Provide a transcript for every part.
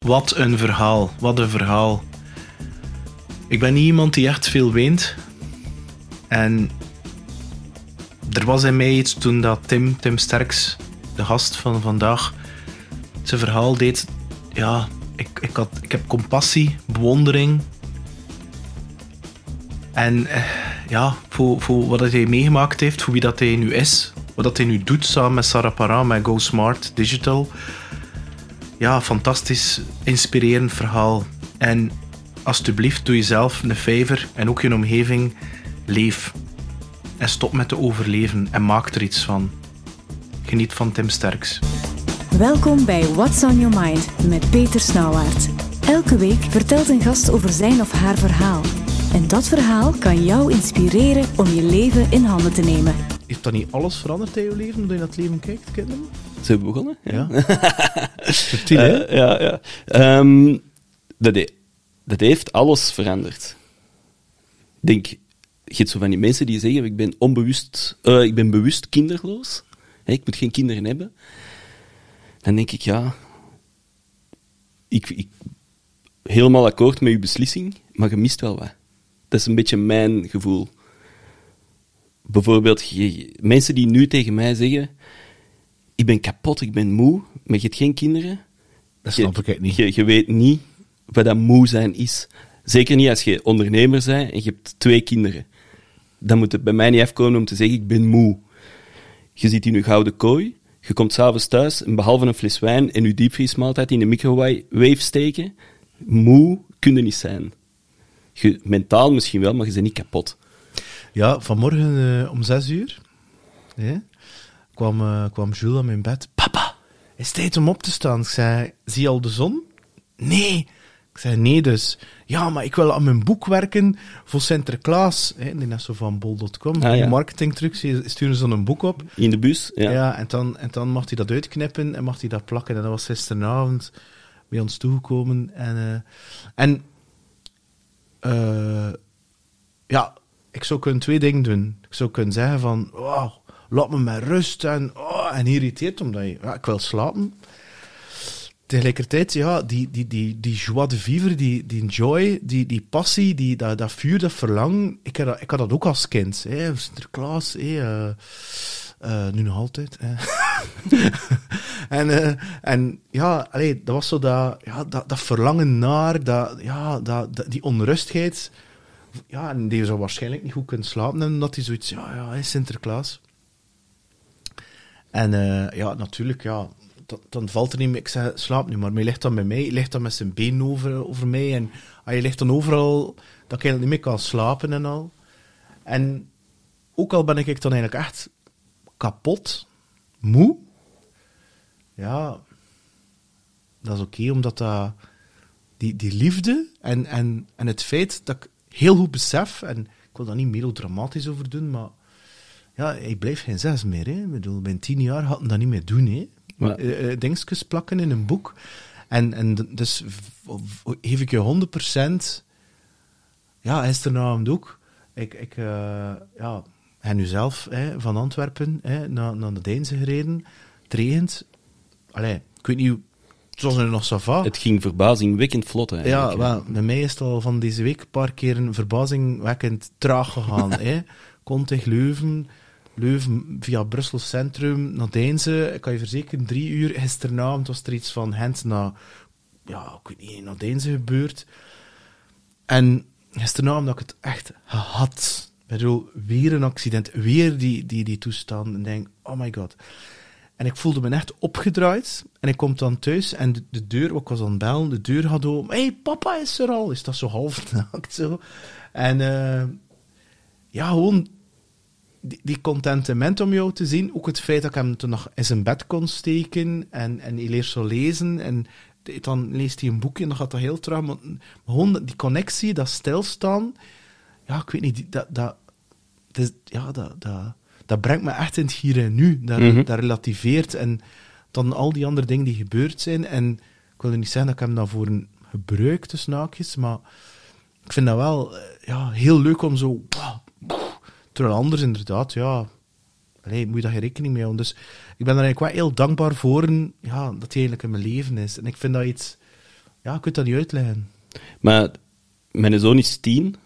Wat een verhaal. Wat een verhaal. Ik ben niet iemand die echt veel weent. En er was in mij iets toen dat Tim Sterks, de gast van vandaag, zijn verhaal deed. Ja, ik heb compassie, bewondering. En voor wat hij meegemaakt heeft, voor wie dat hij nu is, wat dat hij nu doet samen met Sarah Parra, met Go Smart Digital. Ja, fantastisch, inspirerend verhaal. En alsjeblieft, doe jezelf een favor en ook je omgeving, leef. En stop met te overleven en maak er iets van. Geniet van Tim Sterks. Welkom bij What's on Your Mind met Peter Snauwaert. Elke week vertelt een gast over zijn of haar verhaal. En dat verhaal kan jou inspireren om je leven in handen te nemen. Heeft dat niet alles veranderd in je leven, hoe je naar het leven kijkt, kinderen? Zijn we begonnen? Ja. Subtiel, hè? Ja. Dat heeft alles veranderd. Ik denk, je hebt zo van die mensen die zeggen, ik ben bewust kinderloos. Ik moet geen kinderen hebben. Dan denk ik, ja, ik helemaal akkoord met je beslissing, maar je mist wel wat. Dat is een beetje mijn gevoel. Bijvoorbeeld, mensen die nu tegen mij zeggen, ik ben kapot, ik ben moe, maar je hebt geen kinderen. Dat snap ik niet. Je weet niet wat dat moe zijn is. Zeker niet als je ondernemer bent en je hebt 2 kinderen. Dan moet het bij mij niet afkomen om te zeggen, ik ben moe. Je zit in je gouden kooi, je komt s'avonds thuis en behalve een fles wijn en je diepvriesmaaltijd in de microwave steken, moe kun je niet zijn. Mentaal misschien wel, maar je bent niet kapot. Ja, vanmorgen om 6:00 kwam Jules aan mijn bed. Papa, is het tijd om op te staan? Ik zei, zie je al de zon? Nee. Ik zei, nee dus. Ja, maar ik wil aan mijn boek werken voor Sinterklaas. Die is zo van bol.com. Ja. Marketingtrucs, sturen ze dan een boek op. In de bus? Ja. En dan mag hij dat uitknippen en mag hij dat plakken. En dat was gisteravond bij ons toegekomen. Ik zou kunnen 2 dingen doen. Ik zou kunnen zeggen van, wow, laat me met rust en irriteert omdat ik wil slapen. Tegelijkertijd, ja, die joie de vivre, die joy, die passie, dat vuur, dat verlangen, ik had dat ook als kind. Sinterklaas, nu nog altijd. Dat was zo dat verlangen naar, die onrustheid. Ja, en die zou waarschijnlijk niet goed kunnen slapen en dat hij zoiets, Sinterklaas. En natuurlijk, dan valt er niet meer, ik zeg, slaap nu maar hij ligt dan bij mij, hij ligt dan met zijn been over mij en hij ligt dan overal, dat ik eigenlijk niet meer kan slapen en al. En ook al ben ik dan eigenlijk echt kapot, moe, ja, dat is oké, omdat die liefde en het feit dat ik heel goed besef, en ik wil daar niet melodramatisch over doen, maar ja, ik blijf geen 6 meer. Hè. Ik bedoel, bij 10 jaar had ik dat niet meer doen. Hè. Dingetjes plakken in een boek. En dus geef ik je 100%. Ja, gisteravond ook. Ik ben nu zelf van Antwerpen naar de Deinze gereden. Het regent. Allee, ik weet niet, het was nu nog ça va. Het ging verbazingwekkend vlot, eigenlijk. Ja, wel, bij mij is het al van deze week een paar keer een verbazingwekkend traag gegaan. Kontig Leuven via Brussel Centrum naar Deinze. Ik kan je verzekeren, 3 uur. Gisteravond was er iets van Gent naar Deinze gebeurd. En gisteravond had ik het echt gehad. Ik bedoel, weer een accident, weer die toestand. En denk, oh my god. En ik voelde me echt opgedraaid. En ik kom dan thuis en de deur, ik was aan het bellen, de deur gaat open. Hey, papa is er al. Is dat zo half naakt zo? En gewoon die contentement om jou te zien. Ook het feit dat ik hem toen nog in zijn bed kon steken en hij leert zo lezen. En dan leest hij een boekje en dan gaat dat heel traag. Maar gewoon die connectie, dat stilstaan. Ja, ik weet niet, dat brengt me echt in het hier en nu. Dat relativeert. En dan al die andere dingen die gebeurd zijn. En ik wil er niet zeggen dat ik hem daarvoor gebruik, tussen haakjes, maar ik vind dat wel heel leuk om zo... Terwijl anders inderdaad, moet je daar geen rekening mee houden. Dus ik ben er eigenlijk wel heel dankbaar voor dat hij eigenlijk in mijn leven is. En ik vind dat iets Ja, je kunt dat niet uitleggen. Maar mijn zoon is 10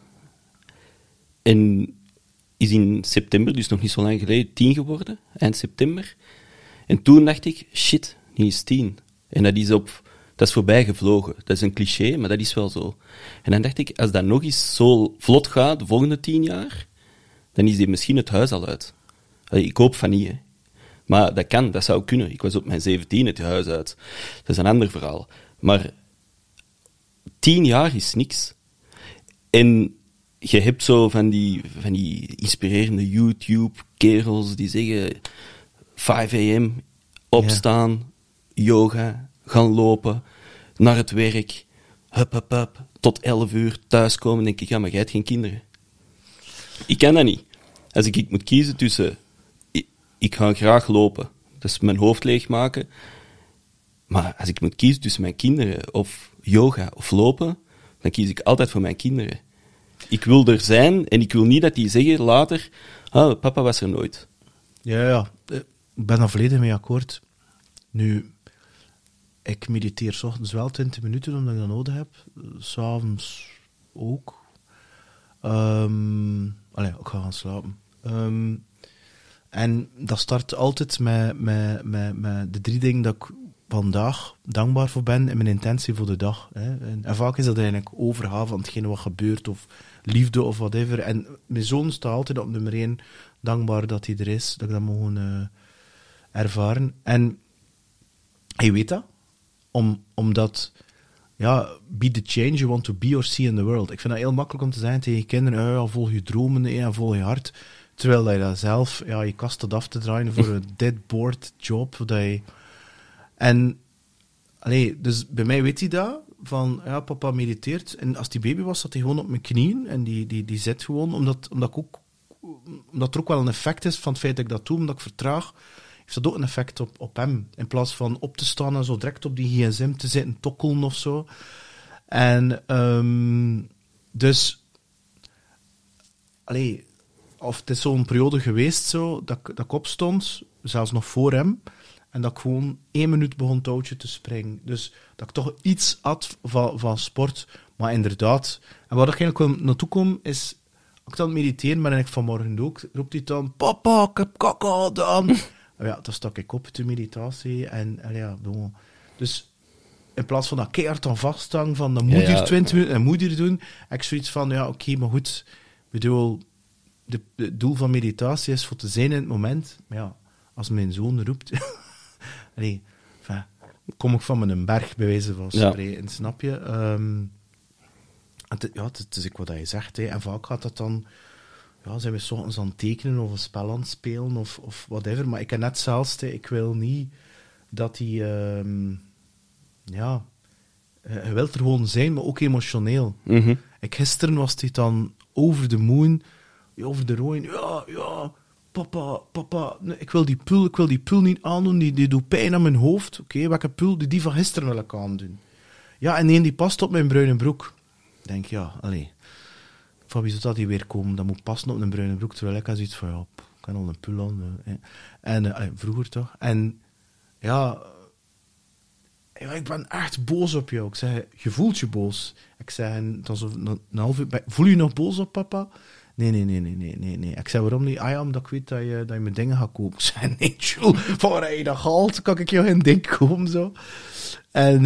en is in september, dus nog niet zo lang geleden, 10 geworden, eind september. En toen dacht ik, shit, die is 10. En dat is voorbij gevlogen. Dat is een cliché, maar dat is wel zo. En dan dacht ik, als dat nog eens zo vlot gaat, de volgende 10 jaar, dan is die misschien het huis al uit. Allee, ik hoop van niet, hè. Maar dat kan, dat zou kunnen. Ik was op mijn 17 het huis uit. Dat is een ander verhaal. Maar 10 jaar is niks. En je hebt zo van die inspirerende YouTube-kerels die zeggen 5 a.m. opstaan, yoga, gaan lopen, naar het werk, hup, tot 11 uur thuiskomen. Denk ik, ja, maar jij hebt geen kinderen. Ik kan dat niet. Als ik moet kiezen tussen... Ik ga graag lopen. Dat is mijn hoofd leegmaken. Maar als ik moet kiezen tussen mijn kinderen of yoga of lopen, dan kies ik altijd voor mijn kinderen. Ik wil er zijn en ik wil niet dat die zeggen later, papa was er nooit. Ja, ik ben er volledig mee akkoord. Nu, ik mediteer 's ochtends wel 20 minuten, omdat ik dat nodig heb. 's Avonds ook. Ik ga gaan slapen. En dat start altijd met de 3 dingen dat ik vandaag dankbaar voor ben en mijn intentie voor de dag. Hè. En vaak is dat eigenlijk overgaan van hetgeen wat gebeurt, of liefde of whatever. En mijn zoon staat altijd op nummer 1, dankbaar dat hij er is, dat ik dat mogen ervaren. En hij weet dat, omdat, ja, be the change you want to be or see in the world. Ik vind dat heel makkelijk om te zeggen tegen je kinderen, volg je dromen en volg je hart. Terwijl dat je dat zelf, je kast staat af te draaien voor een dead-board job. En, dus bij mij weet hij dat, van, ja, papa mediteert. En als die baby was, zat hij gewoon op mijn knieën. En die zit gewoon, omdat er ook wel een effect is van het feit dat ik dat doe, omdat ik vertraag, heeft dat ook een effect op hem. In plaats van op te staan en zo direct op die gsm te zitten tokkelen of zo. En, dus, of het is zo'n periode geweest zo, dat ik opstond, zelfs nog voor hem, en dat ik gewoon 1 minuut begon touwtje te springen. Dus dat ik toch iets had van sport. Maar inderdaad, en waar ik eigenlijk naartoe kom, is, als ik aan het mediteren ben, en ik vanmorgen ook, roept hij dan, papa, ik heb kaka gedaan. Ja, dan stak ik op de meditatie, en ja, dus in plaats van dat keihard aan vasthang, van dan moet hier 20 minuten en moet hier doen, heb ik zoiets van, ja, oké, maar goed, ik bedoel, het doel van meditatie is voor te zijn in het moment. Maar ja, als mijn zoon roept... kom ik van mijn berg, bij wijze van spreken, snap je? Het is ook wat je zegt. Hè. En vaak gaat dat dan... Ja, zijn we 's ochtends aan het tekenen of een spel aan het spelen of whatever. Maar ik heb net zelfs... ik wil niet dat hij... je wilt er gewoon zijn, maar ook emotioneel. Mm-hmm. Gisteren was hij dan over de moon... over de rooien, ja, papa, nee, ik wil die pul niet aandoen, die doet pijn aan mijn hoofd. Oké, welke pul? Die van gisteren wil ik aandoen. Ja, en die past op mijn bruine broek. Ik denk, van wie zou dat hier weer komen? Dat moet passen op een bruine broek, terwijl ik had zoiets van, ik kan al een pul aan. En vroeger toch. En ja, ik ben echt boos op jou. Ik zeg, je voelt je boos. Ik zeg, dan zo een half uur, voel je nog boos op papa? Nee. Ik zei, waarom niet? Omdat ik weet dat je mijn dingen gaat kopen. Ik zei, nee, Jules, van waar heb je dat gehaald? Kan ik jou geen ding kopen, zo? En,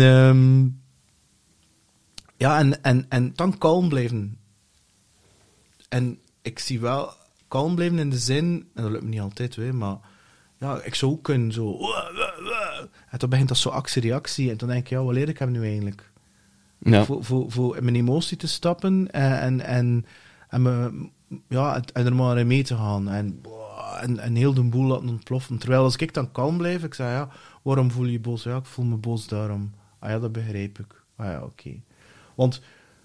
en dan kalm blijven. En ik zie wel kalm blijven in de zin, en dat lukt me niet altijd, maar ja, ik zou ook kunnen zo... En dan begint dat zo actie-reactie, en dan denk ik, ja, wat leer ik hem nu eigenlijk? Ja. Voor in mijn emotie te stappen, en er maar in mee te gaan. En heel de boel laten ontploffen. Terwijl als ik dan kalm blijf, ik zeg, ja, waarom voel je je boos? Ja, ik voel me boos daarom. Ah ja, dat begrijp ik. Ah ja, oké. Want,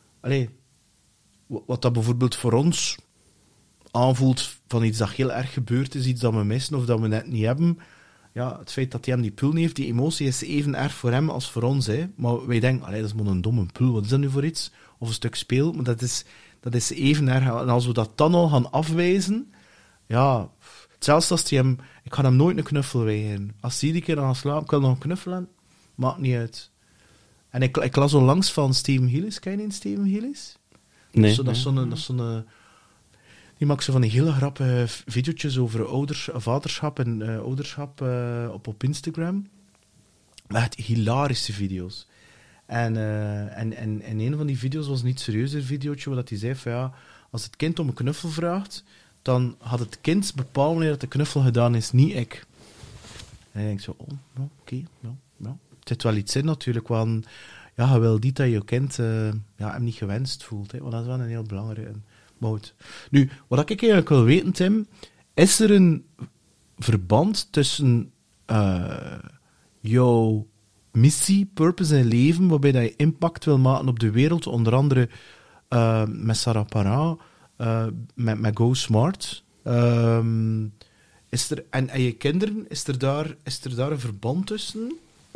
wat dat bijvoorbeeld voor ons aanvoelt van iets dat heel erg gebeurd is, iets dat we missen of dat we net niet hebben, ja, het feit dat hij hem die pul niet heeft, die emotie is even erg voor hem als voor ons. Hè. Maar wij denken, dat is maar een domme pul, wat is dat nu voor iets? Of een stuk speel, maar dat is even erg. En als we dat dan al gaan afwijzen, ja, zelfs als hij hem... Ik ga hem nooit een knuffel weigeren. Als hij die keer aan gaat slapen, ik wil nog een knuffel aan, maakt niet uit. En ik las onlangs van Steven Hillis. Ken je die Steven Hillis? Nee. Dat is zo'n... Die maakt zo van die hele grappige video's over vaderschap en ouderschap op Instagram. Maar echt hilarische video's. En een van die video's was een iets serieuzer videootje, waar hij zei van ja, als het kind om een knuffel vraagt, dan had het kind bepalen wanneer dat de knuffel gedaan is, niet ik. En ik denk zo, oké. Het zit wel iets in natuurlijk, want ja, je wil niet dat je kind hem niet gewenst voelt, hè, want dat is wel een heel belangrijke. Maar goed. Nu, wat ik eigenlijk wil weten, Tim, is er een verband tussen jouw missie, purpose in leven, waarbij dat je impact wil maken op de wereld, onder andere met Sarah Parra, met Go Smart. Is er, en je kinderen, is er daar een verband tussen?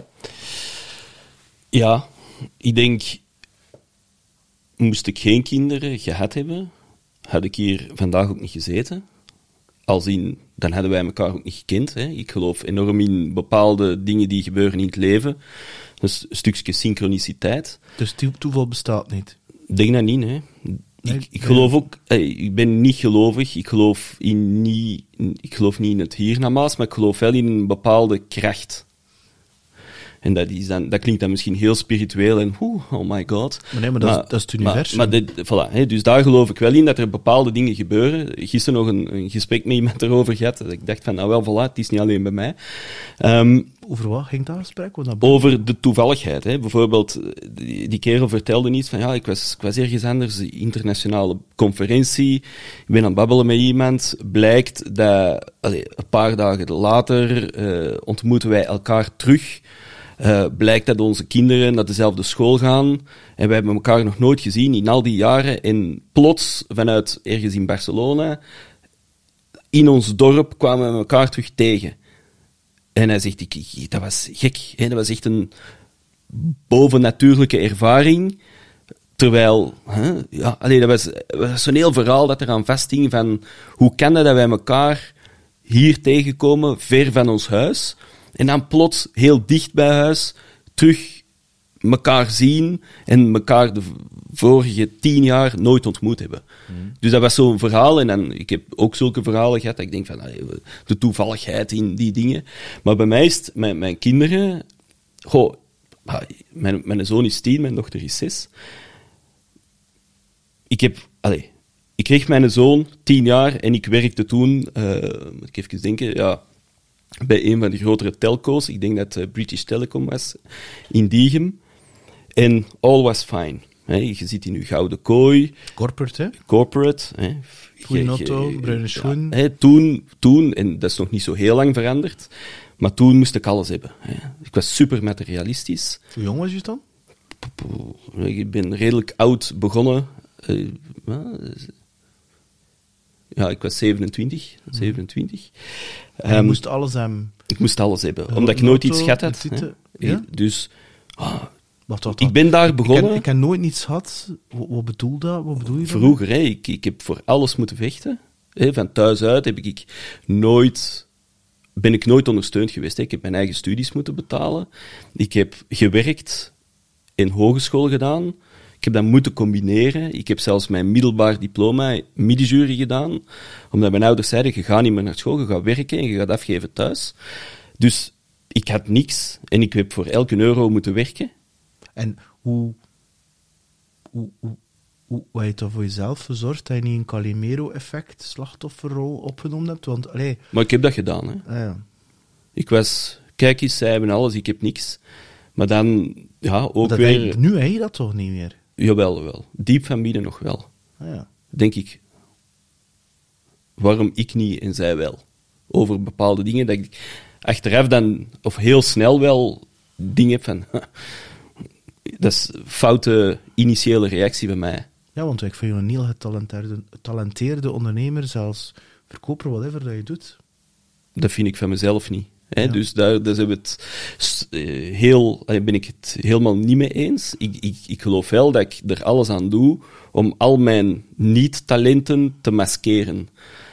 Ja, ik denk, moest ik geen kinderen gehad hebben, had ik hier vandaag ook niet gezeten. Dan hadden wij elkaar ook niet gekend. Hè. Ik geloof enorm in bepaalde dingen die gebeuren in het leven. Dus een stukje synchroniciteit. Dus toeval bestaat niet? Ik denk dat niet, hè. Ik geloof ook... Ik ben niet gelovig. Ik geloof niet in het hiernamaals, maar ik geloof wel in een bepaalde kracht. En dat klinkt dan misschien heel spiritueel en oh my god. Maar nee, maar dat is het universum. Voilà, dus daar geloof ik wel in, dat er bepaalde dingen gebeuren. Gisteren nog een gesprek met iemand erover gehad, dat ik dacht van, nou wel, voilà, het is niet alleen bij mij. Over wat ging dat gesprek? Over de toevalligheid. Hè. Bijvoorbeeld, die kerel vertelde iets van, ja, ik was ergens anders, een internationale conferentie, ik ben aan het babbelen met iemand, blijkt dat, een paar dagen later ontmoeten wij elkaar terug. Blijkt dat onze kinderen naar dezelfde school gaan en wij hebben elkaar nog nooit gezien in al die jaren en plots vanuit ergens in Barcelona in ons dorp kwamen we elkaar terug tegen. En hij zegt, dat was gek, hè? Dat was echt een bovennatuurlijke ervaring, terwijl, dat was zo'n heel verhaal dat eraan vasthing van hoe kan dat wij elkaar hier tegenkomen, ver van ons huis, en dan plots, heel dicht bij huis, terug elkaar zien en elkaar de vorige 10 jaar nooit ontmoet hebben. Dus dat was zo'n verhaal. En dan, ik heb ook zulke verhalen gehad dat ik denk van de toevalligheid in die dingen. Maar bij mij is het, mijn kinderen... Mijn zoon is 10, mijn dochter is 6. Ik kreeg mijn zoon 10 jaar en ik werkte toen... moet ik even denken... Ja, bij een van de grotere telco's. Ik denk dat het British Telecom was, in Diegem. En all was fine. Je zit in je gouden kooi. Corporate, hè? Corporate. Goeie auto, bruine schoen. Toen, en dat is nog niet zo heel lang veranderd, maar toen moest ik alles hebben. Ik was super materialistisch. Hoe jong was je dan? Ik ben redelijk oud begonnen. Ja, ik was 27. Je moest alles hebben? Ik moest alles hebben, omdat ik nooit iets gehad had. Ja? Dus... Wacht. Ik ben daar begonnen... Ik heb nooit niets gehad. Wat bedoel je dan? Vroeger, ik heb voor alles moeten vechten. Van thuis uit ben ik nooit ondersteund geweest. Ik heb mijn eigen studies moeten betalen. Ik heb gewerkt en hogeschool gedaan. Ik heb dat moeten combineren. Ik heb zelfs mijn middelbaar diploma midi-jury gedaan. Omdat mijn ouders zeiden, je gaat niet meer naar school, je gaat werken en je gaat afgeven thuis. Dus ik had niks en ik heb voor elke euro moeten werken. En hoe heb je toch voor jezelf verzorgd dat je niet een Calimero-effect slachtofferrol opgenomen hebt? Want, maar ik heb dat gedaan. Hè. Ja. Ik was, kijk eens, zij hebben alles, ik heb niks. Maar dan, ook dat weer... Nu heb je dat toch niet meer? Jawel. Diep van binnen nog wel. Ja. Denk ik. Waarom ik niet en zij wel? Over bepaalde dingen dat ik achteraf dan, of heel snel wel, dingen van... Dat is een foute initiële reactie bij mij. Ja, want ik vind je een heel getalenteerde ondernemer, zelfs verkoper, whatever dat je doet. Dat vind ik van mezelf niet. Hè? Ja. Dus daar ben ik het helemaal niet mee eens. Ik geloof wel dat ik er alles aan doe om al mijn niet-talenten te maskeren.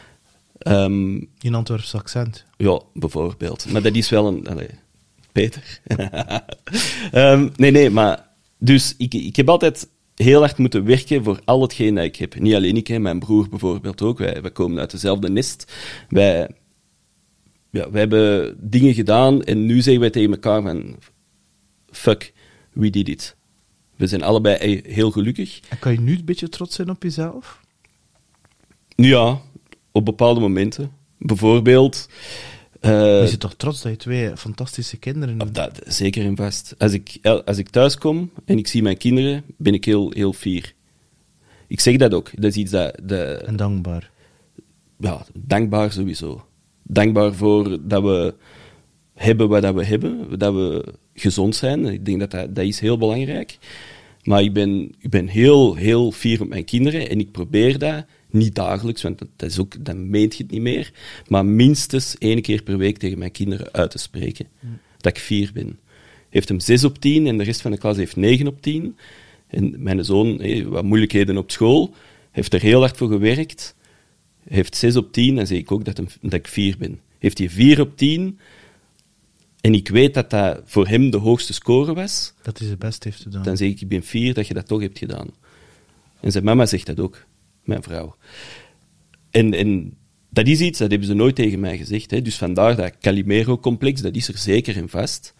In Antwerps accent. Ja, bijvoorbeeld. Maar dat is wel een... Peter. Nee, maar Dus ik heb altijd heel hard moeten werken voor al hetgeen dat ik heb. Niet alleen ik, hè, mijn broer bijvoorbeeld ook. Wij komen uit dezelfde nest. Wij hebben dingen gedaan en nu zeggen wij tegen elkaar van... Fuck, we did it. We zijn allebei heel gelukkig. En kan je nu een beetje trots zijn op jezelf? Ja, op bepaalde momenten. Bijvoorbeeld... je zit toch trots dat je 2 fantastische kinderen hebt? Dat, zeker en vast. Als ik thuis kom en ik zie mijn kinderen, ben ik heel, heel fier. Ik zeg dat ook. Dat is iets dat... En dankbaar. Ja, dankbaar sowieso. Dankbaar voor dat we hebben wat dat we hebben, dat we gezond zijn. Ik denk dat is heel belangrijk. Maar ik ben heel, heel fier op mijn kinderen en ik probeer dat niet dagelijks, want dat is ook, dan meent je het niet meer, maar minstens 1 keer per week tegen mijn kinderen uit te spreken. Dat ik fier ben. Heeft hem 6 op 10 en de rest van de klas heeft 9 op 10. En mijn zoon, wat moeilijkheden op school, heeft er heel hard voor gewerkt, heeft 6 op 10, dan zeg ik ook dat ik fier ben. Heeft hij 4 op 10 en ik weet dat dat voor hem de hoogste score was, Dat hij zijn best heeft gedaan. dan zeg ik ben fier dat je dat toch hebt gedaan. En zijn mama zegt dat ook, mijn vrouw. En dat is iets, dat hebben ze nooit tegen mij gezegd. Hè. Dus vandaar dat Calimero-complex, dat is er zeker en vast.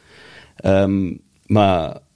Maar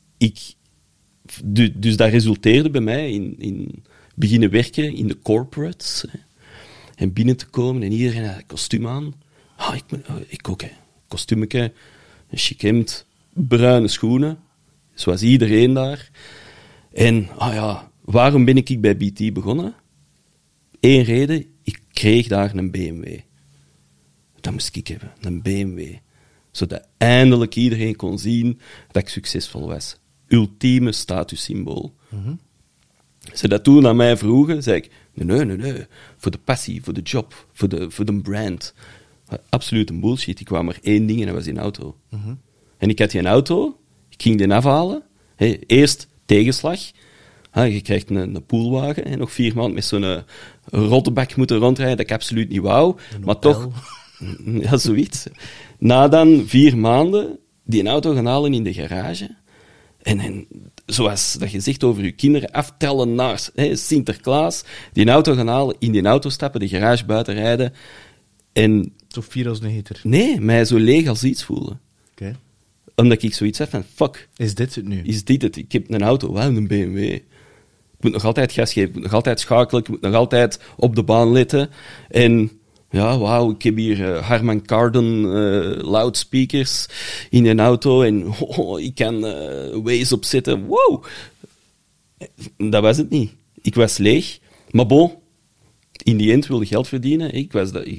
dus dat resulteerde bij mij in beginnen werken in de corporates. Hè. En binnen te komen en iedereen had een kostuum aan. Ik ook, hè. Kostuumetje, een chic hemd, bruine schoenen, zoals iedereen daar. En, waarom ben ik bij BT begonnen? 1 reden, ik kreeg daar een BMW. Dat moest ik hebben, een BMW. Zodat eindelijk iedereen kon zien dat ik succesvol was. Ultieme statussymbool. Ze dat toen aan mij vroegen, zei ik, nee, voor de passie, voor de job, voor de brand. Absoluut een bullshit. Ik kwam maar 1 ding en dat was een auto. En ik had die auto, ik ging die afhalen. Eerst tegenslag. Je krijgt een poolwagen en nog 4 maanden met zo'n rottebak moeten rondrijden dat ik absoluut niet wou. Maar toch, ja, zoiets. Na dan 4 maanden die auto gaan halen in de garage. En zoals dat je zegt over je kinderen, aftellen naar Sinterklaas, die auto gaan halen, in die auto stappen, de garage buiten rijden. En Zo fier als een heter. nee, mij zo leeg als iets voelen. Oké. Omdat ik zoiets heb van, fuck, Is dit het nu? is dit het? Ik heb een auto, wauw, een BMW. Ik moet nog altijd gas geven, ik moet nog altijd schakelen, ik moet nog altijd op de baan letten. En ja, wauw, ik heb hier Harman Kardon loudspeakers in een auto en ik kan Waze opzetten. Wow! Dat was het niet. Ik was leeg. Maar bon, in die end wilde geld verdienen. Ik was dat...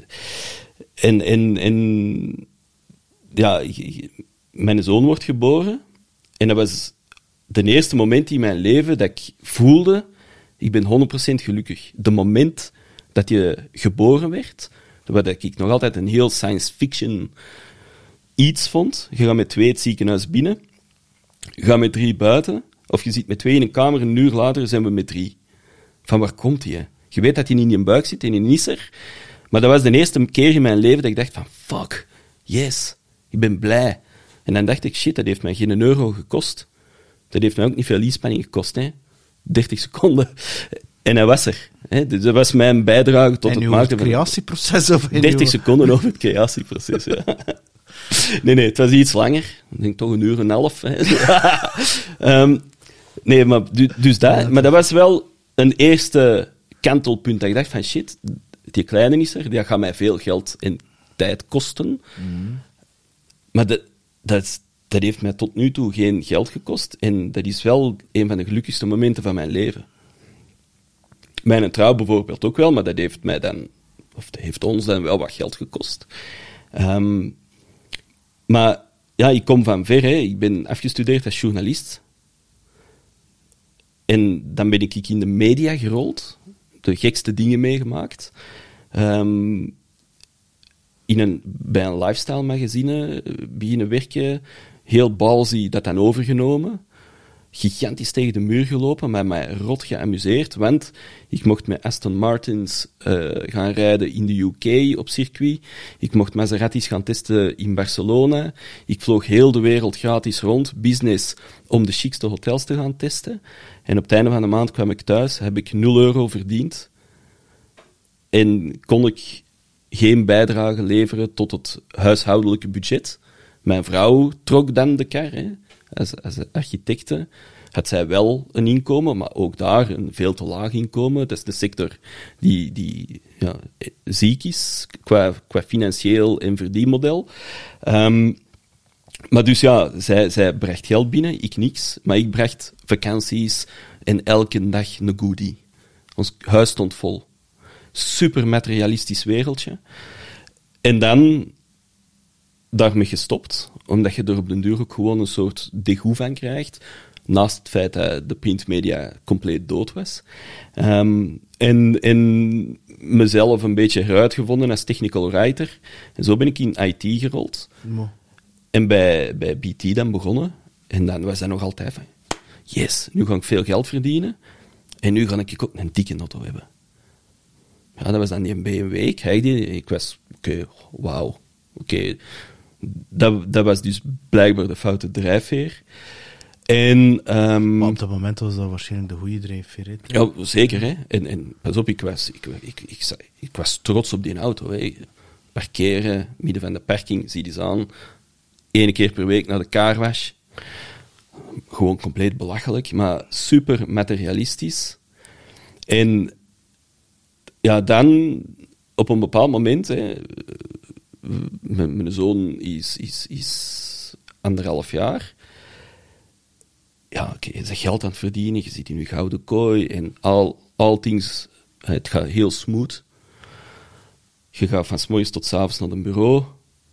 mijn zoon wordt geboren en dat was de eerste moment in mijn leven dat ik voelde, ik ben 100% gelukkig. De moment dat je geboren werd, wat ik nog altijd een heel science fiction iets vond. Je gaat met 2 het ziekenhuis binnen, je gaat met 3 buiten, of je zit met 2 in een kamer, een uur later zijn we met 3. Van waar komt die? Je weet dat hij niet in je buik zit en hij is er. Maar dat was de eerste keer in mijn leven dat ik dacht van, fuck, yes, ik ben blij. En dan dacht ik, shit, dat heeft mij geen euro gekost. Dat heeft mij ook niet veel inspanning gekost, hè. 30 seconden. En hij was er. Hè. Dus dat was mijn bijdrage tot het maken van... het creatieproces? Of 30 seconden over het creatieproces, ja. Nee, het was iets langer. Ik denk toch 1 uur en 1 half. Nee, maar dus dat. Maar dat was wel een eerste kantelpunt dat ik dacht van, shit, die kleine is er, die gaat mij veel geld en tijd kosten. Maar dat heeft mij tot nu toe geen geld gekost. En dat is wel een van de gelukkigste momenten van mijn leven. Mijn trouw bijvoorbeeld ook wel, maar dat heeft mij dan, of dat heeft ons dan wel wat geld gekost. Maar ja, ik kom van ver. Hè. Ik ben afgestudeerd als journalist. En dan ben ik in de media gerold. De gekste dingen meegemaakt. Bij een lifestyle magazine beginnen werken. Heel ballsy dat dan overgenomen. gigantisch tegen de muur gelopen, maar mij rot geamuseerd, want ik mocht met Aston Martins gaan rijden in de UK op circuit. Ik mocht Maseratis gaan testen in Barcelona. Ik vloog heel de wereld gratis rond, business, om de chicste hotels te gaan testen. En op het einde van de maand kwam ik thuis, heb ik €0 verdiend. En kon ik geen bijdrage leveren tot het huishoudelijke budget. Mijn vrouw trok dan de kar, hè. Als architecte had zij wel een inkomen, maar ook daar een veel te laag inkomen. Dat is de sector die ziek is qua financieel en verdienmodel. Maar dus ja, zij bracht geld binnen, ik niks. Maar ik bracht vakanties en elke dag een goodie. Ons huis stond vol. Super materialistisch wereldje. En dan daarmee gestopt, omdat je er op den duur ook gewoon een soort degoe van krijgt, naast het feit dat de printmedia compleet dood was. En mezelf een beetje heruitgevonden als technical writer. En zo ben ik in IT gerold. Mo. En bij BT dan begonnen. En dan was dat nog altijd van, yes, nu ga ik veel geld verdienen. En nu ga ik ook een dikke auto hebben. Ja, dat was dan die BMW. Ik was, wauw. Dat was dus blijkbaar de foute drijfveer. En, Maar op dat moment was dat waarschijnlijk de goede drijfveer. Hè? Ja, zeker. Hè. En pas op, ik was trots op die auto. Hè. Parkeren, midden van de parking, zie je eens aan. 1 keer per week naar de carwash. Gewoon compleet belachelijk, maar super materialistisch. En ja, dan op een bepaald moment, hè, mijn zoon is 1,5 jaar. Ja, oké, je bent geld aan het verdienen, je zit in je gouden kooi en all things, het gaat heel smooth. Je gaat van 's morgens tot 's avonds naar een bureau.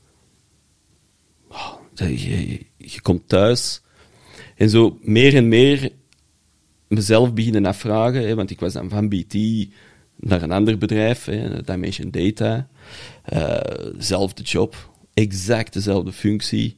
Je komt thuis. En zo meer en meer mezelf beginnen afvragen, hè, want ik was dan van BT naar een ander bedrijf, hè, Dimension Data. Zelfde job, exact dezelfde functie.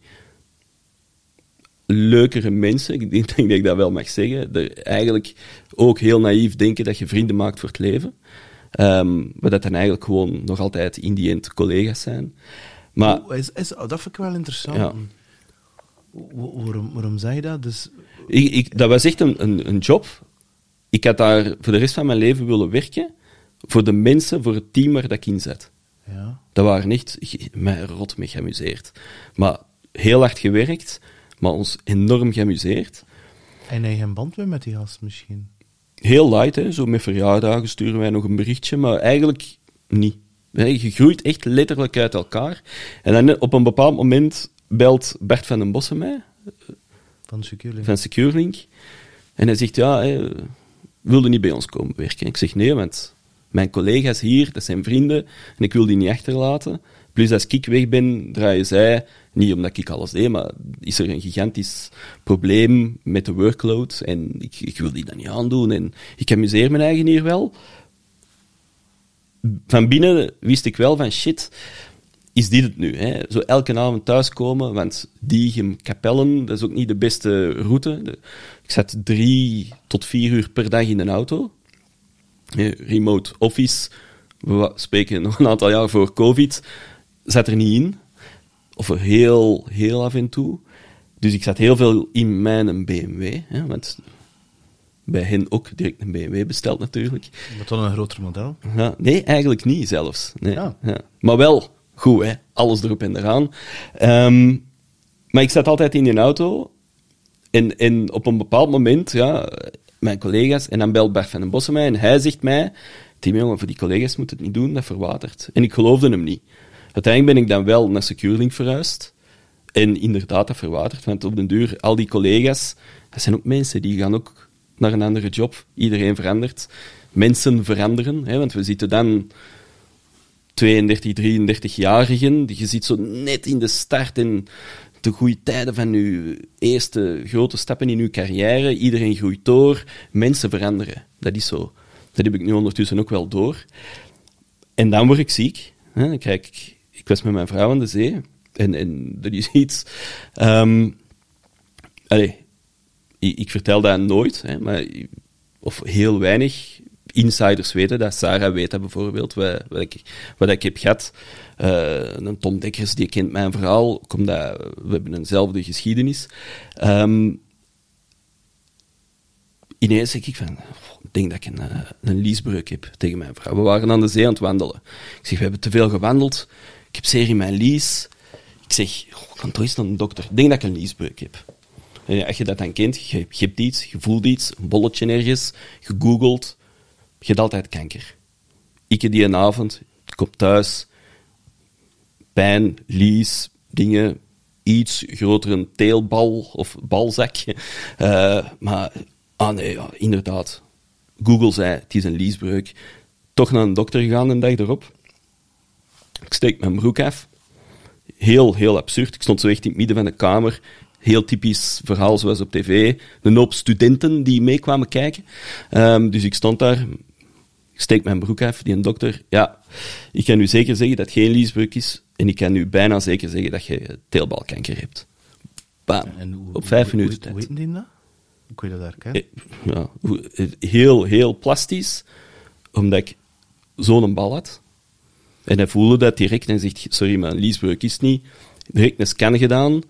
Leukere mensen, ik denk dat ik dat wel mag zeggen. Eigenlijk ook heel naïef denken dat je vrienden maakt voor het leven. Maar dat dan eigenlijk gewoon nog altijd in die end collega's zijn. Maar, dat vind ik wel interessant. Ja. Waarom zeg je dat? Dus... dat was echt een job. Ik had daar voor de rest van mijn leven willen werken. Voor de mensen, voor het team waar dat ik in zat. Ja. Dat waren echt mij rot mee geamuseerd. Maar heel hard gewerkt, maar ons enorm geamuseerd. En heb je een band mee met die gast misschien? Heel light, hè. Zo met verjaardagen sturen wij nog een berichtje, maar eigenlijk niet. Je groeit echt letterlijk uit elkaar. En dan op een bepaald moment belt Bert van den Bossen mij. Van SecureLink. En hij zegt, ja, wilde niet bij ons komen werken. Ik zeg, nee, want mijn collega's hier, dat zijn vrienden, en ik wil die niet achterlaten. Plus, als ik weg ben, draaien zij, niet omdat ik alles deed, maar is er een gigantisch probleem met de workload, en ik wil die dan niet aandoen, en ik amuseer mijn eigen hier wel. Van binnen wist ik wel van, shit, is dit het nu? Hè? Zo elke avond thuiskomen, want Diegem, Capellen, dat is ook niet de beste route. Ik zat 3 tot 4 uur per dag in een auto. Remote office, we spreken nog een aantal jaar voor COVID, zat er niet in. Of heel, heel af en toe. Dus ik zat heel veel in mijn BMW, hè, want bij hen ook direct een BMW besteld natuurlijk. Maar dan een groter model? Ja, nee, eigenlijk niet zelfs. Nee. Ja. Ja. Maar wel goed, hè. Alles erop en eraan. Maar ik zat altijd in die auto en op een bepaald moment, ja, mijn collega's, en dan belt Bert van den Bossen mij en hij zegt mij, Tim, jongen, voor die collega's moet het niet doen, dat verwatert. En ik geloofde hem niet. Uiteindelijk ben ik dan wel naar SecureLink verhuisd. En inderdaad, dat verwatert, want op den duur, al die collega's, dat zijn ook mensen, die gaan ook naar een andere job. Iedereen verandert. Mensen veranderen, hè, want we zitten dan 32, 33-jarigen. Je zit zo net in de start en de goede tijden van je eerste grote stappen in je carrière. Iedereen groeit door. Mensen veranderen. Dat is zo. Dat heb ik nu ondertussen ook wel door. En dan word ik ziek. Hè. Dan krijg ik was met mijn vrouw aan de zee. En dat is iets... ik vertel dat nooit, hè, maar, of heel weinig insiders weten dat. Sarah weet dat bijvoorbeeld, wat ik heb gehad. Een Tom Dekkers, die kent mijn verhaal, omdat we hebben eenzelfde geschiedenis. Ineens zeg ik van, ik denk dat ik een liesbreuk heb tegen mijn vrouw. We waren aan de zee aan het wandelen. Ik zeg, we hebben te veel gewandeld. Ik heb zeer in mijn lies. Ik zeg, ik kan toch eens naar een dokter. Ik denk dat ik een liesbreuk heb. En als je dat dan kent, je hebt iets, je voelt iets, een bolletje ergens, gegoogeld, je hebt altijd kanker. Ik heb die een avond, ik kom thuis, pijn, lies, dingen, iets groter een teelbal of balzak. Maar, nee, ja, inderdaad. Google zei, het is een liesbreuk. Toch naar een dokter gegaan een dag erop. Ik steek mijn broek af. Heel, heel absurd. Ik stond zo echt in het midden van de kamer. Heel typisch verhaal zoals op tv. Een hoop studenten die meekwamen kijken. Dus ik stond daar. Ik steek mijn broek af. Die een dokter. Ja, ik kan u zeker zeggen dat het geen liesbreuk is. En ik kan u bijna zeker zeggen dat je teelbalkanker hebt. Bam. Op 5 minuten tijd. Hoe weet die dat? Hoe kun je dat herkennen? Ja, heel, heel plastisch. Omdat ik zo'n bal had. En hij voelde dat direct en zegt, sorry, maar een liesbreuk is niet. Direct een scan gedaan.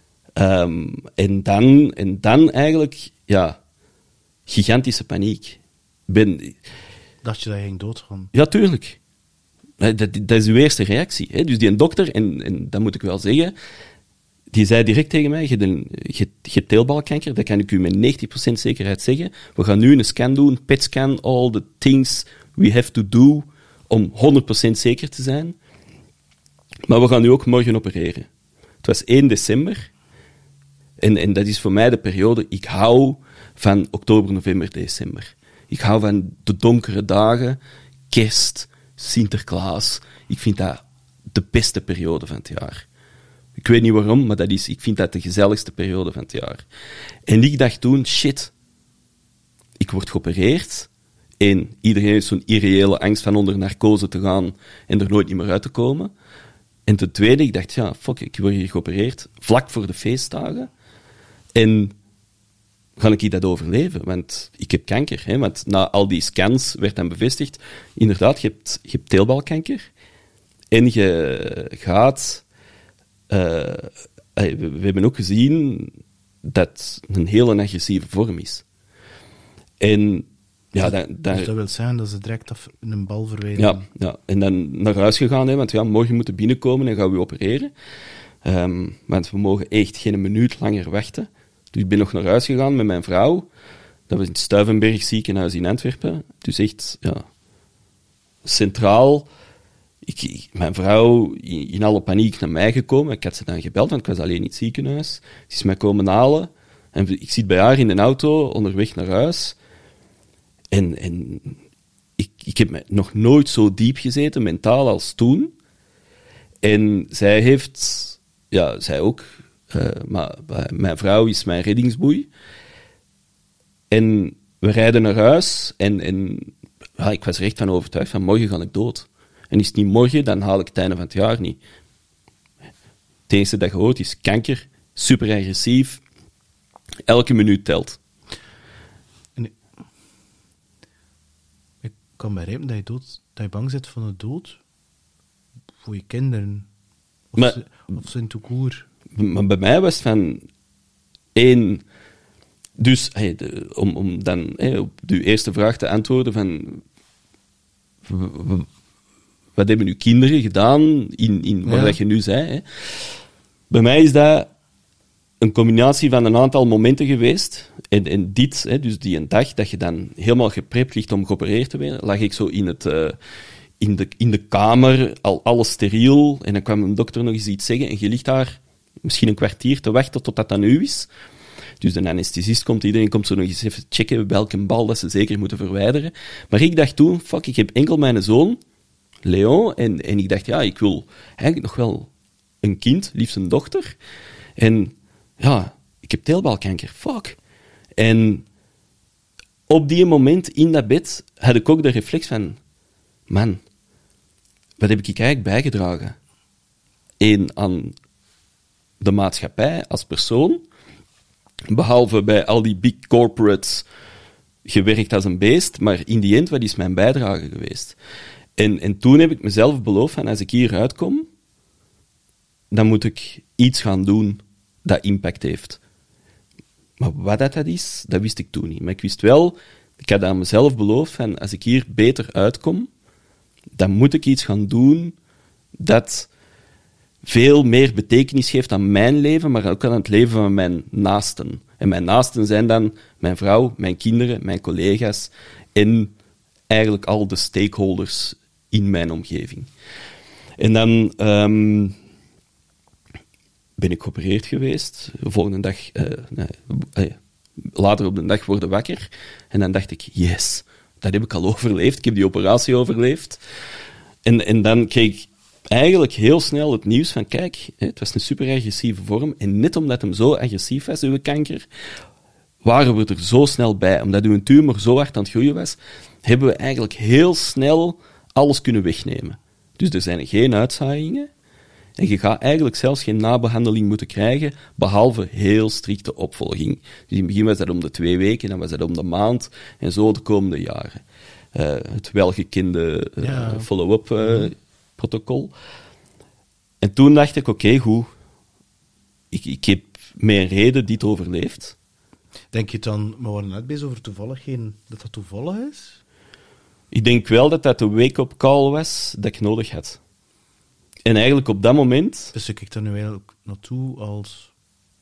En dan eigenlijk, ja, gigantische paniek. Dacht je dat je ging doodgaan? Ja, tuurlijk. Dat is uw eerste reactie. Hè? Dus die een dokter, en dat moet ik wel zeggen, die zei direct tegen mij, je hebt teelbalkanker, dat kan ik u met 90% zekerheid zeggen. We gaan nu een scan doen, PET-scan, all the things we have to do, om 100% zeker te zijn. Maar we gaan nu ook morgen opereren. Het was 1 december. En dat is voor mij de periode, ik hou van oktober, november, december. Ik hou van de donkere dagen, kerst, Sinterklaas. Ik vind dat de beste periode van het jaar. Ik weet niet waarom, maar ik vind dat de gezelligste periode van het jaar. En ik dacht toen, shit, ik word geopereerd en iedereen heeft zo'n irreële angst van onder narcose te gaan en er nooit meer uit te komen. En ten tweede, ik dacht, ja, fuck, ik word hier geopereerd vlak voor de feestdagen. En ga ik dat overleven? Want ik heb kanker. Hè? Want na al die scans werd dan bevestigd, inderdaad, je hebt teelbalkanker. En je gaat... we hebben ook gezien dat het een hele agressieve vorm is. En ja, Dus dat wil zeggen dat ze direct een bal verwijderen. Ja, en dan naar huis gegaan, hè, want ja, morgen moeten binnenkomen en gaan we opereren. Want we mogen echt geen minuut langer wachten. Dus ik ben nog naar huis gegaan met mijn vrouw. Dat was in het Stuyvenberg ziekenhuis in Antwerpen. Dus echt, ja, centraal. Mijn vrouw in alle paniek naar mij gekomen. Ik had ze dan gebeld, want ik was alleen in het ziekenhuis. Ze is mij komen halen. En ik zit bij haar in de auto, onderweg naar huis. En ik heb nog nooit zo diep gezeten, mentaal, als toen. En zij heeft... Ja, zij ook... maar mijn vrouw is mijn reddingsboei. En we rijden naar huis en ja, ik was er echt van overtuigd van morgen ga ik dood. En is het niet morgen, dan haal ik het einde van het jaar niet. Het enige dat je hoort is kanker, super agressief, elke minuut telt. En ik kan begrijpen dat je bang bent van de dood voor je kinderen. Of zijn toekoer. Maar bij mij was het van één. Dus om dan op uw eerste vraag te antwoorden van wat hebben uw kinderen gedaan in wat dat je nu zei. Hè? Bij mij is dat een combinatie van een aantal momenten geweest. En dit, dus die een dag dat je dan helemaal geprept ligt om geopereerd te worden, lag ik zo in de kamer, alles steriel. En dan kwam een dokter nog eens iets zeggen en je ligt daar misschien een kwartier te wachten tot dat nu is. Dus de anesthesist komt, iedereen komt zo nog eens even checken welke bal dat ze zeker moeten verwijderen. Maar ik dacht toen, fuck, ik heb enkel mijn zoon, Leon, en ik dacht, ja, ik wil eigenlijk nog wel een kind, liefst een dochter. En ja, ik heb teelbalkanker, fuck. En op die moment in dat bed had ik ook de reflex van, man, wat heb ik eigenlijk bijgedragen? Eén, aan de maatschappij als persoon. behalve bij al die big corporates gewerkt als een beest, maar in die end, wat is mijn bijdrage geweest? En toen heb ik mezelf beloofd van, als ik hier uitkom, dan moet ik iets gaan doen dat impact heeft. Maar wat dat is, dat wist ik toen niet. Maar ik wist wel, ik had aan mezelf beloofd van, als ik hier beter uitkom, dan moet ik iets gaan doen dat veel meer betekenis geeft aan mijn leven, maar ook aan het leven van mijn naasten. En mijn naasten zijn dan mijn vrouw, mijn kinderen, mijn collega's en eigenlijk al de stakeholders in mijn omgeving. En dan ben ik geopereerd geweest. De volgende dag, later op de dag worden wakker. En dan dacht ik, yes, dat heb ik al overleefd. Ik heb die operatie overleefd. En dan kreeg ik eigenlijk heel snel het nieuws van, kijk, het was een super agressieve vorm. En net omdat hem zo agressief was, uw kanker, waren we er zo snel bij. Omdat uw tumor zo hard aan het groeien was, hebben we eigenlijk heel snel alles kunnen wegnemen. Dus er zijn geen uitzaaiingen. En je gaat eigenlijk zelfs geen nabehandeling moeten krijgen, behalve heel strikte opvolging. Dus in het begin was dat om de 2 weken, dan was dat om de maand, en zo de komende jaren. Het welgekende follow-up protocol. En toen dacht ik, oké, goed. Ik heb met een reden dit overleefd. Denk je dan, we waren net bezig over toevalligheden, dat toevallig is? Ik denk wel dat dat de wake-up call was dat ik nodig had. En eigenlijk op dat moment... Dus ik daar nu eigenlijk naartoe als...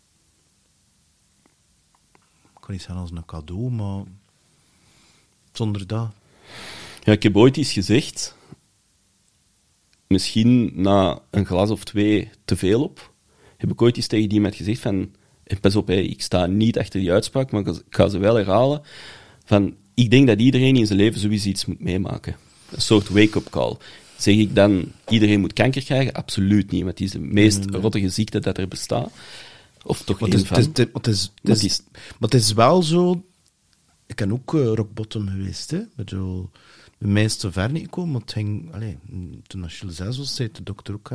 Ik kan niet zeggen als een cadeau, maar... Zonder dat... Ja, ik heb ooit eens gezegd... Misschien na een glas of 2 te veel op... Heb ik ooit eens tegen iemand gezegd van... Pas op, ik sta niet achter die uitspraak, maar ik ga ze wel herhalen. Van, ik denk dat iedereen in zijn leven sowieso iets moet meemaken. Een soort wake-up call. Zeg ik dan, iedereen moet kanker krijgen? Absoluut niet, want het is de meest rottige ziekte dat er bestaat. Of toch één van. Maar het is wel zo... Ik ben ook rock bottom geweest, hè. Bij mij is het zo ver niet gekomen, want het ging... toen als je 6 was, zei de dokter ook...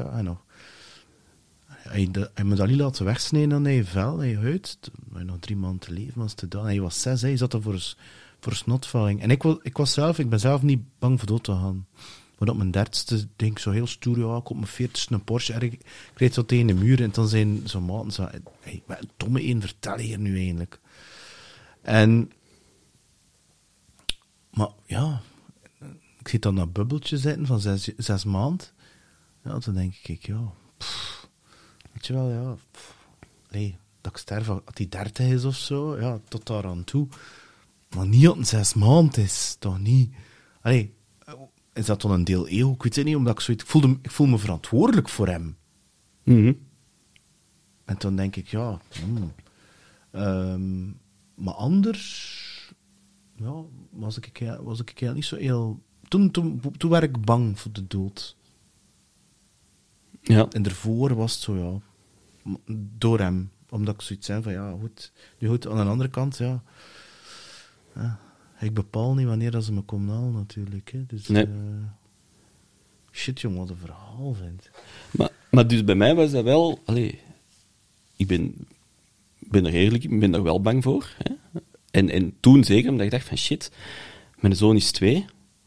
Hij moet dat niet laten wegsnijden aan je vel, aan je huid. Hij nog 3 maanden te leven was te doen. Hij was 6, hij zat er voor snotvalling. En ik ben zelf niet bang voor dood te gaan. Maar op mijn 30ste denk ik zo heel stoer, ja, ik op mijn 40ste een Porsche, en ik reed zo tegen de muur en dan zijn zo'n maten zo, hey, wat een domme een vertel je hier nu eigenlijk? Maar ja, ik zit dan naar bubbeltje zitten van 6 maanden. Ja, dan denk ik, ja, weet je wel, ja, dat ik sterf als die 30 is of zo, ja, tot daar aan toe. Maar niet dat een 6 maanden is, toch niet? Is dat dan een deel ego? Ik weet het niet, omdat ik zoiets... Ik voel me verantwoordelijk voor hem. Mm-hmm. En dan denk ik, ja... maar anders... Ja, was ik eigenlijk niet zo heel... Toen werd ik bang voor de dood. Ja. En daarvoor was het zo, ja... Door hem. Omdat ik zoiets zei van, ja, goed. Nu goed, aan de andere kant, ja... Ik bepaal niet wanneer dat ze me komen halen, natuurlijk. Hè. Dus, nee. Shit, jongen, wat een verhaal vindt. Maar dus bij mij was dat wel... ik ben er eerlijk, ik ben er wel bang voor. Hè. En toen zeker, omdat ik dacht van shit, mijn zoon is 2.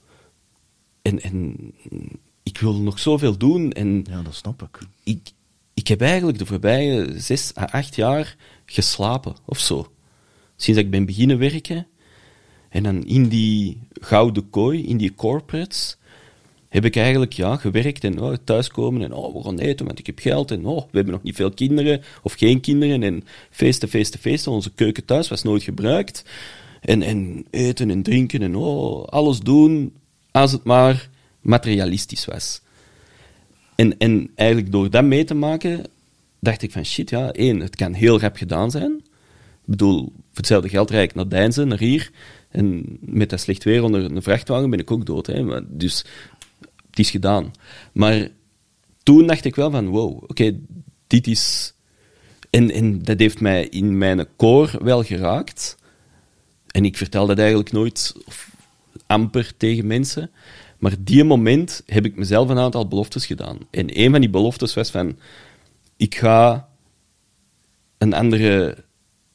En ik wil nog zoveel doen. En ja, dat snap ik. Ik heb eigenlijk de voorbije 6 à 8 jaar geslapen, of zo. Sinds ik ben beginnen werken... En dan in die gouden kooi, in die corporates, heb ik eigenlijk gewerkt en thuiskomen en we gaan eten, want ik heb geld en we hebben nog niet veel kinderen of geen kinderen en feesten. Onze keuken thuis was nooit gebruikt. En eten en drinken en alles doen als het maar materialistisch was. En eigenlijk door dat mee te maken, dacht ik van shit, ja, 1, het kan heel rap gedaan zijn. Ik bedoel, voor hetzelfde geld rijd ik naar Deinzen, naar hier... En met dat slecht weer onder een vrachtwagen ben ik ook dood. Hè? Dus het is gedaan. Maar toen dacht ik wel van, wow, oké, dit is... En dat heeft mij in mijn core wel geraakt. En ik vertel dat eigenlijk nooit of amper tegen mensen. Maar die moment heb ik mezelf een aantal beloftes gedaan. En een van die beloftes was van... Ik ga een andere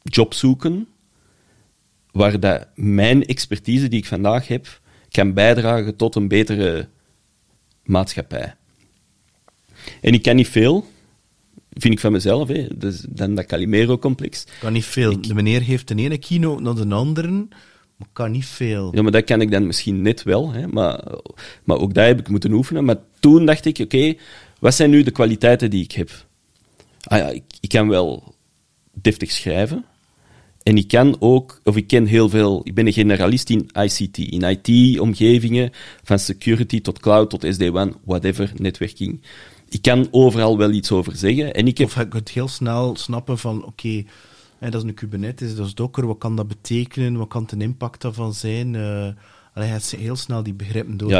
job zoeken waar dat mijn expertise die ik vandaag heb kan bijdragen tot een betere maatschappij. En ik kan niet veel, vind ik van mezelf, hè. Dus dan dat Calimero-complex. Kan niet veel. De meneer heeft de ene keynote naar de andere, maar kan niet veel. Ja, maar dat kan ik dan misschien net wel, hè. Maar ook dat heb ik moeten oefenen. Maar toen dacht ik, oké, wat zijn nu de kwaliteiten die ik heb? Ah ja, ik kan wel deftig schrijven. En ik kan ook, of ik ken heel veel, ik ben een generalist in ICT, in IT-omgevingen, van security tot cloud tot SD-WAN, whatever, netwerking. Ik kan overal wel iets over zeggen. En ik heb... Of je kunt heel snel snappen van, oké, dat is een Kubernetes, dat is Docker, wat kan dat betekenen, wat kan de impact daarvan zijn? Je hebt heel snel die begrippen door. Ja,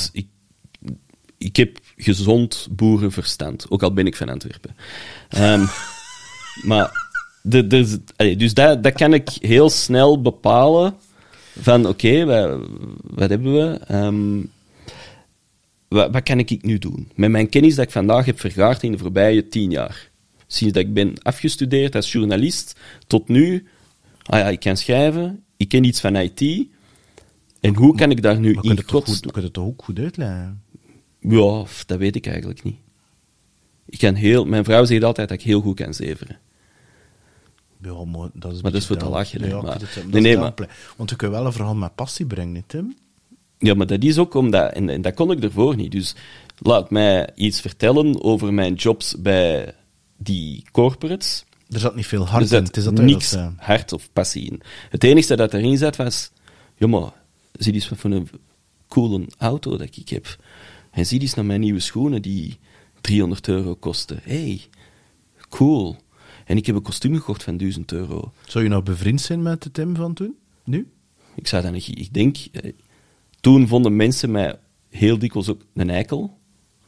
ik heb gezond boerenverstand, ook al ben ik van Antwerpen. Maar... Dus dat kan ik heel snel bepalen van oké, wat hebben we? Wat kan ik nu doen? Met mijn kennis dat ik vandaag heb vergaard in de voorbije 10 jaar. Sinds dat ik ben afgestudeerd als journalist tot nu, ik kan schrijven, ik ken iets van IT. En hoe kan ik daar nu in godsnaam... Kun je het toch ook goed uitleggen? Ja, dat weet ik eigenlijk niet. Mijn vrouw zegt altijd dat ik heel goed kan zeveren. Ja, maar dat is voor te lachen. Ja, maar... Want je kunt wel een verhaal met passie brengen, Tim. Ja, maar dat is ook omdat... En dat kon ik ervoor niet. Dus laat mij iets vertellen over mijn jobs bij die corporates. Er zat niet veel hart in. Er zat niks hart of passie in. Het enige dat erin zat was... Ja, maar zie eens wat voor een coole auto dat ik heb. En zie eens naar mijn nieuwe schoenen die €300 kosten. Hey, cool. En ik heb een kostuum gekocht van €1000. Zou je nou bevriend zijn met de Tim van toen? Nu? Ik zou dat niet... Ik denk... Toen vonden mensen mij heel dikwijls ook een eikel.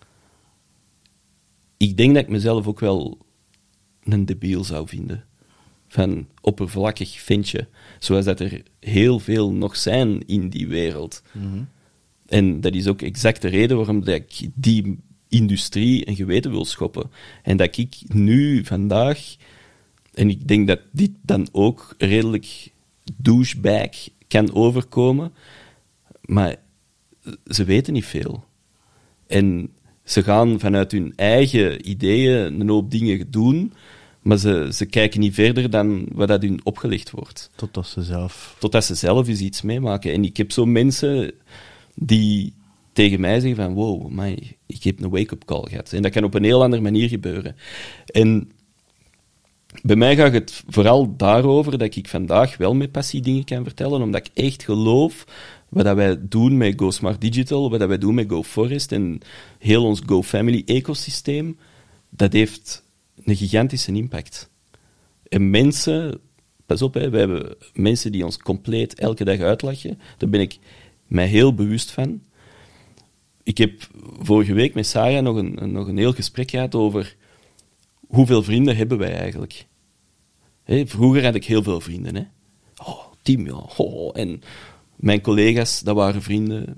Ik denk dat ik mezelf ook wel een debiel zou vinden. Van oppervlakkig ventje. Zoals dat er heel veel nog zijn in die wereld. Mm-hmm. En dat is ook exact de reden waarom dat ik die industrie een geweten wil schoppen. En dat ik nu, vandaag... En ik denk dat dit dan ook redelijk douchebag kan overkomen. Maar ze weten niet veel. En ze gaan vanuit hun eigen ideeën een hoop dingen doen, maar ze kijken niet verder dan wat dat hun opgelegd wordt. Totdat ze zelf eens iets meemaken. En ik heb zo mensen die tegen mij zeggen van wow, maar ik heb een wake-up call gehad. En dat kan op een heel andere manier gebeuren. En bij mij gaat het vooral daarover dat ik vandaag wel met passie dingen kan vertellen, omdat ik echt geloof wat dat wij doen met Go Smart Digital, wat dat wij doen met Go Forest en heel ons Go Family ecosysteem, dat heeft een gigantische impact. En mensen, pas op, wij hebben mensen die ons compleet elke dag uitlachen. Daar ben ik mij heel bewust van. Ik heb vorige week met Sarah nog een heel gesprek gehad over hoeveel vrienden hebben wij eigenlijk. Vroeger had ik heel veel vrienden. Hè. Oh, Tim, ja. Oh, en mijn collega's, dat waren vrienden.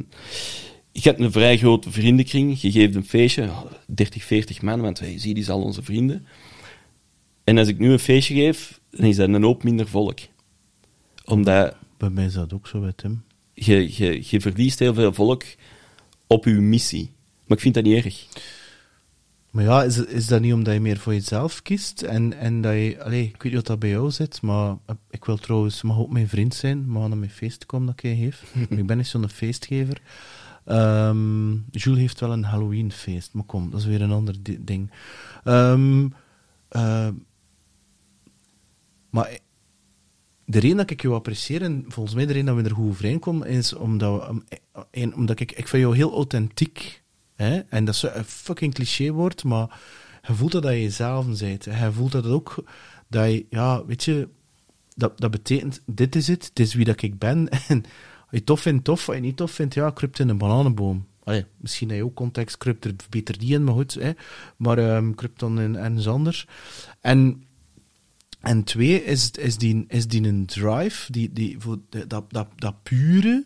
Ik had een vrij grote vriendenkring. Je geeft een feestje, 30, 40 man, want je ziet, die zijn al onze vrienden. En als ik nu een feestje geef, dan is dat een hoop minder volk. Omdat... Bij mij is dat ook zo, bij Tim. Je verliest heel veel volk op je missie. Maar ik vind dat niet erg. Maar ja, is dat niet omdat je meer voor jezelf kiest? En dat je... ik weet niet wat dat bij jou zit, maar ik wil trouwens... mag ook mijn vriend zijn, maar naar mijn feest komen dat ik geef. Ik ben niet zo'n feestgever. Jules heeft wel een Halloweenfeest, maar kom, dat is weer een ander ding. Maar de reden dat ik jou apprecieer, en volgens mij de reden dat we er goed overeenkomen, is omdat ik vind jou heel authentiek. Hè? En dat is een fucking cliché-woord, maar je voelt dat je jezelf bent. Je voelt dat ook, dat je, ja, weet je, dat betekent, dit is het is wie dat ik ben. En als je tof vindt, tof. Als je niet tof vindt, ja, kruipt in een bananenboom. Misschien heb je ook context, kruipt er beter die in, maar goed. Hè? Maar kruipt dan in ergens anders. En twee, is die een drive, dat pure...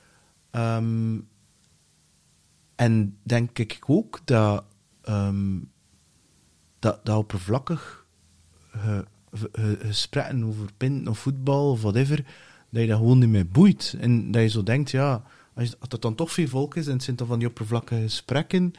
En denk ik ook dat oppervlakkig gesprekken over pinten of voetbal of whatever, dat je dat gewoon niet meer boeit. En dat je zo denkt, ja, als het dan toch veel volk is en het zijn dan van die oppervlakkige gesprekken,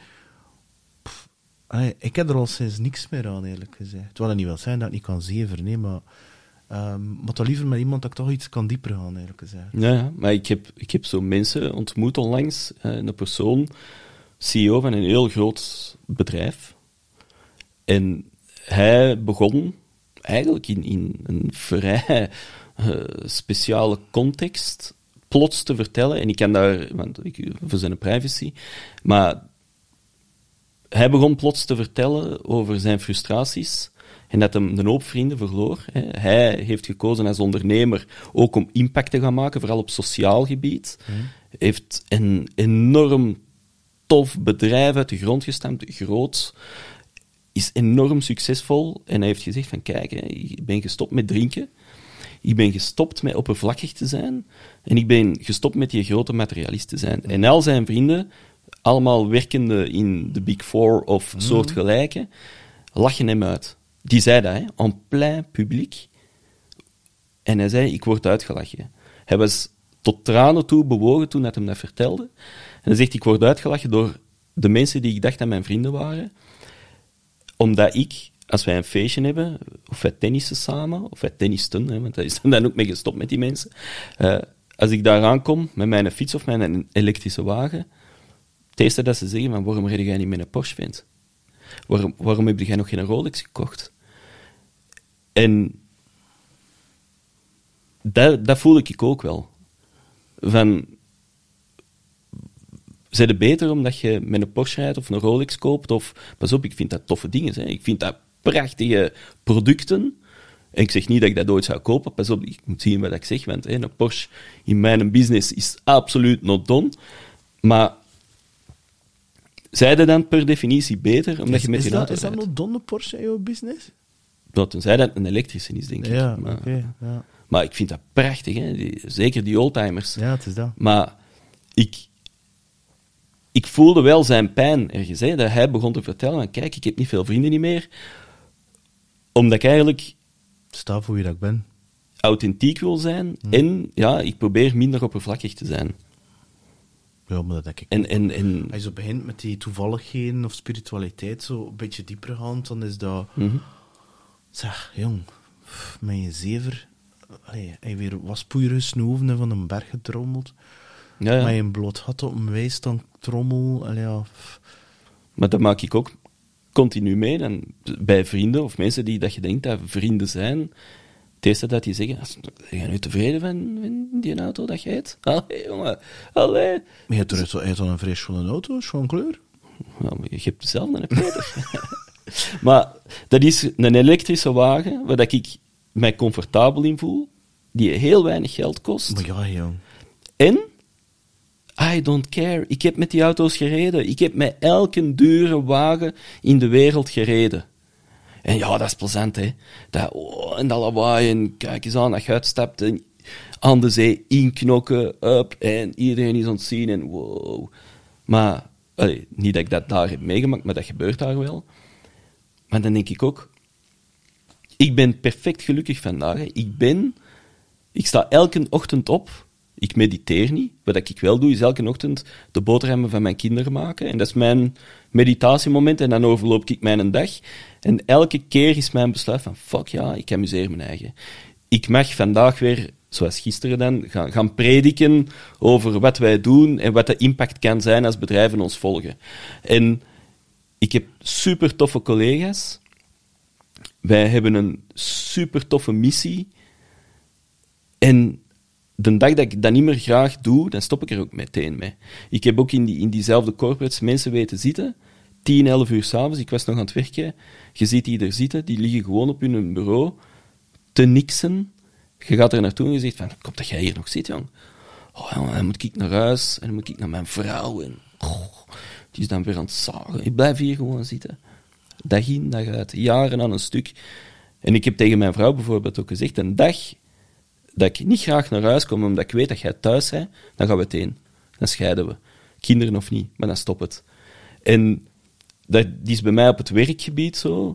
ik heb er al sinds niks meer aan, eerlijk gezegd. Terwijl het niet wil zijn dat ik niet kan zeven, nee, maar dan liever met iemand dat ik toch iets kan dieper gaan, eerlijk gezegd. Ja, maar ik heb zo mensen ontmoet onlangs, een persoon, CEO van een heel groot bedrijf. En hij begon eigenlijk in een vrij speciale context plots te vertellen, en ik kan daar, voor zijn privacy, maar hij begon plots te vertellen over zijn frustraties en dat hem een hoop vrienden verloor. Hij heeft gekozen als ondernemer ook om impact te gaan maken, vooral op sociaal gebied. Heeft een enorm tof bedrijf uit de grond gestampt, groot, is enorm succesvol en hij heeft gezegd van kijk, ik ben gestopt met drinken, ik ben gestopt met oppervlakkig te zijn en ik ben gestopt met die grote materialist te zijn. En al zijn vrienden, allemaal werkende in de Big Four of soortgelijke, lachen hem uit. Die zei dat, en plein publiek. En hij zei, ik word uitgelachen. Hij was tot tranen toe bewogen toen hij hem dat vertelde. En hij zegt, ik word uitgelachen door de mensen die ik dacht dat mijn vrienden waren, omdat ik, als wij een feestje hebben, of wij tennissen samen, of wij tennisten, want hij is dan ook mee gestopt met die mensen, als ik daar aankom met mijn fiets of mijn elektrische wagen, het eerste dat ze zeggen, van, waarom rijd jij niet met een Porsche, vent? Waarom heb jij nog geen Rolex gekocht? En dat voel ik ook wel. Van, zijn het beter omdat je met een Porsche rijdt of een Rolex koopt? Of, pas op, ik vind dat toffe dingen. Hè. Ik vind dat prachtige producten. En ik zeg niet dat ik dat ooit zou kopen. Pas op, ik moet zien wat ik zeg. Want een Porsche in mijn business is absoluut not done. Maar zij dat dan per definitie beter, omdat je met je auto rijdt? Is dat not done, een Porsche in jouw business? Nou, tenzij dat een elektrische is, denk ik. Ja, maar, okay, ja. Maar ik vind dat prachtig, hè. Zeker die oldtimers. Ja, het is dat. Maar ik voelde wel zijn pijn ergens, hè, dat hij begon te vertellen van, kijk, ik heb niet veel vrienden niet meer, omdat ik eigenlijk sta voor wie dat ik ben. Authentiek wil zijn en ja, ik probeer minder oppervlakkig te zijn. Ja, maar dat denk ik. En als je zo begint met die toevalligheden of spiritualiteit zo een beetje dieper gaan, dan is dat... Zeg, jong, met je zever... Allee, hij weer waspoeier gesnoven en van een berg getrommeld. ja. Met een bloot gat op een wijs, dan trommel. Allee, ja. Maar dat maak ik ook continu mee. Dan, bij vrienden of mensen die dat je denkt dat vrienden zijn, het eerste dat die zeggen, ben je nu tevreden van die auto dat je hebt? Allee, jongen, allee. Maar je hebt toch een vrij schone auto, schoon kleur? Ja, maar je hebt dezelfde, hè, Peter. Maar dat is een elektrische wagen waar dat ik mij comfortabel in voel, die heel weinig geld kost. Maar ja, jong. En I don't care. Ik heb met die auto's gereden. Ik heb met elke dure wagen in de wereld gereden. En ja, dat is plezant, hè. En dat lawaai, en kijk eens aan, dat je uitstapt en aan de zee inknokken, up, en iedereen is aan het zien, en wow. Maar, niet dat ik dat daar heb meegemaakt, maar dat gebeurt daar wel. Maar dan denk ik ook, ik ben perfect gelukkig vandaag. Hè. Ik sta elke ochtend op, ik mediteer niet. Wat ik wel doe, is elke ochtend de boterhammen van mijn kinderen maken. En dat is mijn meditatiemoment, en dan overloop ik mijn dag. En elke keer is mijn besluit van, fuck ja, ik amuseer mijn eigen. Ik mag vandaag weer, zoals gisteren dan, gaan prediken over wat wij doen en wat de impact kan zijn als bedrijven ons volgen. En ik heb super toffe collega's. Wij hebben een super toffe missie. En de dag dat ik dat niet meer graag doe, dan stop ik er ook meteen mee. Ik heb ook in diezelfde corporates mensen weten zitten, 10, 11 uur 's avonds, ik was nog aan het werken, je ziet die er zitten, die liggen gewoon op hun bureau te niksen. Je gaat er naartoe en je zegt van, kom dat jij hier nog zit, jong. Oh, jongen, dan moet ik naar huis, en dan moet ik naar mijn vrouw, en die is dan weer aan het zagen. Ik blijf hier gewoon zitten. Dag in, dag uit, jaren aan een stuk. En ik heb tegen mijn vrouw bijvoorbeeld ook gezegd, een dag dat ik niet graag naar huis kom, omdat ik weet dat jij thuis bent, dan gaan we uiteen. Dan scheiden we. Kinderen of niet, maar dan stopt het. En dat is bij mij op het werkgebied zo.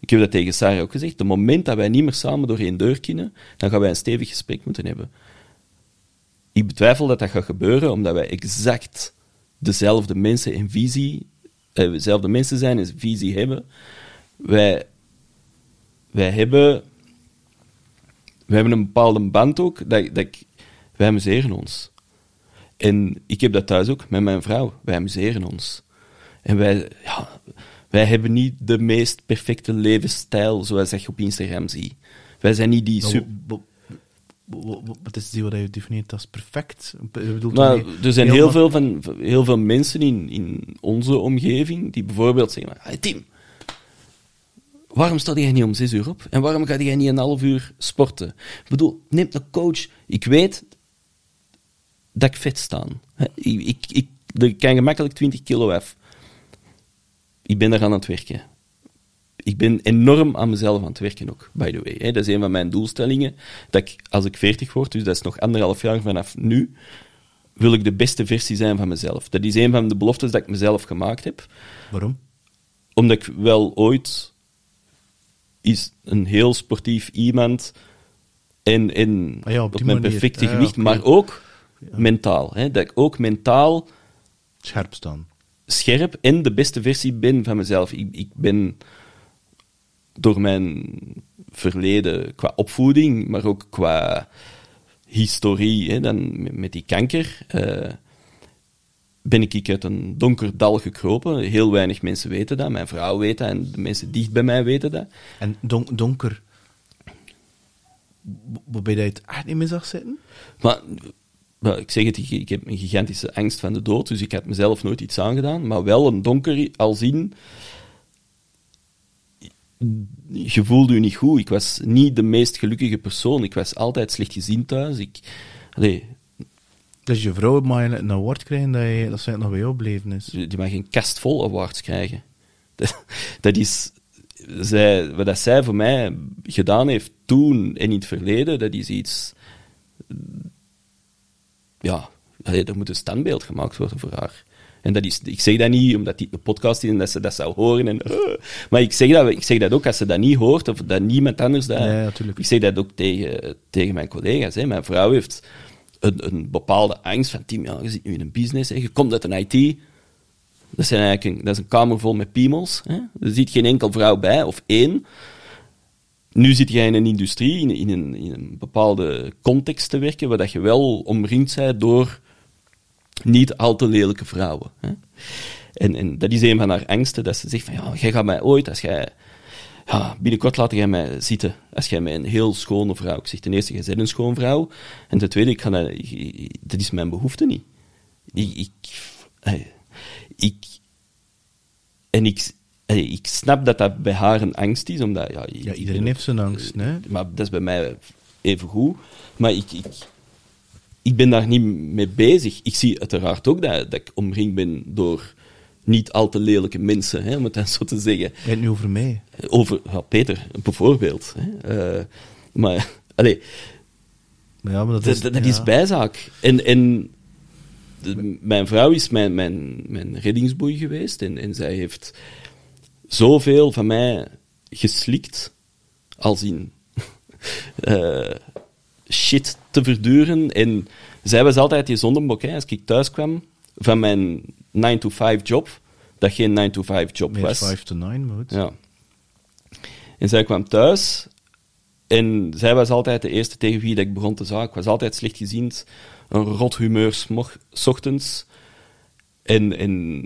Ik heb dat tegen Sarah ook gezegd. Het moment dat wij niet meer samen door één deur kunnen, dan gaan wij een stevig gesprek moeten hebben. Ik betwijfel dat gaat gebeuren, omdat wij exact dezelfde mensen en visie, dezelfde mensen zijn en visie hebben. Wij hebben een bepaalde band ook, wij amuseren ons. En ik heb dat thuis ook met mijn vrouw. Wij amuseren ons. En wij hebben niet de meest perfecte levensstijl zoals je op Instagram ziet. Wij zijn niet die Wat is die wat je definieert als perfect? Er zijn heel veel mensen in onze omgeving die bijvoorbeeld zeggen: hey Tim, waarom sta jij niet om 6 uur op? En waarom ga jij niet een half uur sporten? Ik bedoel, neem een coach. Ik weet dat ik vet sta. Ik kan gemakkelijk 20 kilo af. Ik ben daar aan het werken. Ik ben enorm aan mezelf aan het werken ook, by the way. Dat is een van mijn doelstellingen. Dat ik, als ik 40 word, dus dat is nog 1,5 jaar vanaf nu, wil ik de beste versie zijn van mezelf. Dat is een van de beloftes dat ik mezelf gemaakt heb. Waarom? Omdat ik wel ooit is een heel sportief iemand en op mijn perfecte gewicht, maar ook mentaal. Dat ik ook mentaal scherp staan. Scherp en de beste versie ben van mezelf. Ik ben door mijn verleden qua opvoeding, maar ook qua historie, dan met die kanker, ben ik uit een donker dal gekropen. Heel weinig mensen weten dat. Mijn vrouw weet dat en de mensen dicht bij mij weten dat. En donker, waarbij je het echt niet meer zag zitten? Maar ik zeg het, ik heb een gigantische angst van de dood, dus ik had mezelf nooit iets aangedaan, maar wel een donker als in... Je voelde je niet goed. Ik was niet de meest gelukkige persoon. Ik was altijd slecht gezien thuis. Dus je vrouw mag een award krijgen dat zij nog bij jou gebleven is? Die mag een kast vol awards krijgen. Dat is... Wat zij voor mij gedaan heeft toen en in het verleden, dat is iets... Ja, er moet een standbeeld gemaakt worden voor haar. En dat is, ik zeg dat niet omdat dit een podcast is en dat ze dat zou horen. Maar ik zeg dat ook als ze dat niet hoort, of dat niemand anders dat... Ja, natuurlijk. Ik zeg dat ook tegen mijn collega's. Hè. Mijn vrouw heeft een bepaalde angst van: Tim, je zit nu in een business, hè. Je komt uit een IT. Dat is een kamer vol met piemels. Hè. Er zit geen enkel vrouw bij, of één. Nu zit jij in een industrie, in een bepaalde context te werken, waar dat je wel omringd bent door niet al te lelijke vrouwen. Hè. En dat is een van haar angsten, dat ze zegt van: ja, jij gaat mij ooit, als jij... Ja, binnenkort laat jij mij zitten, als jij mij een heel schone vrouw... Ik zeg ten eerste, jij bent een schoon vrouw. En ten tweede, dat is mijn behoefte niet. Ik snap dat dat bij haar een angst is, omdat... Ja, iedereen heeft zijn angst, hè? Maar dat is bij mij even goed. Maar ik ben daar niet mee bezig. Ik zie uiteraard ook dat ik omringd ben door niet al te lelijke mensen, hè, om het dan zo te zeggen. Je hebt het nu over mij. Over Peter, bijvoorbeeld. Hè. Maar, allez... Ja, maar dat is bijzaak. En mijn vrouw is mijn reddingsboei geweest en zij heeft zoveel van mij geslikt, als in shit te verduren. En zij was altijd die zondebok. Als ik thuis kwam van mijn 9-to-5 job, dat geen 9-to-5 job meer was. 5 to 9 moet. Ja. En zij kwam thuis en zij was altijd de eerste tegen wie dat ik begon te zaken. Ik was altijd slecht gezien, een rot humeur 's ochtends. En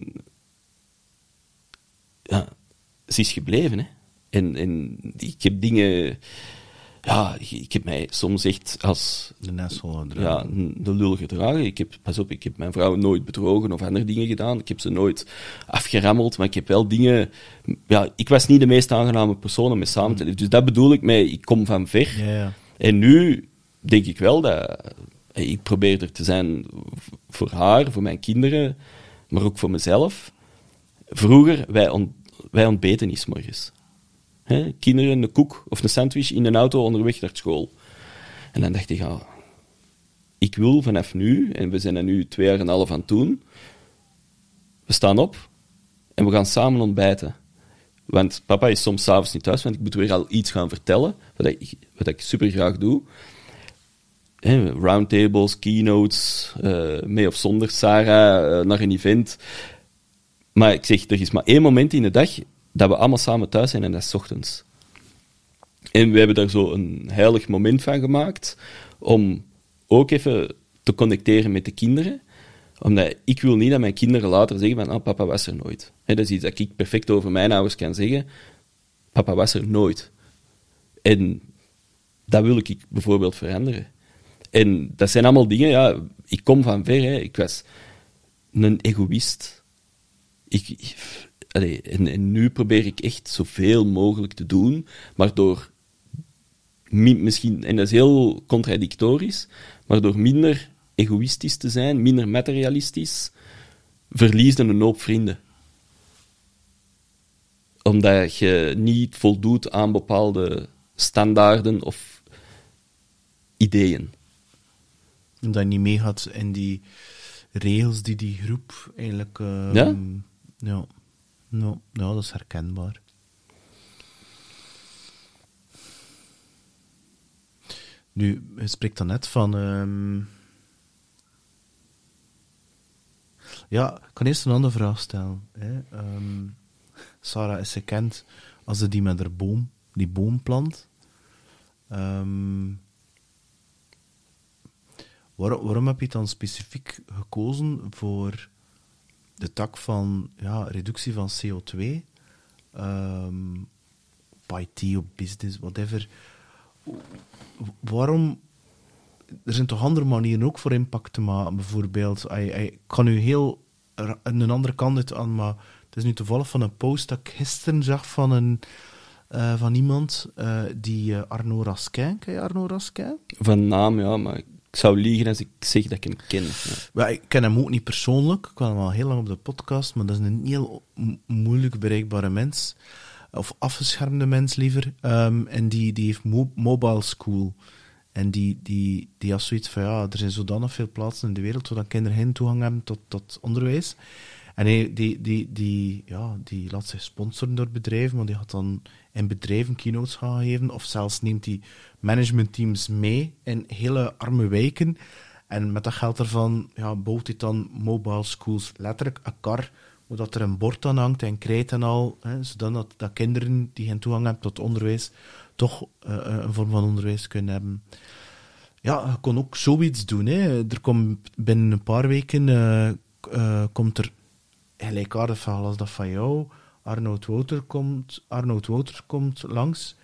ja, ze is gebleven, hè. En ik heb dingen... Ja, ik heb mij soms echt als... De nesel de lul gedragen. Pas op, ik heb mijn vrouw nooit bedrogen of andere dingen gedaan. Ik heb ze nooit afgerammeld, maar ik heb wel dingen... Ja, ik was niet de meest aangename persoon om mee samen te leven. Dus dat bedoel ik mee, ik kom van ver. Ja. En nu denk ik wel dat... Ik probeer er te zijn voor haar, voor mijn kinderen, maar ook voor mezelf. Vroeger, wij ontbeten niet 's morgens. Kinderen een koek of een sandwich in een auto onderweg naar school. En dan dacht ik, ik wil vanaf nu, en we zijn er nu 2,5 jaar aan het doen, we staan op en we gaan samen ontbijten. Want papa is soms 's avonds niet thuis, want ik moet weer al iets gaan vertellen, wat ik super graag doe. Roundtables, keynotes, mee of zonder Sarah, naar een event. Maar ik zeg, er is maar 1 moment in de dag dat we allemaal samen thuis zijn, en dat is 's ochtends. En we hebben daar zo een heilig moment van gemaakt, om ook even te connecteren met de kinderen. Omdat ik wil niet dat mijn kinderen later zeggen van, papa was er nooit. Dat is iets dat ik perfect over mijn ouders kan zeggen. Papa was er nooit. En dat wil ik bijvoorbeeld veranderen. En dat zijn allemaal dingen, ik kom van ver. Ik was een egoïst. En nu probeer ik echt zoveel mogelijk te doen, maar door misschien, en dat is heel contradictorisch, maar door minder egoïstisch te zijn, minder materialistisch, verlies je een hoop vrienden. Omdat je niet voldoet aan bepaalde standaarden of ideeën. Omdat je niet meegaat in die regels die groep eigenlijk... Ja, dat is herkenbaar. Nu, je spreekt dan net van... ik kan eerst een andere vraag stellen. Hè. Sarah is gekend als die met haar die boom plant. Waarom heb je dan specifiek gekozen voor de tak van reductie van CO2? Op IT, op business, whatever. Waarom... Er zijn toch andere manieren ook voor impact te maken, bijvoorbeeld. Ik kan nu heel een andere kant uit aan, maar het is nu toevallig van een post dat ik gisteren zag van iemand, die Arnaud Raskin. Ken je Arnaud Raskin? Van naam, ja, maar ik zou liegen als ik zeg dat ik hem ken. Ja. Ik ken hem ook niet persoonlijk. Ik kwam hem al heel lang op de podcast, maar dat is een heel moeilijk bereikbare mens. Of afgeschermde mens liever. En die heeft Mobile School. En die had zoiets van, er zijn zodanig veel plaatsen in de wereld waar kinderen geen toegang hebben tot onderwijs. En die laat zich sponsoren door bedrijven, maar die had dan in bedrijven keynotes gaan geven, of zelfs neemt hij managementteams mee in hele arme wijken. En met dat geld ervan bouwt hij dan mobile schools, letterlijk een kar, zodat er een bord aan hangt en krijt en al, zodat dat kinderen die geen toegang hebben tot onderwijs, toch een vorm van onderwijs kunnen hebben. Ja, je kon ook zoiets doen. Er komt binnen een paar weken komt er gelijkaardig verhaal als dat van jou. Arnoud Wouter komt langs.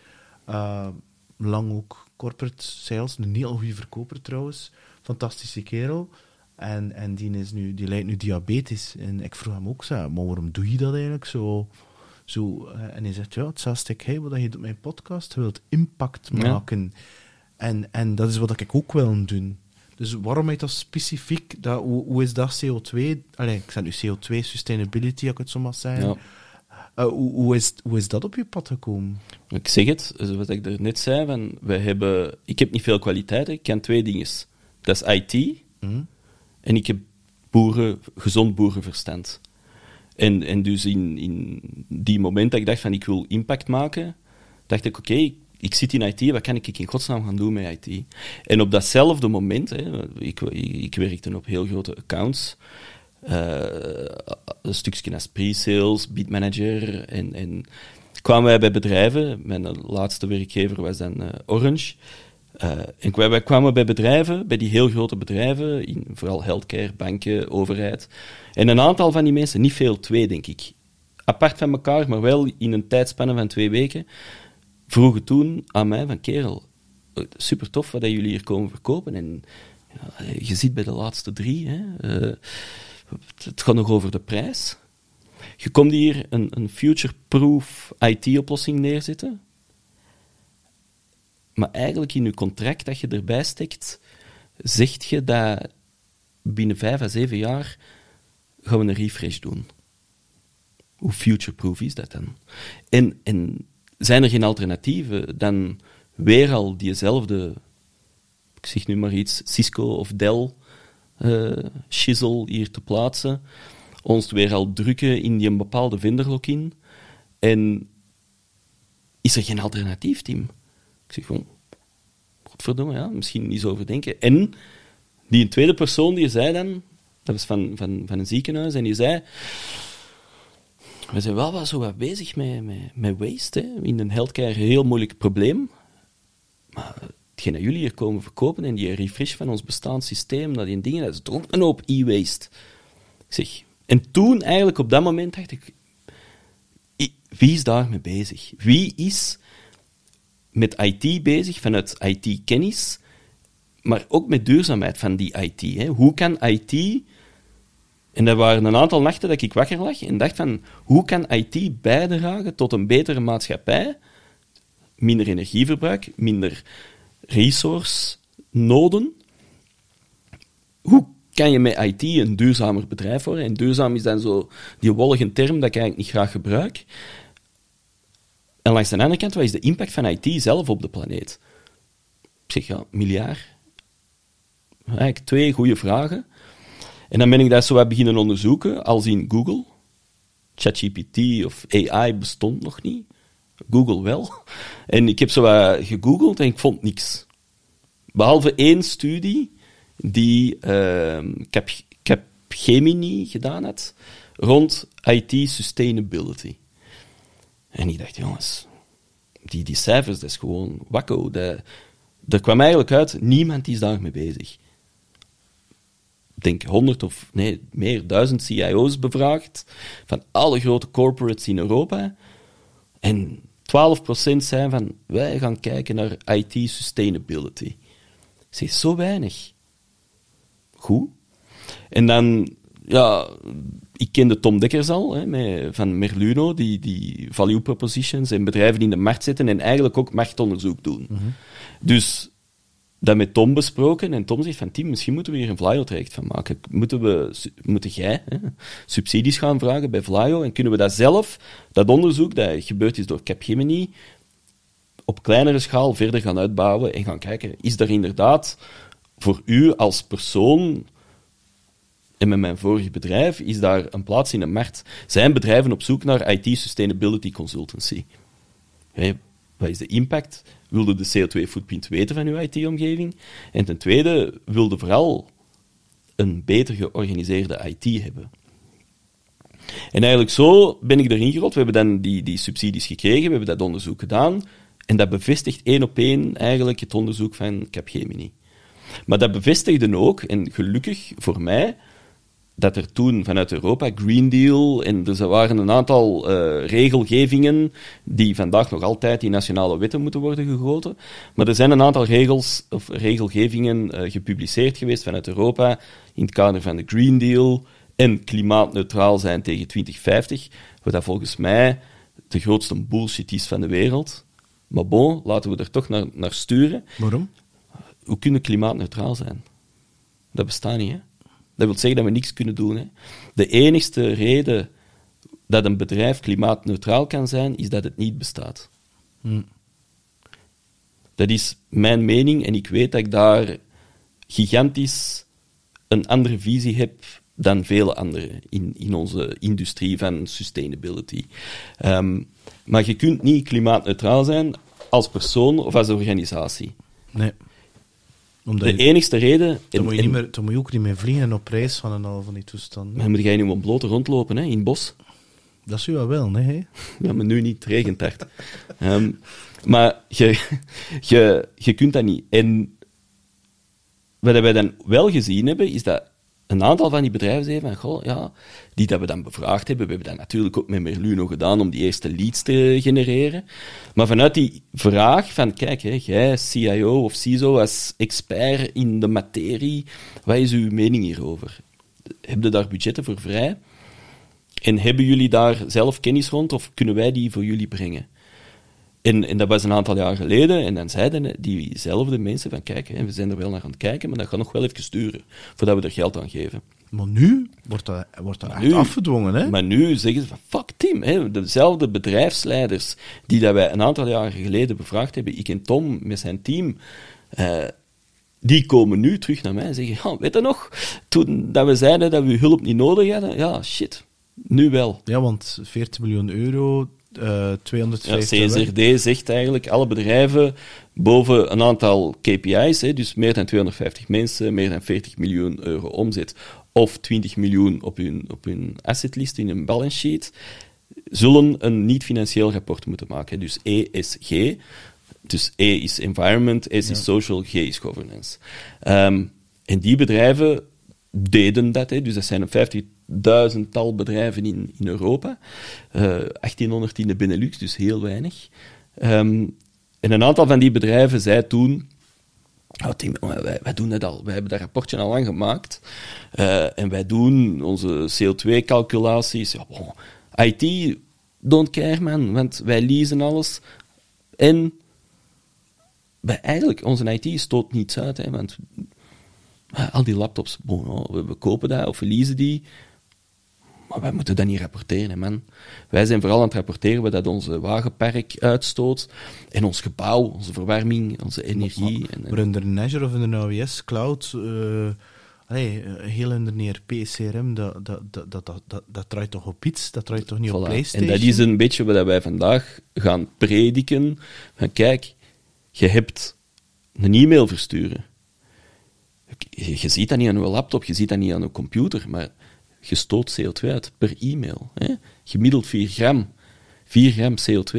Lang ook corporate sales. Een heel goede verkoper trouwens. Fantastische kerel. En die lijdt nu diabetes. En ik vroeg hem ook, maar waarom doe je dat eigenlijk zo? En hij zegt, hetzelfde wat je doet met mijn podcast. Je wilt impact maken. En dat is wat ik ook wil doen. Dus waarom heet dat specifiek? Hoe is dat CO2? Ik zeg nu CO2 sustainability, als ik het zo mag zeggen. Ja. Hoe is dat op je pad gekomen? Ik zeg het, wat ik er net zei. Ik heb niet veel kwaliteiten. Ik ken 2 dingen. Dat is IT. En ik heb gezond boerenverstand. En dus in die moment dat ik dacht van ik wil impact maken, dacht ik oké, ik zit in IT, wat kan ik in godsnaam gaan doen met IT? En op datzelfde moment, ik werkte op heel grote accounts, een stukje als pre-sales, beatmanager, en kwamen wij bij bedrijven, mijn laatste werkgever was dan Orange, en wij kwamen bij bedrijven, bij die heel grote bedrijven, in vooral healthcare, banken, overheid, en een aantal van die mensen, niet veel, 2 denk ik, apart van elkaar, maar wel in een tijdspanne van 2 weken, vroegen toen aan mij van, kerel, super tof wat jullie hier komen verkopen. En je ziet bij de laatste 3, het gaat nog over de prijs. Je komt hier een future-proof IT-oplossing neerzetten, maar eigenlijk in je contract dat je erbij steekt, zegt je dat binnen 5 à 7 jaar gaan we een refresh doen. Hoe future-proof is dat dan? En zijn er geen alternatieven dan weer al diezelfde, ik zeg nu maar iets, Cisco of Dell shizzle hier te plaatsen, ons weer al drukken in die een bepaalde vendorlogin en is er geen alternatief, Tim? Ik zeg gewoon, godverdomme, ja, misschien eens overdenken. En die tweede persoon die zei dan, dat was van een ziekenhuis, en die zei, we zijn wel zo wat bezig met waste, hè. In een healthcare een heel moeilijk probleem. Maar hetgeen dat jullie hier komen verkopen en die refresh van ons bestaand systeem, dat die dingen, dat is toch ook een hoop e-waste. Ik zeg, en toen eigenlijk op dat moment dacht ik, wie is daarmee bezig? Wie is met IT bezig, vanuit IT-kennis, maar ook met duurzaamheid van die IT? Hè? Hoe kan IT... En er waren een aantal nachten dat ik wakker lag en dacht van, hoe kan IT bijdragen tot een betere maatschappij? Minder energieverbruik, minder resource-noden. Hoe kan je met IT een duurzamer bedrijf worden? En duurzaam is dan zo die wollige term dat ik eigenlijk niet graag gebruik. En langs de andere kant, wat is de impact van IT zelf op de planeet? Ik zeg, ja, miljard. Eigenlijk 2 goede vragen. En dan ben ik dat zo wat beginnen onderzoeken, als in Google. ChatGPT of AI bestond nog niet. Google wel. En ik heb zo wat gegoogeld en ik vond niks. Behalve 1 studie die Capgemini gedaan had rond IT sustainability. En ik dacht, jongens, die cijfers, dat is gewoon wakko. Er kwam eigenlijk uit, niemand is daarmee bezig. Ik denk 100 of nee, meer, 1000 CIO's bevraagd van alle grote corporates in Europa. En 12% zijn van, wij gaan kijken naar IT sustainability. Ik zeg, zo weinig. Goed. En dan, ja, ik kende Tom Dekkers al, hè, van Merluno, die value propositions en bedrijven in de markt zetten en eigenlijk ook marktonderzoek doen. Mm-hmm. Dus dat met Tom besproken en Tom zegt van, Tim, misschien moeten we hier een Vlaio-traject van maken. Moeten jij subsidies gaan vragen bij Vlaio en kunnen we dat zelf, dat onderzoek dat gebeurd is door Capgemini, op kleinere schaal verder gaan uitbouwen en gaan kijken, is er inderdaad voor u als persoon en met mijn vorige bedrijf, is daar een plaats in de markt? Zijn bedrijven op zoek naar IT Sustainability Consultancy? Wat is de impact? Wilde de CO2-footprint weten van uw IT-omgeving? En ten tweede, wilde vooral een beter georganiseerde IT hebben. En eigenlijk zo ben ik erin gerold. We hebben dan die subsidies gekregen, we hebben dat onderzoek gedaan, en dat bevestigt 1 op 1 eigenlijk het onderzoek van Capgemini. Maar dat bevestigde ook, en gelukkig voor mij, dat er toen vanuit Europa Green Deal en er waren een aantal regelgevingen die vandaag nog altijd in nationale wetten moeten worden gegoten. Maar er zijn een aantal regels of regelgevingen gepubliceerd geweest vanuit Europa in het kader van de Green Deal en klimaatneutraal zijn tegen 2050, wat dat volgens mij de grootste bullshit is van de wereld. Maar bon, laten we er toch naar sturen. Waarom? Hoe kunnen klimaatneutraal zijn? Dat bestaat niet, hè? Dat wil zeggen dat we niks kunnen doen. Hè. De enigste reden dat een bedrijf klimaatneutraal kan zijn, is dat het niet bestaat. Dat is mijn mening en ik weet dat ik daar gigantisch een andere visie heb dan vele anderen in onze industrie van sustainability. Maar je kunt niet klimaatneutraal zijn als persoon of als organisatie. Nee. De enigste reden... Dan moet je ook niet meer vliegen op reis van en al van die toestanden. Maar dan moet jij nu op blote rondlopen, hè, in het bos. Dat is u wel, nee? Ja, maar nu niet, het regent hard. Maar je kunt dat niet. En wat wij dan wel gezien hebben, is dat een aantal van die bedrijven zeiden van, goh, ja, die dat we dan bevraagd hebben, we hebben dat natuurlijk ook met Merluno gedaan om die eerste leads te genereren. Maar vanuit die vraag van, kijk, hè, jij CIO of CISO als expert in de materie, wat is uw mening hierover? Heb je daar budgetten voor vrij? En hebben jullie daar zelf kennis rond, of kunnen wij die voor jullie brengen? En dat was een aantal jaar geleden, en dan zeiden diezelfde mensen van, kijk, hè, we zijn er wel naar aan het kijken, maar dat gaat nog wel even sturen, voordat we er geld aan geven. Maar nu wordt dat echt afgedwongen, hè? Maar nu zeggen ze van, fuck Tim, hè, dezelfde bedrijfsleiders die dat wij een aantal jaren geleden bevraagd hebben, ik en Tom met zijn team, die komen nu terug naar mij en zeggen, ja, weet je nog, toen dat we zeiden dat we hulp niet nodig hadden, ja, shit, nu wel. Ja, want 40 miljoen euro 250. Ja, CSRD zegt eigenlijk, alle bedrijven boven een aantal KPI's, dus meer dan 250 mensen, meer dan 40 miljoen euro omzet, of 20 miljoen op hun assetlist, in hun balance sheet, zullen een niet-financieel rapport moeten maken. Dus ESG. Dus E is environment, S is social, G is governance. En die bedrijven deden dat. Dus dat zijn een 50.000-tal bedrijven in Europa. 1800 in de Benelux, dus heel weinig. En een aantal van die bedrijven zei toen... wij doen dat al. Wij hebben dat rapportje al lang gemaakt. En wij doen onze CO2-calculaties. Ja, bon, IT, don't care, man. Want wij leasen alles. En eigenlijk, onze IT stoot niets uit. Hè, want al die laptops, we kopen dat of we leasen die. Maar wij moeten dat niet rapporteren, hè, man. Wij zijn vooral aan het rapporteren wat dat onze wagenpark uitstoot. En ons gebouw, onze verwarming, onze energie. Maar in de Azure of in de AWS Cloud... heel in de ERP, CRM, dat draait toch op iets? Dat draait toch niet op PlayStation? En dat is een beetje wat wij vandaag gaan prediken. Van kijk, je hebt een e-mail versturen. Je ziet dat niet aan je laptop, je ziet dat niet aan je computer, maar je stoot CO2 uit per e-mail. Hè? Gemiddeld 4 gram. 4 gram CO2.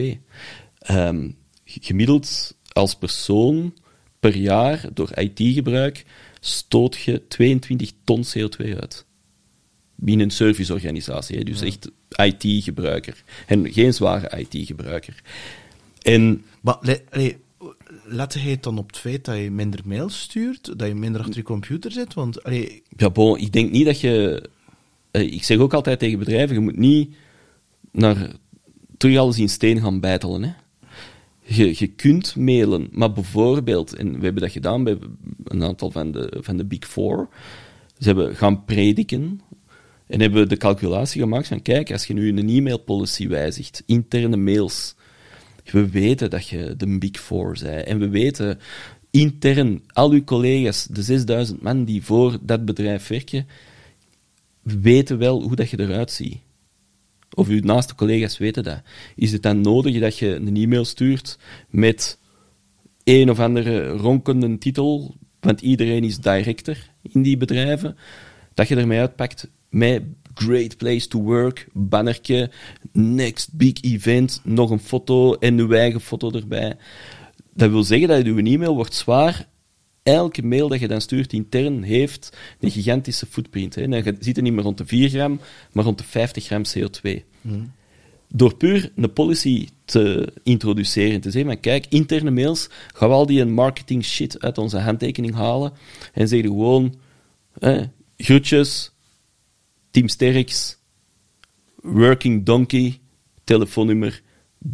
Gemiddeld als persoon per jaar door IT-gebruik stoot je 22 ton CO2 uit. Binnen een serviceorganisatie, hè? Dus echt IT-gebruiker. En geen zware IT-gebruiker. En... Maar let je het dan op het feit dat je minder mails stuurt, dat je minder achter je computer zit? Want, ja, bon, ik denk niet dat je... Ik zeg ook altijd tegen bedrijven, je moet niet terug alles in steen gaan bijtelen, hè. Je kunt mailen, maar bijvoorbeeld, en we hebben dat gedaan bij een aantal van de Big Four, ze hebben gaan prediken en hebben de calculatie gemaakt van, kijk, als je nu een e-mail-policy wijzigt, interne mails, we weten dat je de Big Four bent, en we weten intern, al uw collega's, de 6000 man die voor dat bedrijf werken, weten wel hoe dat je eruit ziet. Of uw naaste collega's weten dat. Is het dan nodig dat je een e-mail stuurt met een of andere ronkende titel, want iedereen is director in die bedrijven, dat je ermee uitpakt met great place to work, bannertje, next big event, nog een foto en uw eigen foto erbij. Dat wil zeggen dat uw e-mail wordt zwaar. Elke mail dat je dan stuurt intern heeft een gigantische footprint. Hè. Dan zit het niet meer rond de 4 gram, maar rond de 50 gram CO2. Door puur een policy te introduceren, te zeggen, maar kijk, interne mails, gaan we al die marketing shit uit onze handtekening halen en zeggen gewoon, groetjes, Team Sterks, Working Donkey, telefoonnummer,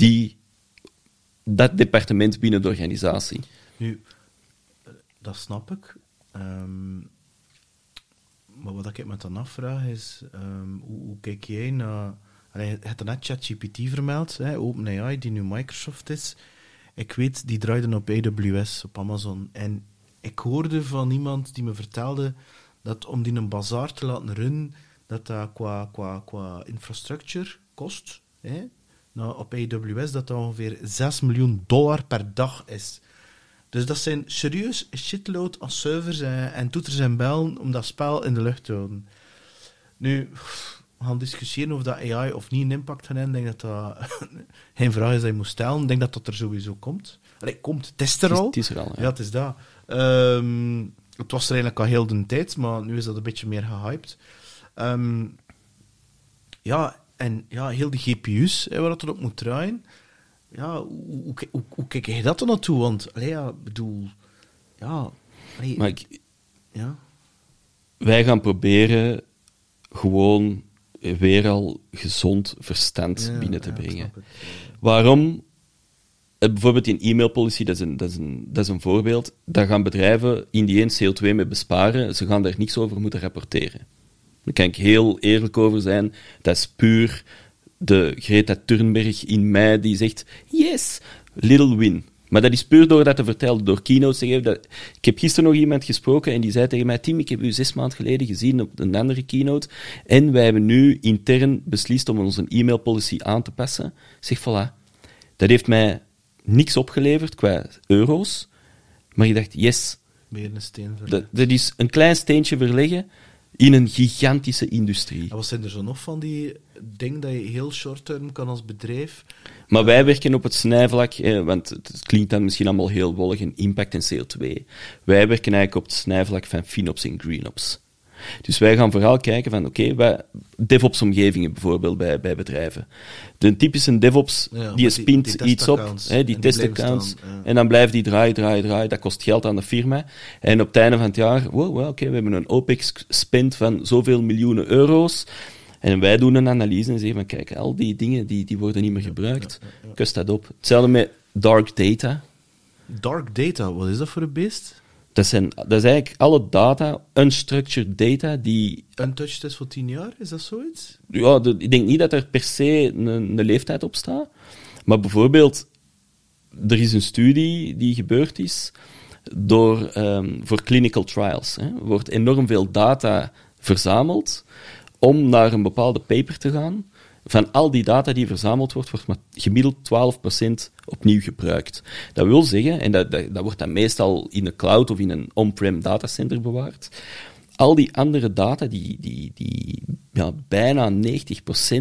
dat departement binnen de organisatie. Nu, dat snap ik. Maar wat ik me dan afvraag is, hoe kijk jij naar... Je hebt net ChatGPT vermeld, OpenAI, die nu Microsoft is. Ik weet, die draaiden op AWS, op Amazon. En ik hoorde van iemand die me vertelde dat om die een bazaar te laten runnen, dat qua infrastructure kost, op AWS, dat ongeveer $6 miljoen per dag is. Dus dat zijn serieus shitload aan servers en toeters en bellen om dat spel in de lucht te houden. Nu, we gaan discussiëren of dat AI of niet een impact gaat hebben. Ik denk dat dat geen vraag is dat je moet stellen. Ik denk dat dat er sowieso komt. Het is er al. Het is er al, ja. Het is dat. Het was er eigenlijk al heel de tijd, maar nu is dat een beetje meer gehyped. Heel die GPU's, waar dat erop moet draaien. Ja, hoe kijk je dat dan naartoe? Want, wij gaan proberen gewoon weer al gezond verstand binnen te brengen. Waarom? Bijvoorbeeld in e-mailpolicy, dat is een voorbeeld. Daar gaan bedrijven in die CO2 mee besparen. Ze gaan daar niks over moeten rapporteren. Daar kan ik heel eerlijk over zijn. Dat is puur de Greta Thunberg in mij die zegt, yes, little win. Maar dat is puur door dat te vertellen, door keynotes te geven. Ik heb gisteren nog iemand gesproken en die zei tegen mij, Tim, ik heb u 6 maanden geleden gezien op een andere keynote en wij hebben nu intern beslist om onze e-mailpolicy aan te passen. Ik zeg, voilà. Dat heeft mij niks opgeleverd qua euro's, maar ik dacht, yes. Meer een steen verlegd. Dat is een klein steentje verleggen in een gigantische industrie. En wat zijn er zo nog van die dingen dat je heel short-term kan als bedrijf? Maar wij werken op het snijvlak, want het klinkt dan misschien allemaal heel wollig, en impact en CO2. Wij werken eigenlijk op het snijvlak van FinOps en GreenOps. Dus wij gaan vooral kijken van, DevOps-omgevingen bijvoorbeeld bij bedrijven. De typische DevOps, die spint iets op, die testaccounts, en dan blijft die draaien. Dat kost geld aan de firma. En op het einde van het jaar, we hebben een OPEX-spend van zoveel miljoenen euro's. En wij doen een analyse en zeggen van, kijk, al die dingen, die worden niet meer gebruikt. Kust dat op. Hetzelfde met dark data. Dark data, wat is dat voor een beest? Dat is eigenlijk alle data, unstructured data, die... Untouched is voor 10 jaar, is dat zoiets? Ja, ik denk niet dat er per se een leeftijd op staat. Maar bijvoorbeeld, er is een studie die gebeurd is voor clinical trials. Er wordt enorm veel data verzameld om naar een bepaalde paper te gaan. Van al die data die verzameld wordt maar gemiddeld 12% opnieuw gebruikt. Dat wil zeggen, en dat wordt dan meestal in de cloud of in een on-prem datacenter bewaard, al die andere data, die bijna 90%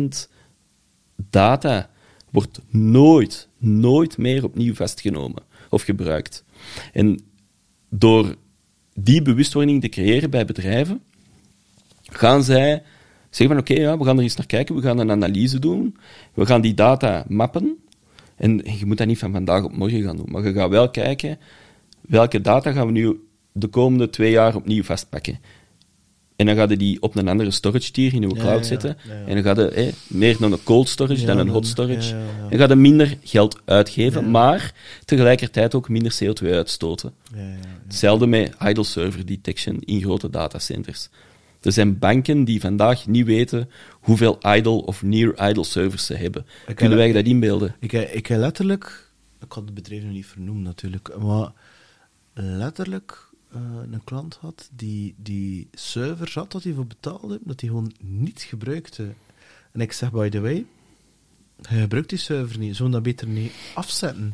data, wordt nooit meer opnieuw vastgenomen of gebruikt. En door die bewustwording te creëren bij bedrijven, gaan zij zeggen van we gaan er eens naar kijken, we gaan een analyse doen, we gaan die data mappen, en je moet dat niet van vandaag op morgen gaan doen, maar je gaat wel kijken, welke data gaan we nu de komende 2 jaar opnieuw vastpakken. En dan ga je die op een andere storage tier in je cloud zetten, en dan ga je meer naar een cold storage dan een hot storage. En ga je minder geld uitgeven, maar tegelijkertijd ook minder CO2 uitstoten. Hetzelfde met idle server detection in grote datacenters. Er zijn banken die vandaag niet weten hoeveel idle of near-idle servers ze hebben. Kunnen wij dat inbeelden? Ik heb letterlijk... Ik had het bedrijf nog niet vernoemd natuurlijk, maar letterlijk een klant had die servers had dat hij voor betaalde, dat hij gewoon niet gebruikte. En ik zeg, by the way, hij gebruikt die server niet, zullen we dat beter niet afzetten?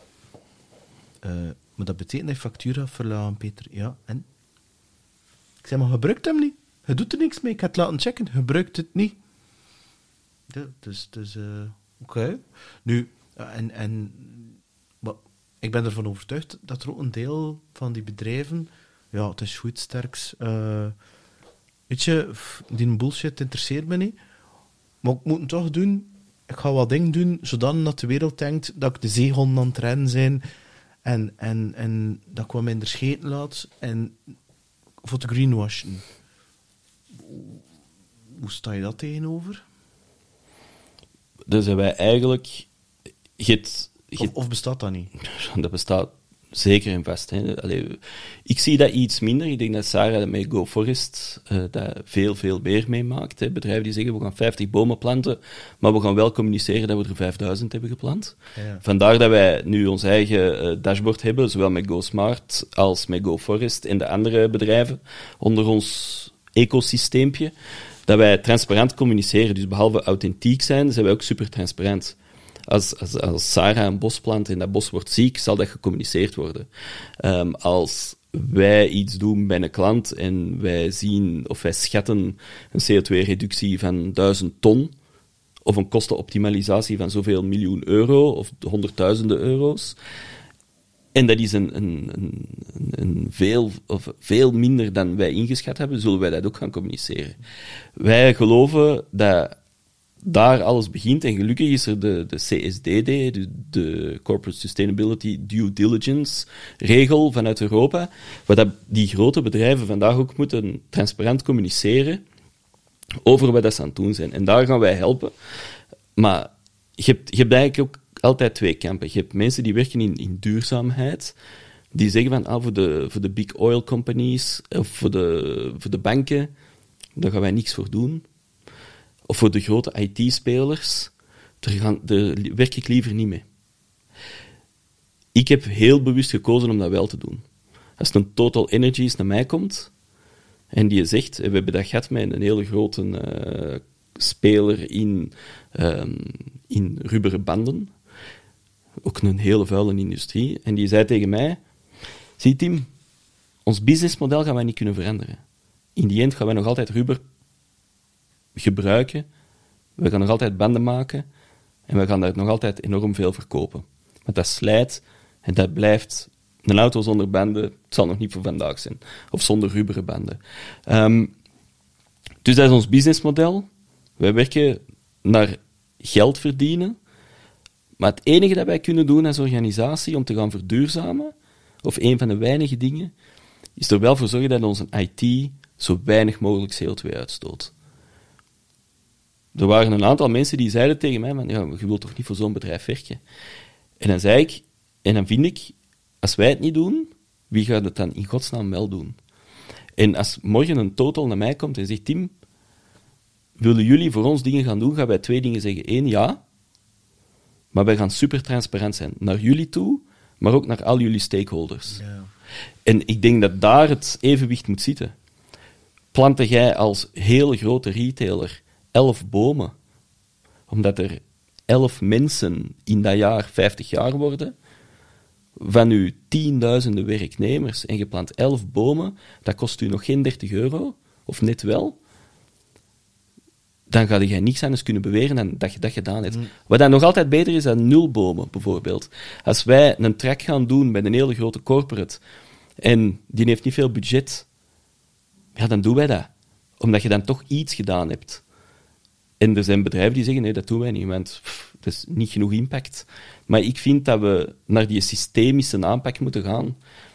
Maar dat betekent dat je factuur gaat verlagen, Peter. Ja, en? Ik zeg, maar gebruikt hem niet. Je doet er niks mee. Ik heb het laten checken. Gebruikt het niet. Ja, dus oké. Nu, maar ik ben ervan overtuigd dat er ook een deel van die bedrijven, ja, het is goed sterks. Weet je, die bullshit interesseert me niet. Maar ik moet het toch doen. Ik ga wat dingen doen, zodat de wereld denkt dat ik de zeehonden aan het rennen zijn en dat ik wat minder scheten laat en voor te greenwashen. Hoe sta je dat tegenover? Dus hebben wij eigenlijk... Of bestaat dat niet? Dat bestaat zeker en vast. Hè. Allee, ik zie dat iets minder. Ik denk dat Sarah met GoForest dat veel meer meemaakt. Hè. Bedrijven die zeggen, we gaan 50 bomen planten, maar we gaan wel communiceren dat we er 5000 hebben geplant. Ja. Vandaar dat wij nu ons eigen dashboard hebben, zowel met GoSmart als met GoForest en de andere bedrijven onder ons ecosysteempje, dat wij transparant communiceren. Dus behalve authentiek zijn wij ook super transparant. Als Sarah een bos plant en dat bos wordt ziek, zal dat gecommuniceerd worden. Als wij iets doen bij een klant en wij zien of wij schatten een CO2-reductie van 1000 ton of een kostenoptimalisatie van zoveel miljoen euro of honderdduizenden euro's, en dat is een veel minder dan wij ingeschat hebben, zullen wij dat ook gaan communiceren. Wij geloven dat daar alles begint, en gelukkig is er de CSDD, de Corporate Sustainability Due Diligence regel vanuit Europa, waar dat die grote bedrijven vandaag ook moeten transparant communiceren over wat dat ze aan het doen zijn. En daar gaan wij helpen. Maar je hebt eigenlijk ook altijd 2 kampen. Je hebt mensen die werken in duurzaamheid, die zeggen van voor de big oil companies of voor de banken, daar gaan wij niks voor doen. Of voor de grote IT-spelers, daar werk ik liever niet mee. ik heb heel bewust gekozen om dat wel te doen. Als een Total Energies naar mij komt en die zegt, we hebben dat gehad met een hele grote speler in rubberen banden, ook een hele vuile industrie, en die zei tegen mij, zie Tim, ons businessmodel gaan wij niet kunnen veranderen. In die end gaan wij nog altijd rubber gebruiken, we gaan nog altijd banden maken en we gaan daar nog altijd enorm veel verkopen. Want dat slijt en dat blijft... Een auto zonder banden, het zal nog niet voor vandaag zijn. Of zonder rubberen banden. Dus dat is ons businessmodel. Wij werken naar geld verdienen. Maar het enige dat wij kunnen doen als organisatie om te gaan verduurzamen, of een van de weinige dingen, is er wel voor zorgen dat onze IT zo weinig mogelijk CO2 uitstoot. Er waren een aantal mensen die zeiden tegen mij, ja, je wilt toch niet voor zo'n bedrijf werken? En dan zei ik, en dan vind ik, als wij het niet doen, wie gaat het dan in godsnaam wel doen? En als morgen een Total naar mij komt en zegt, Tim, willen jullie voor ons dingen gaan doen, gaan wij 2 dingen zeggen. 1, ja, maar wij gaan super transparant zijn. Naar jullie toe, maar ook naar al jullie stakeholders. Ja. En ik denk dat daar het evenwicht moet zitten. Planten jij als hele grote retailer 11 bomen, omdat er 11 mensen in dat jaar 50 jaar worden, van uw 10.000 werknemers, en je plant 11 bomen, dat kost u nog geen €30, of net wel, dan ga je niks anders kunnen beweren dan dat je dat gedaan hebt. Wat dan nog altijd beter is dan 0 bomen, bijvoorbeeld. Als wij een track gaan doen met een hele grote corporate, en die heeft niet veel budget, ja, dan doen wij dat. Omdat je dan toch iets gedaan hebt. En er zijn bedrijven die zeggen, nee, dat doen wij niet, want dat is niet genoeg impact. Maar ik vind dat we naar die systemische aanpak moeten gaan.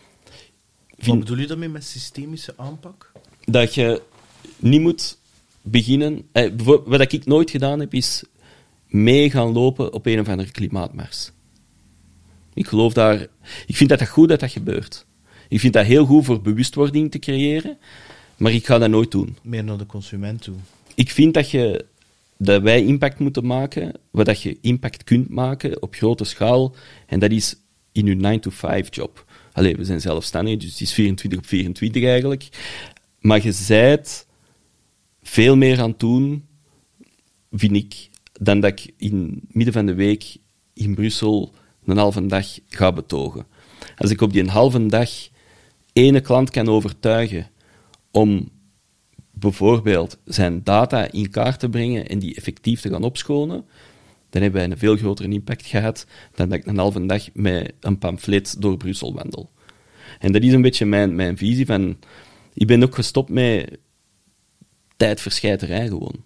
Wat bedoel je daarmee met systemische aanpak? Dat je niet moet beginnen... Wat ik nooit gedaan heb, is mee gaan lopen op een of andere klimaatmars. Ik geloof daar... Ik vind dat goed dat dat gebeurt. Ik vind dat heel goed voor bewustwording te creëren, maar ik ga dat nooit doen. Meer naar de consument toe. Ik vind dat wij impact moeten maken, wat je impact kunt maken op grote schaal, en dat is in uw 9-to-5-job. Allee, we zijn zelfstandig, dus het is 24 op 24 eigenlijk. Maar je zijt veel meer aan het doen, vind ik, dan dat ik in midden van de week in Brussel een halve dag ga betogen. Als ik op die een halve dag ene klant kan overtuigen om bijvoorbeeld zijn data in kaart te brengen en die effectief te gaan opschonen, dan hebben wij een veel grotere impact gehad dan dat ik een halve dag met een pamflet door Brussel wandel. En dat is een beetje mijn visie van... Ik ben ook gestopt met tijdverschijterij gewoon.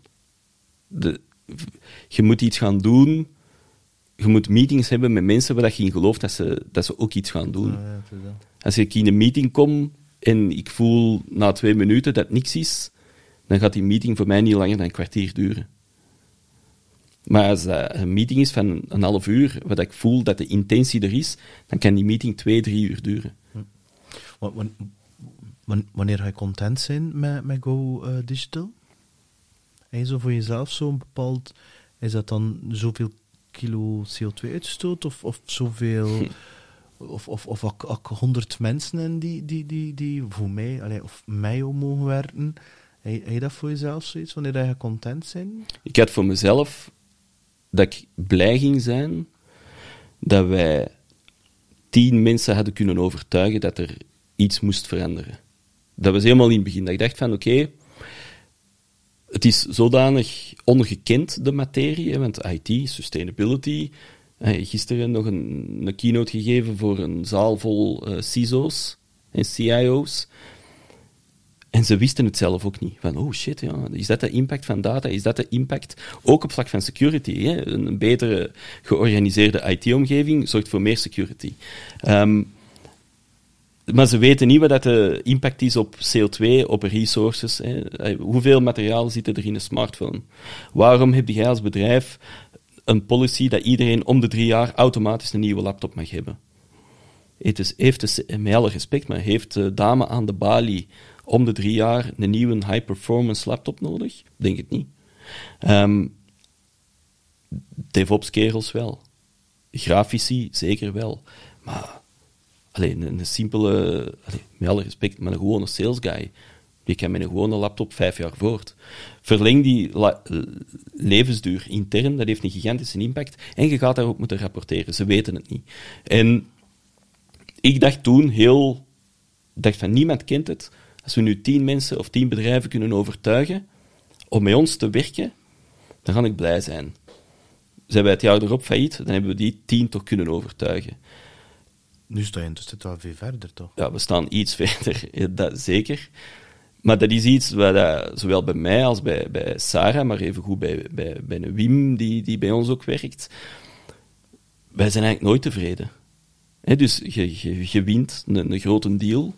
Je moet iets gaan doen, je moet meetings hebben met mensen waar je in gelooft dat ze ook iets gaan doen. Ja, als ik in een meeting kom en ik voel na 2 minuten dat niks is, dan gaat die meeting voor mij niet langer dan een kwartier duren. Maar als dat een meeting is van een half uur, wat ik voel dat de intentie er is, dan kan die meeting 2-3 uur duren. Wanneer ga je content zijn met Go Digital? En je zo voor jezelf zo'n bepaald... Is dat dan zoveel kilo CO2 uitstoot? Of zoveel... Of 100 mensen en die voor mij, of mij om mogen werken? Heb je dat voor jezelf zoiets, wanneer je content zijn? Ik had voor mezelf dat ik blij ging zijn dat wij 10 mensen hadden kunnen overtuigen dat er iets moest veranderen. Dat was helemaal in het begin. Dat ik dacht van, oké, het is zodanig ongekend, de materie, want IT, sustainability... Gisteren nog een keynote gegeven voor een zaal vol CISO's en CIO's. En ze wisten het zelf ook niet. Van, oh shit, ja, is dat de impact van data? Is dat de impact, ook op vlak van security? Hè? Een betere georganiseerde IT-omgeving zorgt voor meer security. Maar ze weten niet wat de impact is op CO2, op resources. Hè? Hoeveel materiaal zit er in een smartphone? Waarom heb jij als bedrijf een policy dat iedereen om de 3 jaar automatisch een nieuwe laptop mag hebben? Met alle respect, maar heeft de dame aan de balie om de 3 jaar een nieuwe high-performance laptop nodig? Denk het niet. DevOps-kerels wel. Grafici zeker wel. Maar alleen een simpele, met alle respect, maar een gewone sales guy, die kan met een gewone laptop 5 jaar voort. Verleng die levensduur intern, dat heeft een gigantische impact. En je gaat daarop moeten rapporteren. Ze weten het niet. En ik dacht toen van niemand kent het. Als we nu 10 mensen of 10 bedrijven kunnen overtuigen om met ons te werken, dan ga ik blij zijn. Zijn wij het jaar erop failliet, dan hebben we die 10 toch kunnen overtuigen. Nu sta je intussen wel veel verder, toch? Ja, we staan iets verder, dat zeker. Maar dat is iets wat zowel bij mij als bij Sarah, maar evengoed bij een Wim, die bij ons ook werkt, wij zijn eigenlijk nooit tevreden. Dus je wint een grote deal.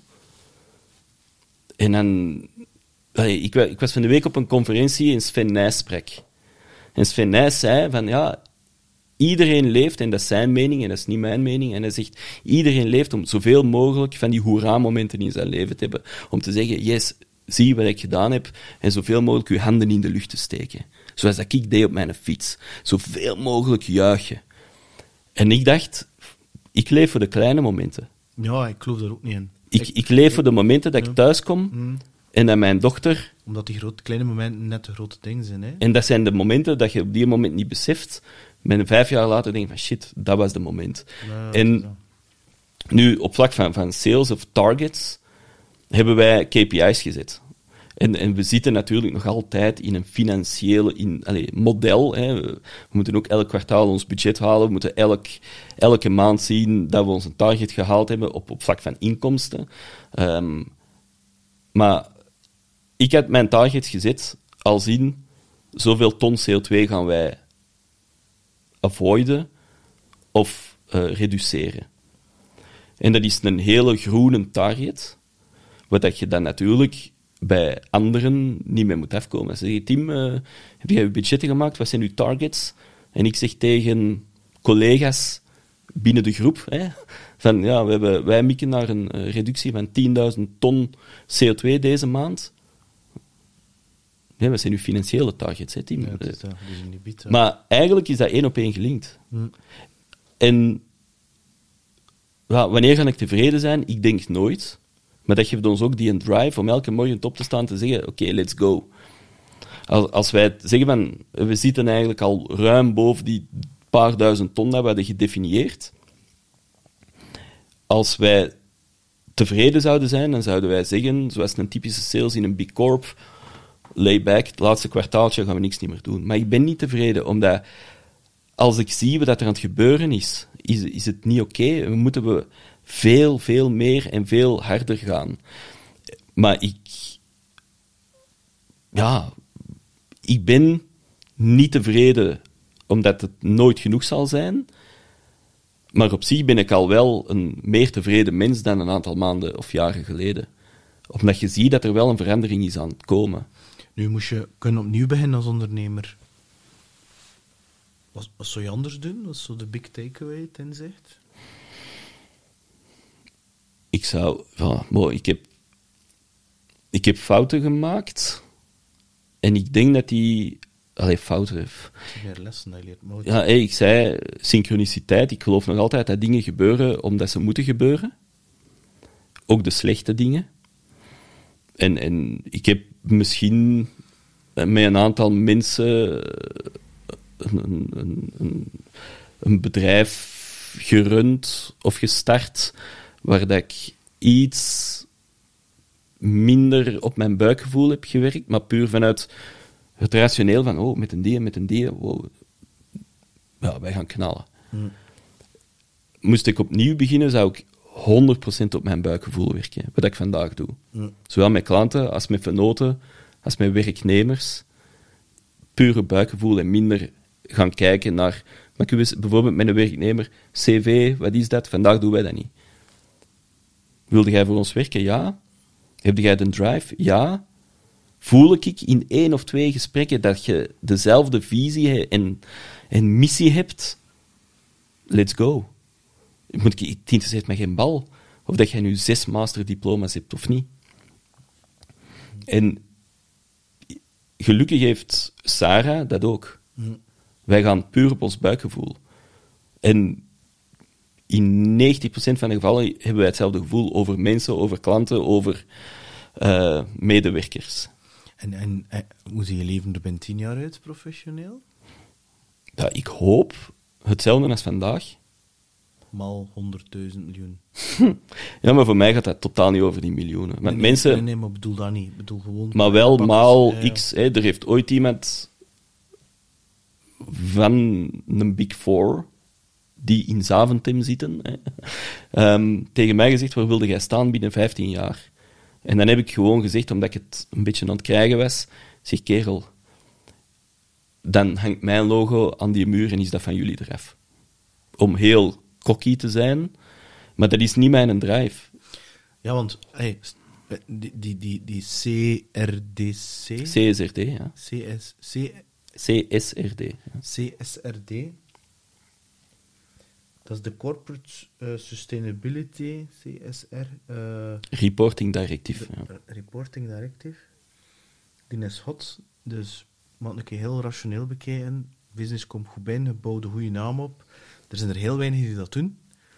En dan... Ik was van de week op een conferentie en Sven Nys sprak. En Sven Nys zei van, ja, iedereen leeft, en dat is zijn mening, en dat is niet mijn mening, en hij zegt, iedereen leeft om zoveel mogelijk van die hoera-momenten in zijn leven te hebben. Om te zeggen, yes, zie wat ik gedaan heb, en zoveel mogelijk uw handen in de lucht te steken. Zoals dat ik deed op mijn fiets. Zoveel mogelijk juichen. En ik dacht, ik leef voor de kleine momenten. Ja, ik geloof daar ook niet in. Ik leef voor de momenten dat ik thuis kom, en dat mijn dochter... Omdat die kleine momenten net de grote dingen zijn, hè? En dat zijn de momenten dat je op die moment niet beseft. Met 5 jaar later denk je van, shit, dat was de moment. Ja, en nu, op vlak van sales of targets, hebben wij KPI's gezet. En we zitten natuurlijk nog altijd in een financiële model. Hè. We moeten ook elk kwartaal ons budget halen. We moeten elke maand zien dat we onze target gehaald hebben op vlak van inkomsten. Maar ik had mijn target gezet als in zoveel ton CO2 gaan wij avoiden of reduceren. En dat is een hele groene target, wat je dan natuurlijk bij anderen niet mee moet afkomen. Ze zeggen, Tim, heb jij je budgetten gemaakt? Wat zijn uw targets? En ik zeg tegen collega's binnen de groep, van ja, wij mikken naar een reductie van 10.000 ton CO2 deze maand. Nee, wat zijn uw financiële targets, hè, Tim? Ja, dat is dat. Die zijn niet bied, maar eigenlijk is dat 1 op 1 gelinkt. En ja, wanneer ga ik tevreden zijn? Ik denk nooit. Maar dat geeft ons ook die drive om elke morgen op te staan te zeggen, oké, let's go. Als wij zeggen van, we zitten eigenlijk al ruim boven die paar duizend ton dat we hadden gedefinieerd. Als wij tevreden zouden zijn, dan zouden wij zeggen, zoals een typische sales in een Big Corp, lay back, het laatste kwartaaltje gaan we niks niet meer doen. Maar ik ben niet tevreden, omdat als ik zie wat er aan het gebeuren is het niet oké. We moeten veel meer en veel harder gaan. Maar ik ben niet tevreden omdat het nooit genoeg zal zijn. Maar op zich ben ik al wel een meer tevreden mens dan een aantal maanden of jaren geleden. Omdat je ziet dat er wel een verandering is aan het komen. Nu moest je kunnen opnieuw beginnen als ondernemer. Wat zou je anders doen? Wat is zo de big takeaway, het inzicht? Ik heb fouten gemaakt. En ik denk dat die... fouten... Meer lessen dat je leert. Ja, ik zei synchroniciteit. Ik geloof nog altijd dat dingen gebeuren omdat ze moeten gebeuren. Ook de slechte dingen. En ik heb misschien met een aantal mensen een bedrijf gerund of gestart waar dat ik iets minder op mijn buikgevoel heb gewerkt, maar puur vanuit het rationeel van, met een die, wow, ja, wij gaan knallen. Moest ik opnieuw beginnen, zou ik 100% op mijn buikgevoel werken, wat ik vandaag doe. Zowel met klanten, als met venoten, als met werknemers. Pure buikgevoel en minder gaan kijken naar... Maar ik wist bijvoorbeeld met een werknemer, CV, wat is dat? Vandaag doen wij dat niet. Wilde jij voor ons werken? Ja. Heb jij de drive? Ja. Voel ik in 1 of 2 gesprekken dat je dezelfde visie en missie hebt? Let's go. Het interesseert me geen bal of dat jij nu 6 masterdiploma's hebt of niet. En gelukkig heeft Sarah dat ook. Wij gaan puur op ons buikgevoel. En in 90% van de gevallen hebben wij hetzelfde gevoel over mensen, over klanten, over medewerkers. En hoe zie je leven er binnen 10 jaar uit, professioneel? Ja, ik hoop hetzelfde als vandaag. Mal 100.000 miljoen. Ja, maar voor mij gaat dat totaal niet over die miljoenen. Want mensen... Nee, maar ik bedoel dat niet. Ik bedoel gewoon... Maar wel maal ja. X. Hè. Er heeft ooit iemand van een Big Four, die in Zaventem zitten, tegen mij gezegd, waar wilde jij staan binnen 15 jaar? En dan heb ik gewoon gezegd, omdat ik het een beetje aan het krijgen was, zeg, kerel, dan hangt mijn logo aan die muur en is dat van jullie eraf. Om heel cocky te zijn, maar dat is niet mijn drive. Ja, want hey, die CRDC... CSRD, ja. CSRD. Ja. CSRD. Dat is de Corporate Sustainability, CSR... Reporting Directive. Ja. Reporting Directive. Die is hot, dus moet een keer heel rationeel bekijken. Business komt goed binnen, bouw de goede naam op. Er zijn er heel weinig die dat doen.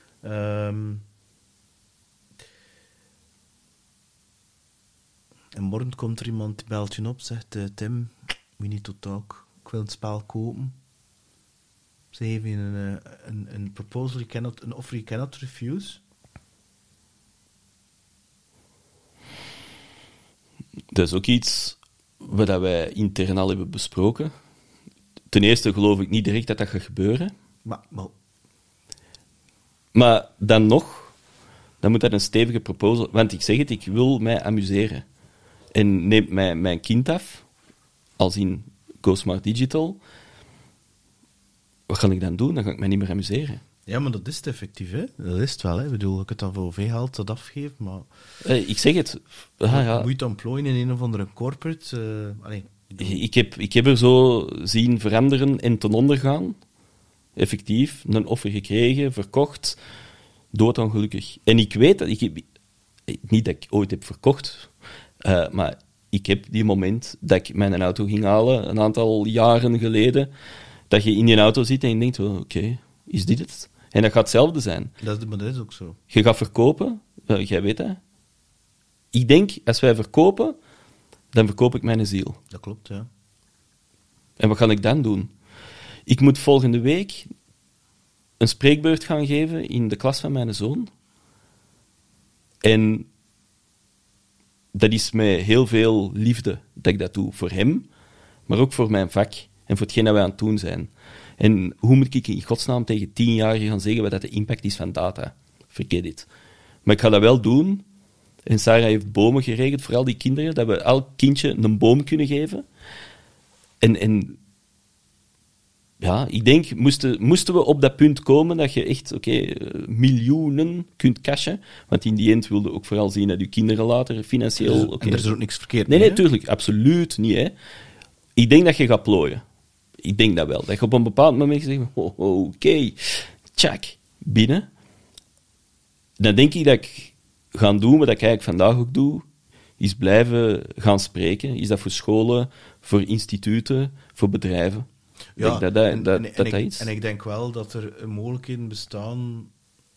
En morgen komt er iemand die belt je op, zegt Tim, we need to talk. Ik wil het spel kopen. Ze geven je een proposal, een offer you cannot refuse. Dat is ook iets wat wij intern al hebben besproken. Ten eerste geloof ik niet direct dat dat gaat gebeuren. Maar dan nog, dan moet dat een stevige proposal... Want ik zeg het, ik wil mij amuseren. En neemt mij mijn kind af, als in Go Smart Digital, wat ga ik dan doen? Dan ga ik mij niet meer amuseren. Ja, maar dat is het effectief, hè? Dat is het wel, hè? Ik bedoel, ik het dan voor OV-geld dat afgeeft, maar... Ik zeg het. Ja. Moet je dan plooien in een of andere corporate... Ik heb er zo zien veranderen en ten onder gaan. Effectief, een offer gekregen, verkocht, doodongelukkig. En ik weet dat niet dat ik ooit heb verkocht, maar ik heb die moment dat ik mijn auto ging halen, een aantal jaren geleden, dat je in die auto zit en je denkt, oké, is dit het? En dat gaat hetzelfde zijn. Maar dat is ook zo. Je gaat verkopen, jij weet dat. Ik denk, als wij verkopen, dan verkoop ik mijn ziel. Dat klopt, ja. En wat ga ik dan doen? Ik moet volgende week een spreekbeurt gaan geven in de klas van mijn zoon. En dat is met heel veel liefde dat ik dat doe. Voor hem, maar ook voor mijn vak. En voor hetgeen dat wij aan het doen zijn. En hoe moet ik in godsnaam tegen 10-jarigen gaan zeggen wat dat de impact is van data? Forget it. Maar ik ga dat wel doen. En Sarah heeft bomen geregeld voor al die kinderen, dat we elk kindje een boom kunnen geven. En ja, ik denk, moesten we op dat punt komen dat je echt, miljoenen kunt cashen, want in die end wilde ook vooral zien dat je kinderen later financieel... En er is ook niks verkeerd mee, Nee, tuurlijk, absoluut niet. Hè. Ik denk dat je gaat plooien. Ik denk dat wel. Dat je op een bepaald moment zegt, oké, tjak, binnen. Dan denk ik dat ik ga doen wat ik eigenlijk vandaag ook doe, is blijven gaan spreken. Is dat voor scholen, voor instituten, voor bedrijven? Ja, dat iets. En ik denk wel dat er mogelijkheden bestaan.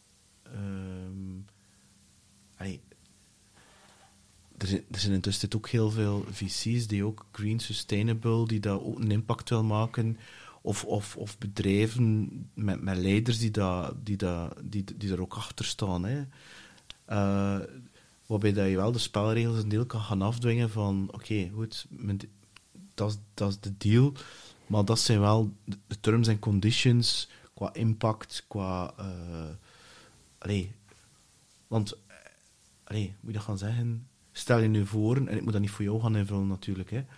Er zijn intussen ook heel veel VC's die ook green sustainable, die daar ook een impact wil maken. Of bedrijven met leiders die daar ook achter staan. Hè. Waarbij dat je wel de spelregels een deel kan gaan afdwingen van oké, goed, dat is de deal. Maar dat zijn wel de terms and conditions qua impact, qua... want, moet je dat gaan zeggen? Stel je nu voor, en ik moet dat niet voor jou gaan invullen natuurlijk, hè,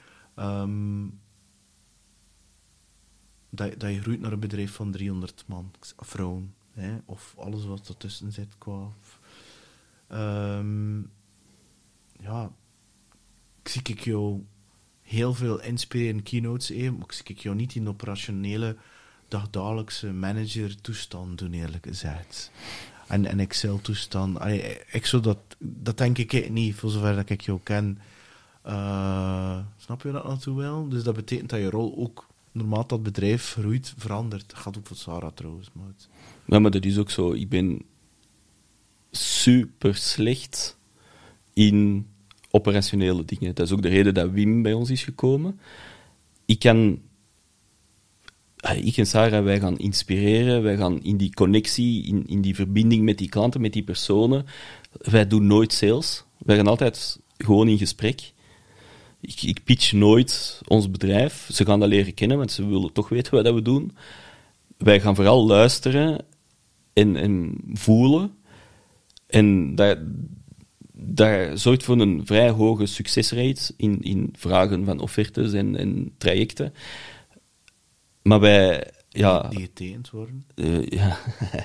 dat je groeit naar een bedrijf van 300 man, vrouwen, hè, of alles wat ertussen zit qua... zie ik jou heel veel inspirerende keynotes maar zie ik jou niet in de operationele dagdagelijkse manager-toestand doen, eerlijk gezegd. En Excel-toestand. Dat denk ik niet, voor zover dat ik jou ken. Snap je dat naartoe wel? Dus dat betekent dat je rol ook naarmate dat bedrijf groeit, verandert. Dat gaat ook voor Sarah trouwens. Maar dat is ook zo. Ik ben super slecht in operationele dingen. Dat is ook de reden dat Wim bij ons is gekomen. Ik en Sarah, wij gaan inspireren, wij gaan in die connectie, in die verbinding met die klanten, met die personen. Wij doen nooit sales. Wij gaan altijd gewoon in gesprek. Ik pitch nooit ons bedrijf. Ze gaan dat leren kennen, want ze willen toch weten wat we doen. Wij gaan vooral luisteren en voelen. En dat zorgt voor een vrij hoge succesrate in vragen van offertes en trajecten. Maar wij... Ja, die geteend worden. Ja.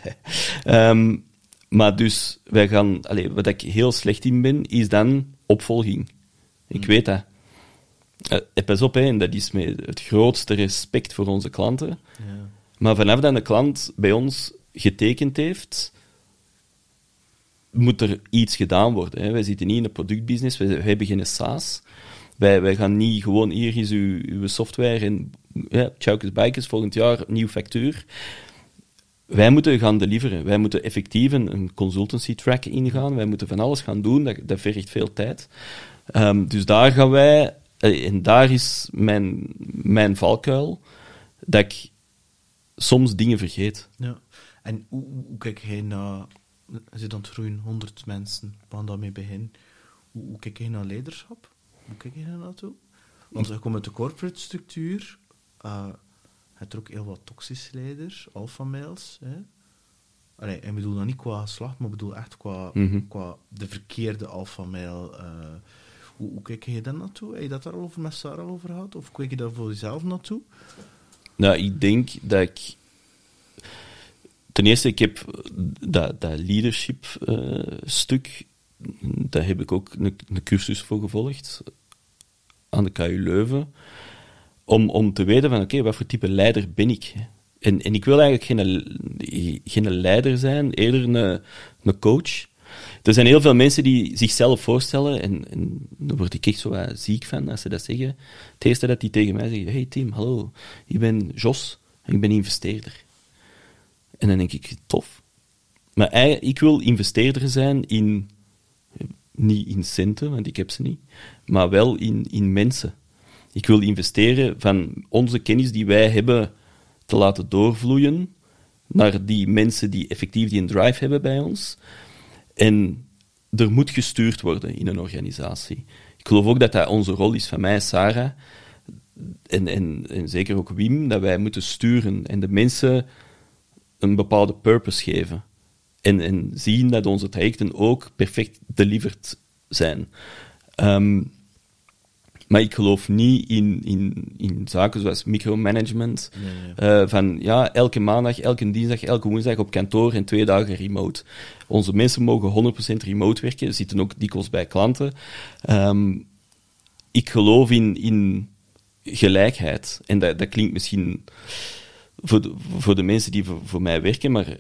Maar dus, wij gaan... wat ik heel slecht in ben, is dan opvolging. Ik weet dat. Pas op, en dat is met het grootste respect voor onze klanten. Ja. Maar vanaf dat een klant bij ons getekend heeft, moet er iets gedaan worden. Hè. Wij zitten niet in de productbusiness, wij hebben geen SaaS. Wij gaan niet gewoon, hier is uw software en Tjoukes Bikers, volgend jaar nieuw factuur. Wij moeten gaan deliveren. Wij moeten effectief een consultancy track ingaan. Wij moeten van alles gaan doen. Dat vergt veel tijd. Dus daar gaan wij... En daar is mijn valkuil, dat ik soms dingen vergeet. Ja. En hoe kijk jij naar... Je zit aan het groeien, 100 mensen, we gaan daarmee beginnen. Hoe kijk jij naar leiderschap? Hoe kijk jij daar naartoe? Want je komt uit de corporate structuur. Je hebt er ook heel wat toxische leiders, alpha-males. En ik bedoel dat niet qua geslacht, maar ik bedoel echt qua de verkeerde alpha-male. Hoe kijk je daar naartoe? Heb je dat daar al over met Sarah over gehad? Of kijk je daar voor jezelf naartoe? Nou, ik denk dat ik... Ten eerste, ik heb dat leadership-stuk, daar heb ik ook een cursus voor gevolgd, aan de KU Leuven, om te weten van, oké, wat voor type leider ben ik? En ik wil eigenlijk geen leider zijn, eerder een coach. Er zijn heel veel mensen die zichzelf voorstellen, en daar word ik echt zo ziek van als ze dat zeggen. Het eerste dat die tegen mij zeggen, hey Tim, hallo, ik ben Jos en ik ben investeerder. En dan denk ik, tof. Maar ik wil investeerder zijn niet in centen, want ik heb ze niet, maar wel in mensen. Ik wil investeren van onze kennis die wij hebben te laten doorvloeien naar die mensen die effectief die een drive hebben bij ons. En er moet gestuurd worden in een organisatie. Ik geloof ook dat dat onze rol is van mij, Sarah, en zeker ook Wim, dat wij moeten sturen en de mensen een bepaalde purpose geven. En zien dat onze trajecten ook perfect delivered zijn. Maar ik geloof niet in zaken zoals micromanagement. Nee. Van elke maandag, elke dinsdag, elke woensdag op kantoor en 2 dagen remote. Onze mensen mogen 100% remote werken. Ze zitten ook dikwijls bij klanten. Ik geloof in gelijkheid. En dat klinkt misschien voor de mensen die voor mij werken, maar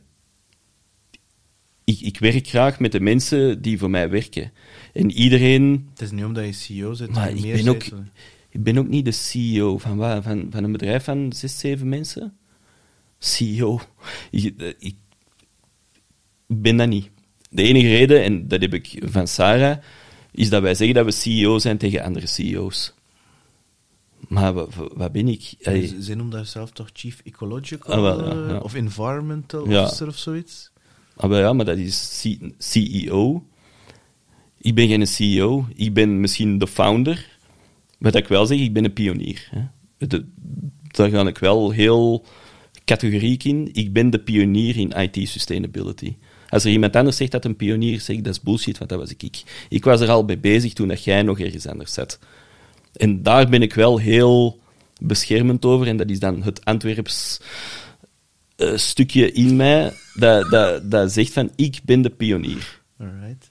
ik werk graag met de mensen die voor mij werken. En iedereen... Het is niet omdat je CEO zit. Maar ik ben ook niet de CEO van een bedrijf van 6, 7 mensen. CEO. Ik ben dat niet. De enige reden, en dat heb ik van Sarah, is dat wij zeggen dat we CEO zijn tegen andere CEO's. Maar wat ben ik? Ze noemen dat zelf toch Chief Ecological of Environmental Officer of zoiets? Maar dat is CEO. Ik ben geen CEO. Ik ben misschien de founder. Wat ik wel zeg, ik ben een pionier. Hè. Daar ga ik wel heel categoriek in. Ik ben de pionier in IT sustainability. Als er iemand anders zegt dat een pionier is, zeg ik, dat is bullshit, want dat was ik. Ik was er al mee bezig toen dat jij nog ergens anders zat. En daar ben ik wel heel beschermend over. En dat is dan het Antwerps stukje in mij dat zegt van, ik ben de pionier. Alright.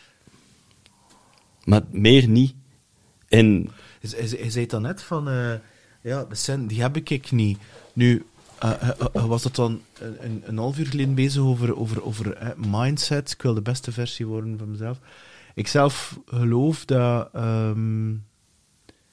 Maar meer niet. En... Je zei dan net van, de cent, die heb ik niet. Nu, was dat dan een half uur geleden bezig over mindset. Ik wil de beste versie worden van mezelf. Ik zelf geloof dat... in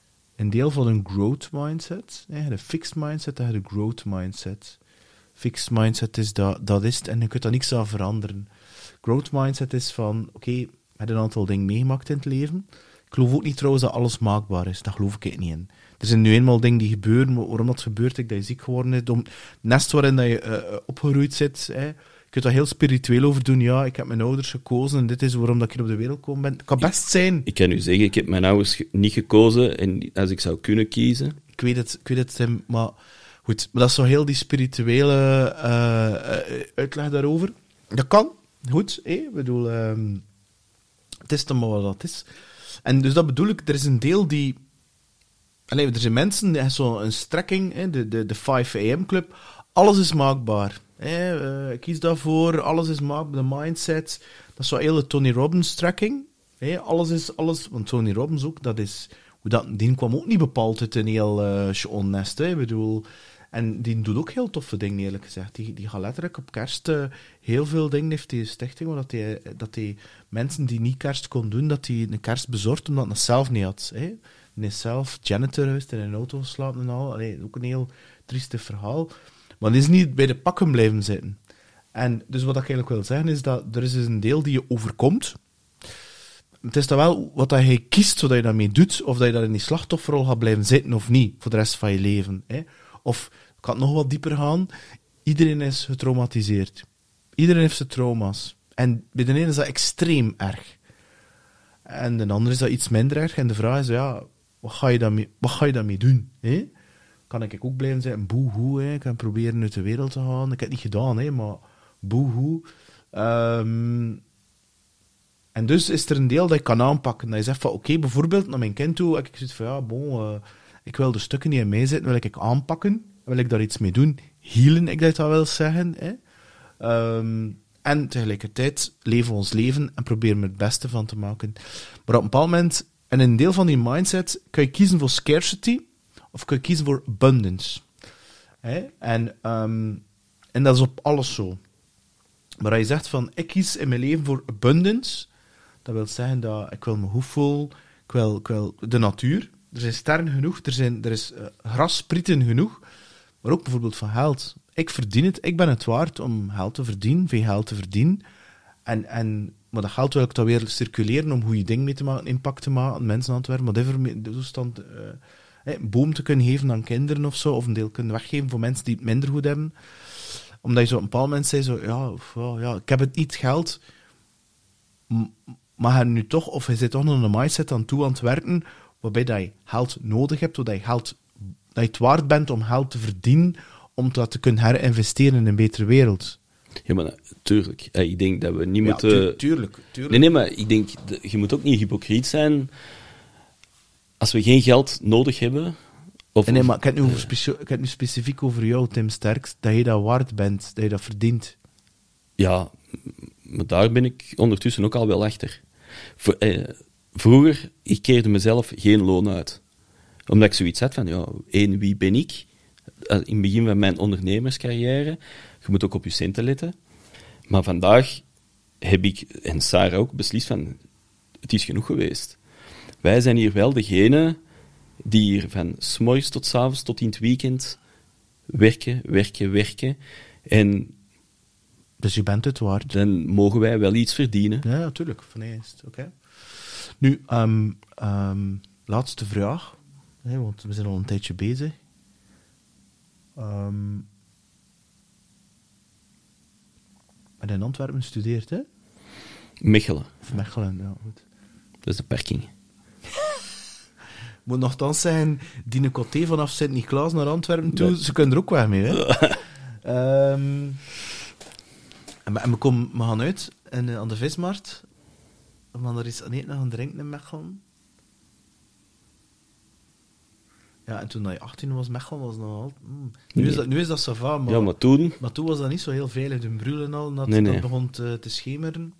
een deel van een growth mindset. Je hebt een fixed mindset en je hebt een growth mindset. Fixed mindset is dat is het en je kunt daar niks aan veranderen. Growth mindset is van, oké, je hebt een aantal dingen meegemaakt in het leven. Ik geloof ook niet trouwens dat alles maakbaar is. Daar geloof ik niet in. Er zijn nu eenmaal dingen die gebeuren. Waarom dat gebeurt, dat je ziek geworden bent. Om het nest waarin dat je opgeroeid zit. Je kunt daar heel spiritueel over doen. Ja, ik heb mijn ouders gekozen en dit is waarom dat ik hier op de wereld gekomen ben. Het kan best zijn. Ik kan u zeggen, ik heb mijn ouders niet gekozen en als ik zou kunnen kiezen... Ik weet het, Tim, maar goed. Maar dat is zo heel die spirituele uitleg daarover. Dat kan, goed. Ik bedoel, het is dan maar wat dat is. En dus dat bedoel ik, er is een deel die... er zijn mensen, die hebben zo'n strekking, de 5 AM Club. Alles is maakbaar. Kies daarvoor, alles is maakbaar, de mindset. Dat is zo heel de Tony Robbins strekking. Alles, want Tony Robbins ook, dat is... Die kwam ook niet bepaald uit een heel nest. Ik bedoel... En die doet ook heel toffe dingen, eerlijk gezegd. Die gaat letterlijk op kerst heel veel dingen heeft die stichting, dat die mensen die niet kerst kon doen, dat die een kerst bezorgd, omdat hij zelf niet had. Hij is zelf janitor geweest in een auto geslapen en al. Ook een heel trieste verhaal. Maar die is niet bij de pakken blijven zitten. En dus wat ik eigenlijk wil zeggen, is dat er is dus een deel die je overkomt. Het is dan wel wat dat je kiest, wat je daarmee doet, of dat je daar in die slachtofferrol gaat blijven zitten of niet, voor de rest van je leven. Of, ik kan nog wat dieper gaan, iedereen is getraumatiseerd. Iedereen heeft zijn trauma's. En bij de ene is dat extreem erg. En de andere is dat iets minder erg. En de vraag is, ja, wat ga je daarmee doen? Kan ik ook blijven zeggen, boehoe, ik kan proberen uit de wereld te gaan. Ik heb het niet gedaan, maar boehoe. En dus is er een deel dat je kan aanpakken. Dat je zegt van, oké, bijvoorbeeld naar mijn kind toe, heb ik zoiets van, ja, bon, ik wil de stukken die in mij zitten, wil ik aanpakken. Wil ik daar iets mee doen? Healen, ik dat wil zeggen. En tegelijkertijd leven we ons leven en proberen er het beste van te maken. Maar op een bepaald moment, en in een deel van die mindset, kan je kiezen voor scarcity of kan je kiezen voor abundance. En dat is op alles zo. Maar als je zegt van, ik kies in mijn leven voor abundance, dat wil zeggen dat ik wil me goed voelen, ik wil de natuur. Er zijn sterren genoeg, er is grassprieten genoeg, maar ook bijvoorbeeld van geld. Ik verdien het, ik ben het waard om geld te verdienen, veel geld te verdienen. Maar dat geld wil ik dan weer circuleren om goede dingen mee te maken, impact te maken, mensen aan het werken, whatever, toestand, een boom te kunnen geven aan kinderen of zo, of een deel kunnen weggeven voor mensen die het minder goed hebben. Omdat je zo op een bepaald moment zei, ja, ik heb het niet geld, maar je nu toch, of je zit toch nog een mindset aan het werken, waarbij dat je geld nodig hebt, dat je het waard bent om geld te verdienen, om dat te kunnen herinvesteren in een betere wereld. Ja, maar tuurlijk. Ik denk dat we niet moeten... Tuurlijk. Nee, maar ik denk, je moet ook niet hypocriet zijn als we geen geld nodig hebben. Nee, maar ik heb het nu specifiek over jou, Tim Sterks, dat je dat waard bent, dat je dat verdient. Ja, maar daar ben ik ondertussen ook al wel achter. Vroeger, ik keerde mezelf geen loon uit. Omdat ik zoiets had van, ja, wie ben ik? In het begin van mijn ondernemerscarrière, je moet ook op je centen letten. Maar vandaag heb ik, en Sarah ook, beslist van, het is genoeg geweest. Wij zijn hier wel degene die hier van 's morgens tot 's avonds tot in het weekend werken. En dus je bent het waard. Dan mogen wij wel iets verdienen. Ja, natuurlijk. Van eerst. Oké. Nu, laatste vraag. Want we zijn al een tijdje bezig. En in Antwerpen studeert, hè? Mechelen. Of Mechelen, ja. Goed. Dat is de parking. Moet nogthans zeggen, die coté vanaf Sint-Niklaas naar Antwerpen toe, ze kunnen er ook weg mee, hè? En we gaan uit aan de vismarkt. We gaan er iets aan eten en gaan drinken in Mechelen. Ja, en toen je 18 was, Mechelen was nog al... Nu is dat sava, maar... Ja, maar toen... Maar toen was dat niet zo heel veilig, de brûl en al, dat begon te schemeren.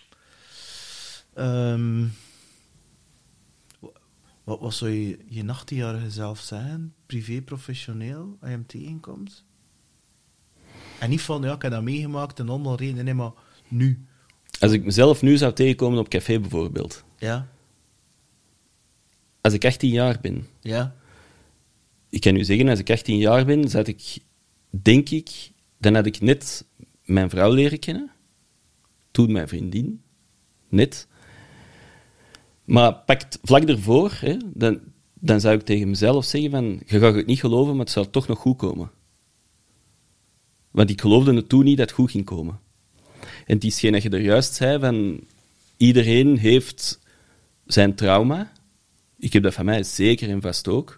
Wat zou je 18-jarige zelf zeggen, privé, professioneel, als je hem tegenkomt? En niet van, ja, ik heb dat meegemaakt en allemaal reden, nee, maar nu. Als ik mezelf nu zou tegenkomen op café bijvoorbeeld. Ja. als ik 18 jaar ben... Ja. Ik kan u zeggen, als ik 18 jaar ben, denk ik, dan had ik net mijn vrouw leren kennen. Toen mijn vriendin. Net. Maar pakt vlak ervoor, hè, dan zou ik tegen mezelf zeggen van, je gaat het niet geloven, maar het zou toch nog goed komen. Want ik geloofde het toen niet dat het goed ging komen. En het is geen dat je er juist zei van, iedereen heeft zijn trauma. Ik heb dat van mij zeker en vast ook.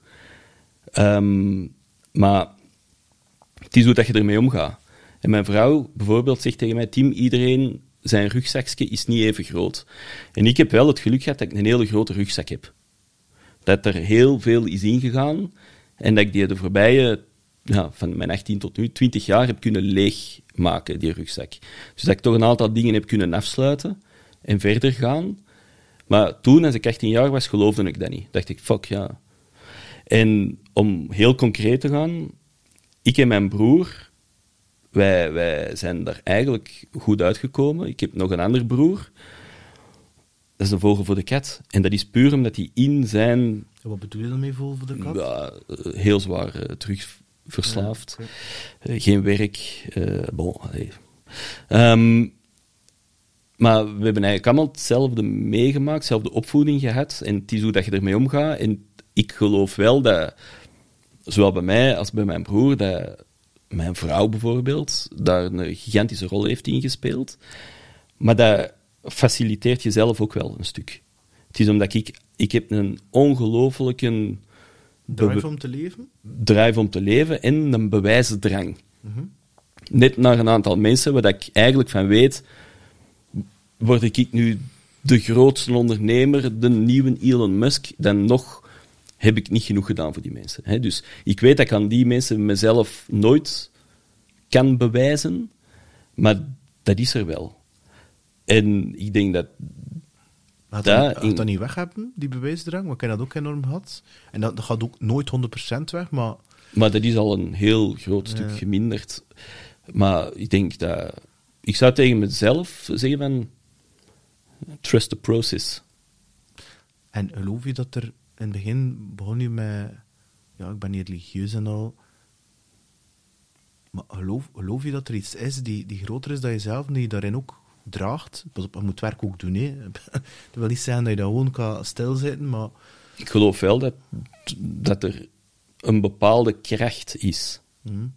Maar het is hoe dat je ermee omgaat. En mijn vrouw bijvoorbeeld zegt tegen mij, Tim, iedereen zijn rugzakje is niet even groot. En ik heb wel het geluk gehad dat ik een hele grote rugzak heb. Dat er heel veel is ingegaan en dat ik die de voorbije, van mijn 18 tot nu, 20 jaar heb kunnen leegmaken, die rugzak. Dus dat ik toch een aantal dingen heb kunnen afsluiten en verder gaan. Maar toen, als ik 18 jaar was, geloofde ik dat niet. Dacht ik, fuck, ja. En om heel concreet te gaan, ik en mijn broer, wij zijn daar eigenlijk goed uitgekomen. Ik heb nog een andere broer. Dat is een vogel voor de kat. En dat is puur omdat hij in zijn... Wat bedoel je daarmee, vogel voor de kat? Ja, heel zwaar terugverslaafd. Ja, okay. Geen werk. Maar we hebben eigenlijk allemaal hetzelfde meegemaakt, dezelfde opvoeding gehad. En het is hoe dat je ermee omgaat. En ik geloof wel dat, zowel bij mij als bij mijn broer, dat mijn vrouw bijvoorbeeld daar een gigantische rol heeft ingespeeld. Maar dat faciliteert jezelf ook wel een stuk. Het is omdat ik heb een ongelooflijke... Drive om te leven? Drive om te leven en een bewijsdrang. Mm-hmm. Net naar een aantal mensen waar ik eigenlijk van weet, word ik nu de grootste ondernemer, de nieuwe Elon Musk, dan nog heb ik niet genoeg gedaan voor die mensen. Hè? Dus ik weet dat ik aan die mensen mezelf nooit kan bewijzen, maar dat is er wel. En ik denk dat... Gaat dat niet weg hebben, die bewijsdrang? Want ik heb dat ook enorm gehad. En dat gaat ook nooit 100% weg, maar... Maar dat is al een heel groot stuk geminderd. Maar ik denk dat... Ik zou tegen mezelf zeggen van... Trust the process. En geloof je dat er... In het begin begon je met... Ja, ik ben niet religieus en al. Maar geloof je dat er iets is die groter is dan jezelf en die je daarin ook draagt? Pas op, je moet werk ook doen, hè. Dat wil niet zeggen dat je daar gewoon kan stilzitten, maar... Ik geloof wel dat er een bepaalde kracht is. Mm-hmm.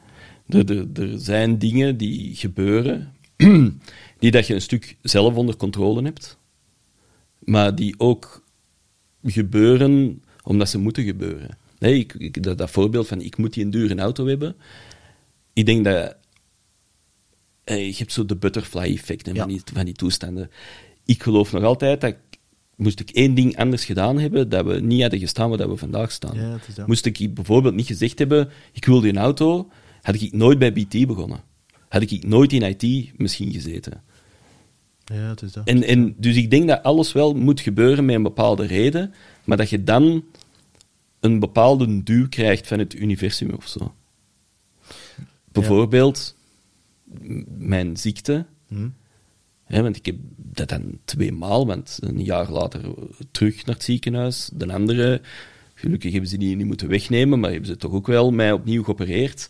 Er zijn dingen die gebeuren, die dat je een stuk zelf onder controle hebt, maar die ook gebeuren omdat ze moeten gebeuren. Nee, dat voorbeeld van ik moet die een dure auto hebben, ik denk dat... je hebt zo de butterfly-effect van die toestanden. Ik geloof nog altijd dat moest ik één ding anders gedaan hebben, dat we niet hadden gestaan waar we vandaag staan. Ja, moest ik bijvoorbeeld niet gezegd hebben, ik wil die auto, had ik nooit bij BT begonnen. Had ik nooit in IT misschien gezeten. Ja, het is dat. En dus ik denk dat alles wel moet gebeuren met een bepaalde reden, maar dat je dan een bepaalde duw krijgt van het universum of zo. Bijvoorbeeld mijn ziekte. Want ik heb dat dan 2 maal, want een jaar later terug naar het ziekenhuis. De andere, gelukkig hebben ze die niet moeten wegnemen, maar hebben ze toch ook wel mij opnieuw geopereerd.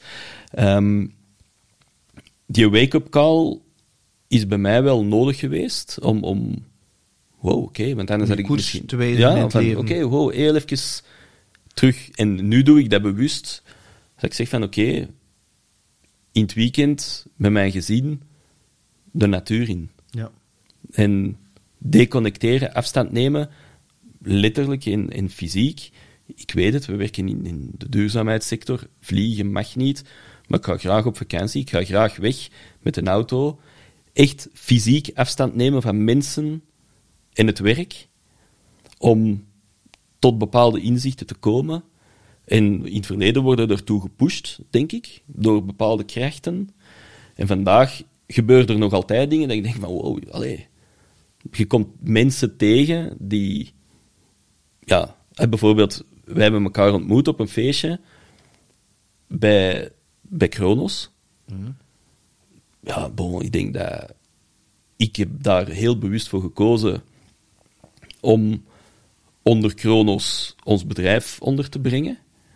Die wake-up call is bij mij wel nodig geweest om wow, oké, want anders had ik misschien... te wijzen in het leven. Oké, wow, heel even terug. En nu doe ik dat bewust. Dat ik zeg van oké, in het weekend met mijn gezin de natuur in. Ja. En deconnecteren, afstand nemen, letterlijk en fysiek. Ik weet het, we werken in de duurzaamheidssector. Vliegen mag niet, maar ik ga graag op vakantie. Ik ga graag weg met een auto. Echt fysiek afstand nemen van mensen en het werk, om tot bepaalde inzichten te komen. En in het verleden worden we ertoe gepusht, denk ik, door bepaalde krachten. En vandaag gebeuren er nog altijd dingen dat ik denk van, wow, allee. Je komt mensen tegen die... Ja, bijvoorbeeld, wij hebben elkaar ontmoet op een feestje bij Kronos. Mm-hmm. Ja, bon, ik denk dat... Ik heb daar heel bewust voor gekozen om onder Kronos ons bedrijf onder te brengen.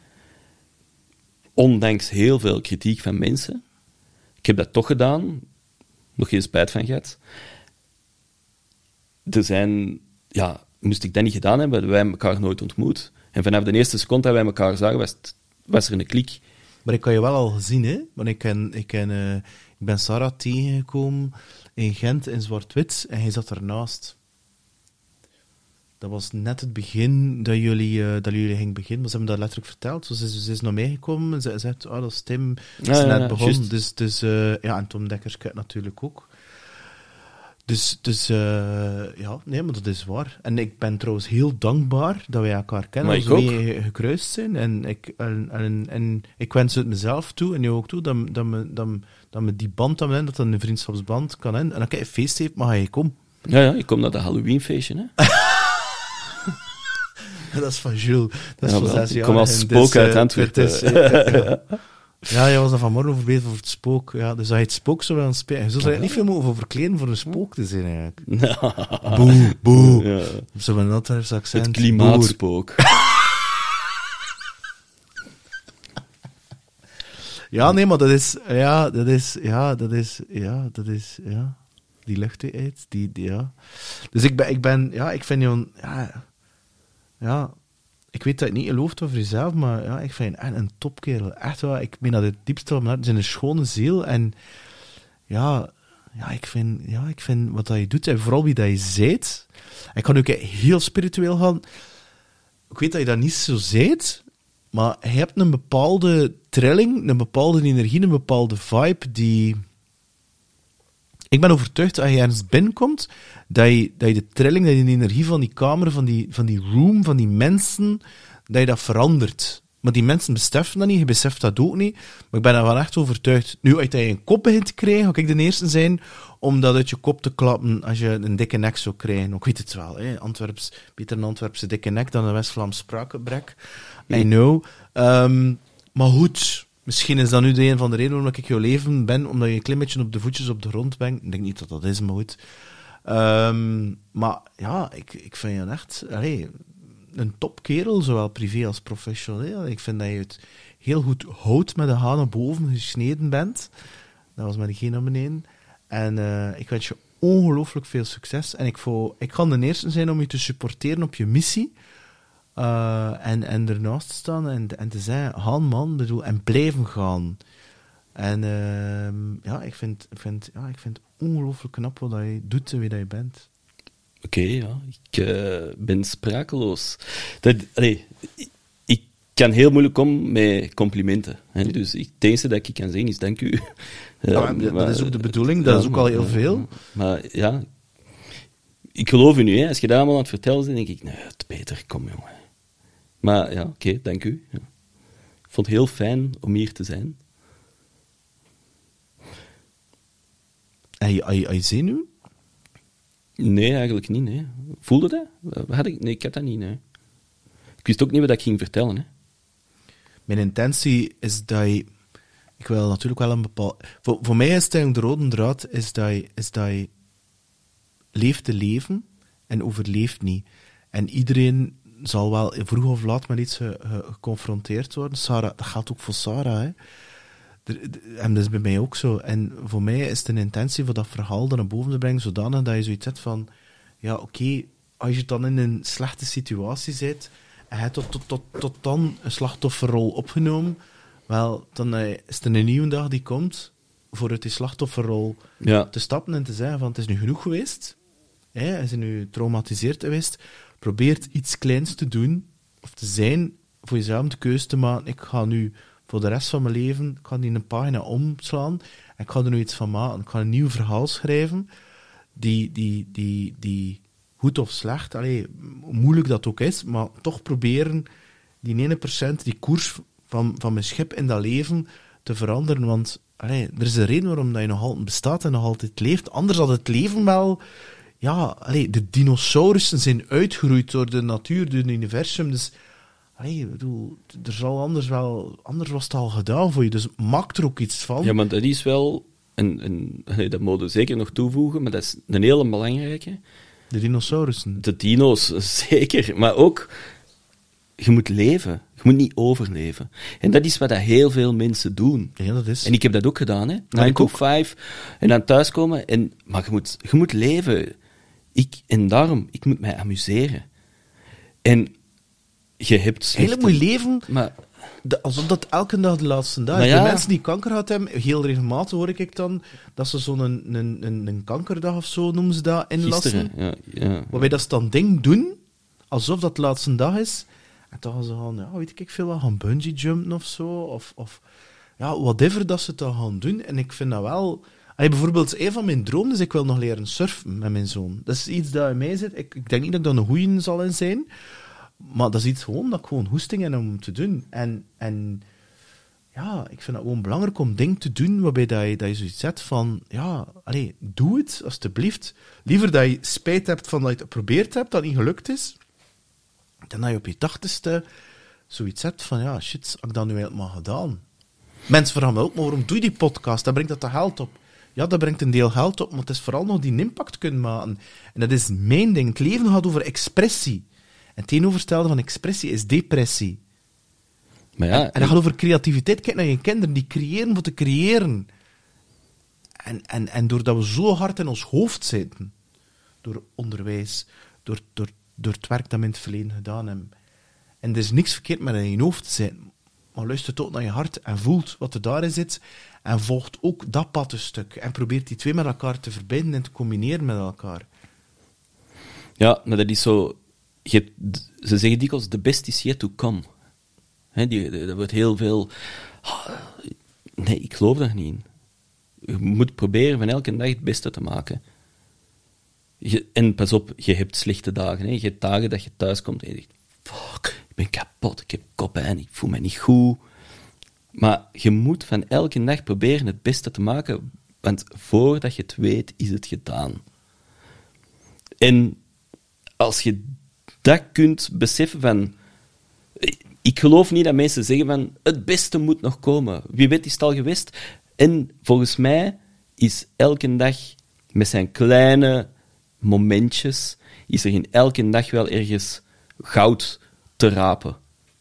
Ondanks heel veel kritiek van mensen. Ik heb dat toch gedaan. Nog geen spijt van gehad. Moest ik dat niet gedaan hebben, hadden wij elkaar nooit ontmoet. En vanaf de eerste seconde dat wij elkaar zagen, was er een klik. Maar ik had je wel al gezien, hè? Want ik ben Sarah tegengekomen in Gent in zwart-wit en hij zat ernaast. Dat was net het begin dat jullie gingen beginnen. Maar ze hebben dat letterlijk verteld. Dus ze is naar mij gekomen en ze zegt, dat is Tim. Ze is net begonnen. Dus, en Tom Dekkers kent natuurlijk ook. Nee, maar dat is waar. En ik ben trouwens heel dankbaar dat wij elkaar kennen. Maar ik ook. Wij gekruist zijn. En ik wens het mezelf toe, en jou ook toe, dat me die band aan dat een vriendschapsband kan in. En als je een feest heeft, mag je komen. Ja, ik kom naar dat Halloweenfeestje, hè. Dat is van Jules. Dat is van 6 jaar. Ik kom als spook uit Antwerpen. Ja, je was er vanmorgen over bezig over het spook. Ja, dus als je het spook zou willen spelen... Je zou er niet veel mogen verkleden voor een spook te zijn, eigenlijk. Boe. Ja. Zo'n Antwerps accent. Het klimaatspook. Ja, nee, maar dat is... Die luchtigheid, ja. Dus ik vind je... Ja... Ik weet dat je niet gelooft over jezelf, maar ja, ik vind je echt een topkerel. Echt waar, ik meen dat het diepste van mijn hart. Het is een schone ziel. En ik vind wat dat je doet, en vooral wie dat je zijt. Ik kan ook heel spiritueel gaan. Ik weet dat je dat niet zo zijt, maar je hebt een bepaalde trilling, een bepaalde energie, een bepaalde vibe die... Ik ben overtuigd dat je ergens binnenkomt, dat je de trilling, dat je de energie van die kamer, van die room, van die mensen, dat je dat verandert. Maar die mensen beseffen dat niet, je beseft dat ook niet. Maar ik ben ervan echt overtuigd. Nu, als je een kop begint te krijgen, ga ik de eerste zijn om dat uit je kop te klappen als je een dikke nek zou krijgen. Ik weet het wel, hè. Beter een Antwerpse dikke nek dan een West-Vlaams spraakgebrek. I know. Maar goed... Misschien is dat nu een van de redenen waarom ik jouw leven ben, omdat je een klein beetje op de voetjes op de grond bent. Ik denk niet dat dat is, maar goed. Maar ja, ik vind je echt een topkerel, zowel privé als professioneel. Ik vind dat je het heel goed houdt met de haan naar boven gesneden bent. Dat was met degene naar beneden. En ik wens je ongelooflijk veel succes. En ik ga de eerste zijn om je te supporteren op je missie. En ernaast te staan en te zeggen, gaan man, en blijven gaan. En ik vind het ongelooflijk knap wat je doet en wie dat je bent. Oké, ja. Ik ben sprakeloos. Ik kan heel moeilijk om met complimenten. Hè? Dus het enige dat ik kan zeggen is dank u. Dat is ook de bedoeling, dat is ook al heel veel. Maar ja, ik geloof u nu. Hè. Als je dat allemaal aan het vertellen bent, denk ik, nee, Peter, kom jongen. Maar ja, oké, dank u. Ja. Ik vond het heel fijn om hier te zijn. Heb je zenuw? Nee, eigenlijk niet. Nee. Voelde dat? Nee, ik had dat niet. Nee. Ik wist ook niet wat ik ging vertellen. Hè. Mijn intentie is dat je... Ik wil natuurlijk wel een bepaald... Voor mij is het eigenlijk de rode draad is dat je leeft te leven en overleeft niet. En iedereen zal wel vroeg of laat met iets geconfronteerd worden. Sarah, dat geldt ook voor Sarah, hè. En dat is bij mij ook zo. En voor mij is het een intentie voor dat verhaal naar boven te brengen, zodanig dat je zoiets hebt van, ja, oké, als je dan in een slechte situatie zit en je hebt tot dan een slachtofferrol opgenomen, wel, dan is het een nieuwe dag die komt voor uit die slachtofferrol te stappen en te zeggen van, het is nu genoeg geweest, hij is nu getraumatiseerd geweest, probeert iets kleins te doen, of te zijn, voor jezelf de keuze te maken, ik ga nu voor de rest van mijn leven, ik ga die een pagina omslaan, en ik ga er nu iets van maken, ik ga een nieuw verhaal schrijven, die goed of slecht, hoe moeilijk dat ook is, maar toch proberen die 1%, die koers van mijn schip in dat leven te veranderen, want er is een reden waarom dat je nog altijd bestaat en nog altijd leeft, anders had het leven wel... Ja, de dinosaurussen zijn uitgeroeid door de natuur, door het universum. Dus, ik bedoel, er zal anders was het al gedaan voor je. Dus maak er ook iets van. Ja, maar dat is wel, dat moet je zeker nog toevoegen, maar dat is een hele belangrijke. De dinosaurussen. De dino's, zeker. Maar ook, je moet leven. Je moet niet overleven. En dat is wat dat heel veel mensen doen. Ja, dat is. En ik heb dat ook gedaan, hè. Ja, 9 ik to ook. 5. En dan thuiskomen. Maar je moet leven. En daarom, ik moet mij amuseren. En je hebt slechte... Eigenlijk moet je leven Maar alsof dat elke dag de laatste dag is. Maar ja. De mensen die kanker gehad hebben, heel regelmatig hoor ik dan, dat ze zo'n een kankerdag of zo, noemen ze dat, inlassen. gisteren, ja. Waarbij dat ze dan ding doen, alsof dat de laatste dag is. En dan gaan ze gaan, ja, weet ik veel, wat, gaan bungee jumpen of zo. Of ja, whatever dat ze dan gaan doen. En ik vind dat wel... bijvoorbeeld, een van mijn dromen is, ik wil nog leren surfen met mijn zoon. Dat is iets dat in mij zit. Ik denk niet dat ik daar een goeie zal in zijn. Maar dat is iets gewoon dat ik gewoon hoesting heb om te doen. En ja, ik vind het gewoon belangrijk om dingen te doen waarbij dat je zoiets zet van, ja, doe het, alstublieft. Liever dat je spijt hebt van dat je het geprobeerd hebt, dat het niet gelukt is, dan dat je op je 80ste zoiets hebt van, ja, shit, heb ik dat nu eigenlijk maar gedaan. Mensen vragen me ook, maar waarom doe je die podcast? Dan brengt dat geld op. Ja, dat brengt een deel geld op, maar het is vooral nog die impact kunnen maken. En dat is mijn ding. Het leven gaat over expressie. En het tegenovergestelde van expressie is depressie. Maar ja, En dat gaat over creativiteit. Kijk naar je kinderen, die creëren voor te creëren. En doordat we zo hard in ons hoofd zitten, door onderwijs, door het werk dat we in het verleden gedaan hebben. En er is niks verkeerd met in je hoofd te zitten. Maar luister tot naar je hart en voelt wat er daarin zit. En volgt ook dat pad een stuk. En probeert die twee met elkaar te verbinden en te combineren met elkaar. ja, maar dat is zo... Ze zeggen dikwijls, the best is yet to come. Dat wordt heel veel... Nee, ik geloof daar niet in. Je moet proberen van elke dag het beste te maken. En pas op, je hebt slechte dagen. Hè. Je hebt dagen dat je thuis komt en je zegt, fuck, ik ben kapot, ik heb koppijn, ik voel me niet goed. Maar je moet van elke dag proberen het beste te maken, want voordat je het weet, is het gedaan. En als je dat kunt beseffen van... Ik geloof niet dat mensen zeggen van, het beste moet nog komen. Wie weet is het al geweest. En volgens mij is elke dag met zijn kleine momentjes, is er in elke dag wel ergens goud te rapen.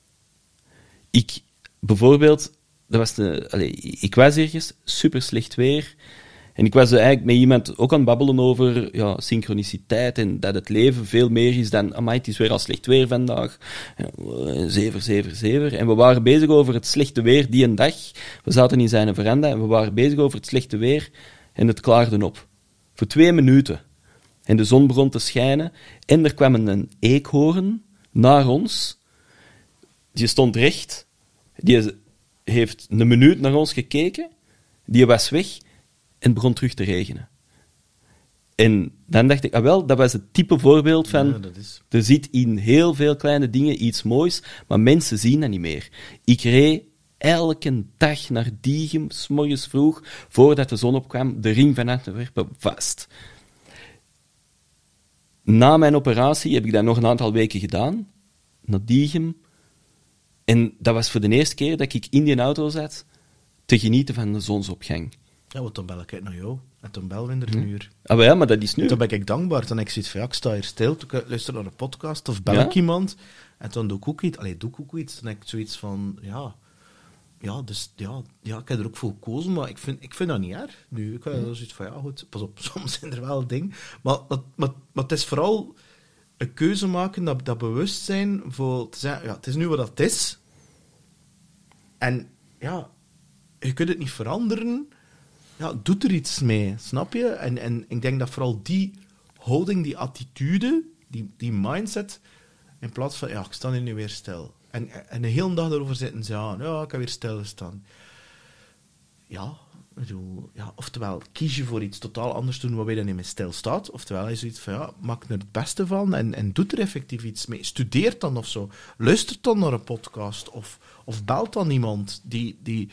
Bijvoorbeeld, ik was ergens, super slecht weer, en ik was eigenlijk met iemand ook aan het babbelen over synchroniciteit en dat het leven veel meer is dan, amai, het is weer al slecht weer vandaag. Zever. En we waren bezig over het slechte weer die een dag. We zaten in zijn veranda en we waren bezig over het slechte weer en het klaarde op. Voor 2 minuten. En de zon begon te schijnen en er kwam een eekhoorn naar ons. Die stond recht. Die heeft een minuut naar ons gekeken. Die was weg. En het begon terug te regenen. En dan dacht ik, dat was het type voorbeeld van... Ja, dat is... Er zit in heel veel kleine dingen iets moois, maar mensen zien dat niet meer. Ik reed elke dag naar Diegem, 's morgens vroeg, voordat de zon opkwam, de ring van Antwerpen vast. Na mijn operatie heb ik dat nog een aantal weken gedaan, naar Diegem. En dat was voor de eerste keer dat ik in die auto zat, te genieten van de zonsopgang. Ja, want dan bel ik naar jou. En dan bellen we er een uur. Ah, maar ja, maar dat is nu. Dan ben ik dankbaar. Dan heb ik zoiets van, ja, ik sta hier stil. Ik luister naar een podcast of bel Ja. ik iemand. En dan doe ik ook iets. Dan heb ik zoiets van, dus ik heb er ook voor gekozen, maar ik vind dat niet erg. Nu, ik heb zoiets van, ja goed, pas op, soms zijn er wel dingen. Maar het is vooral een keuze maken, dat bewustzijn voor te zeggen, ja, het is nu wat het is. En ja, je kunt het niet veranderen. Ja, doe er iets mee, snap je? En ik denk dat vooral die houding, die attitude, die mindset, in plaats van, ja, ik sta hier nu weer stil. En de hele dag erover zitten ze aan, ja, ik heb weer stilgestaan. Ja, oftewel, kies je voor iets totaal anders doen waarbij je niet meer stilstaat, oftewel je zoiets van, ja, maak er het beste van en doe er effectief iets mee. Studeer dan of zo. Luister dan naar een podcast of belt dan iemand die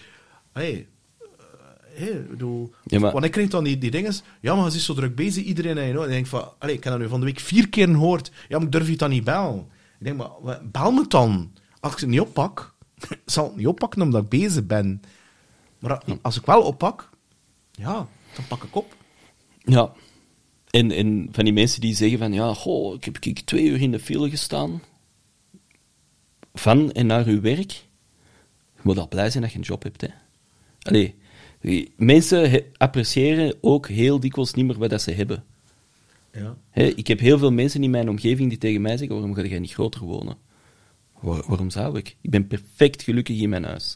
want ik kreeg dan die dingen, ja, maar je is zo druk bezig, iedereen en ik denk van, ik heb dat nu van de week 4 keer gehoord, ja, maar ik durf je dan niet bellen. Ik denk, maar bel me dan. Als ik het niet oppak, zal ik het niet oppakken omdat ik bezig ben. Maar als ik wel oppak, ja, dan pak ik op. Ja. En van die mensen die zeggen van, ja, goh, ik heb 2 uur in de file gestaan, van en naar uw werk. Je moet al blij zijn dat je een job hebt, hè. Allee, mensen appreciëren ook heel dikwijls niet meer wat dat ze hebben. Ja. Ik heb heel veel mensen in mijn omgeving die tegen mij zeggen, waarom ga jij niet groter wonen? Waarom zou ik? Ik ben perfect gelukkig in mijn huis.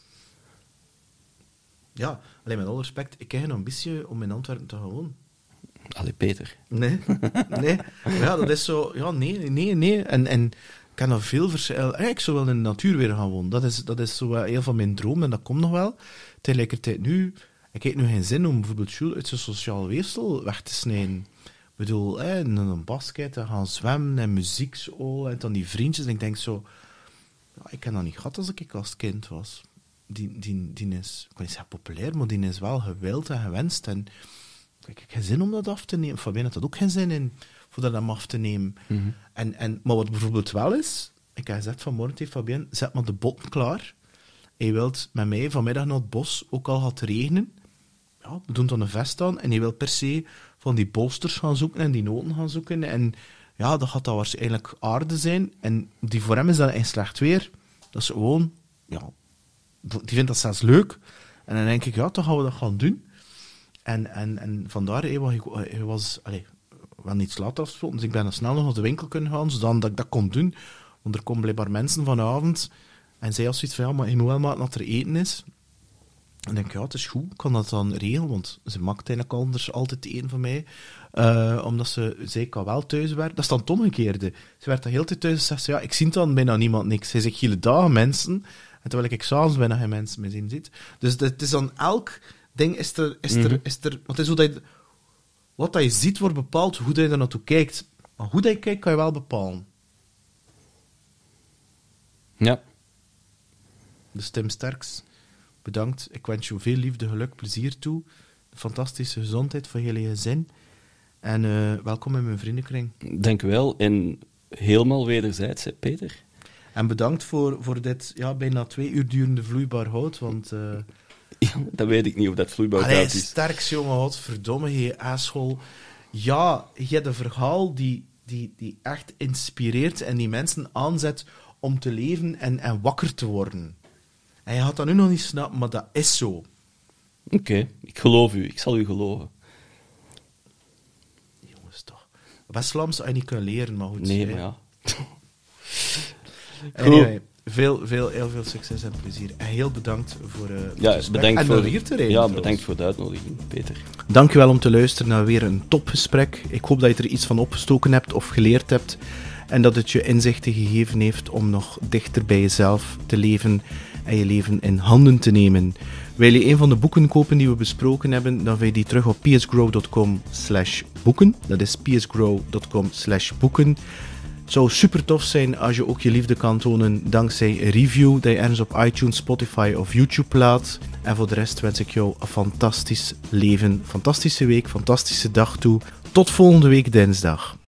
Ja, alleen met alle respect, ik heb geen ambitie om in Antwerpen te gaan wonen. Allee, Peter. Nee. Ja, dat is zo... Ja, nee. En ik kan nog veel verschillen. Ik zou wel in de natuur weer gaan wonen. Dat is zo heel van mijn droom en dat komt nog wel. Tegelijkertijd nu... Ik heb nu geen zin om bijvoorbeeld Jules uit zijn sociaal weefsel weg te snijden. Ik bedoel, in een basket te gaan zwemmen en muziek zo, en dan die vriendjes. En ik denk zo... Ja, ik heb dat niet gehad als ik als kind was. Die is... Ik kan niet zeggen populair, maar die is wel gewild en gewenst. En ik heb geen zin om dat af te nemen. Fabien had dat ook geen zin in, voor dat hem af te nemen. Mm-hmm. Maar wat bijvoorbeeld wel is... Ik heb gezegd vanmorgen tegen Fabien, zet maar de botten klaar. Hij wilt met mij vanmiddag naar het bos, ook al gaat het regenen. Ja, we doen dan een vest aan. En hij wil per se van die bolsters gaan zoeken en die noten gaan zoeken. En ja, dat gaat dan waarschijnlijk aarde zijn. En die voor hem is dat in slecht weer. Dat is gewoon... Ja, die vindt dat zelfs leuk. En dan denk ik, ja, toch gaan we dat gaan doen. En vandaar, hij was... wel niet later afgesproken, dus ik ben dan snel nog naar de winkel kunnen gaan, zodat ik dat kon doen. Want er komen blijkbaar mensen vanavond en zij als zoiets van, ja, maar je moet wel maken dat er eten is. En ik denk, ja, het is goed, ik kan dat dan regelen, want ze maakt eigenlijk anders altijd eten van mij. Omdat zij kan wel thuis werken. Dat is dan het omgekeerde. Ze werkt dan heel de tijd thuis en zegt ze, ja, ik zie dan bijna niemand niks. Zij zegt, hele dagen mensen, en terwijl ik s'avonds bijna geen mensen meer ziet. Dus het is dan elk ding is er want het is hoe dat je... Wat dat je ziet wordt bepaald hoe dat je er naartoe kijkt. Maar hoe dat je kijkt, kan je wel bepalen. Ja. Dus Tim Sterks, bedankt. Ik wens je veel liefde, geluk, plezier toe. Fantastische gezondheid voor jullie gezin. En welkom in mijn vriendenkring. Dank u wel. En helemaal wederzijds, hè, Peter. En bedankt voor dit bijna 2 uur durende vloeibaar hout, want... Ja, dat weet ik niet of dat vloeibaar hout is. Sterks, jongen, godverdomme, je asshole. Ja, je hebt een verhaal die echt inspireert en die mensen aanzet om te leven en wakker te worden. En je gaat dat nu nog niet snappen, maar dat is zo. Oké, ik geloof u. Ik zal u geloven. Jongens, toch. West-Vlaams zou je niet kunnen leren, maar goed. Nee, maar ja. Anyway, heel veel succes en plezier. En heel bedankt voor het bedankt en voor hier te rijden. Ja, bedankt voor de uitnodiging, Peter. Dankjewel om te luisteren naar weer een topgesprek. Ik hoop dat je er iets van opgestoken hebt of geleerd hebt. En dat het je inzichten gegeven heeft om nog dichter bij jezelf te leven en je leven in handen te nemen. Wil je een van de boeken kopen die we besproken hebben, dan vind je die terug op psgrow.com/boeken. Dat is psgrow.com/boeken. Het zou super tof zijn als je ook je liefde kan tonen dankzij een review dat je ergens op iTunes, Spotify of YouTube plaatst. En voor de rest wens ik jou een fantastisch leven, fantastische week, fantastische dag toe. Tot volgende week dinsdag.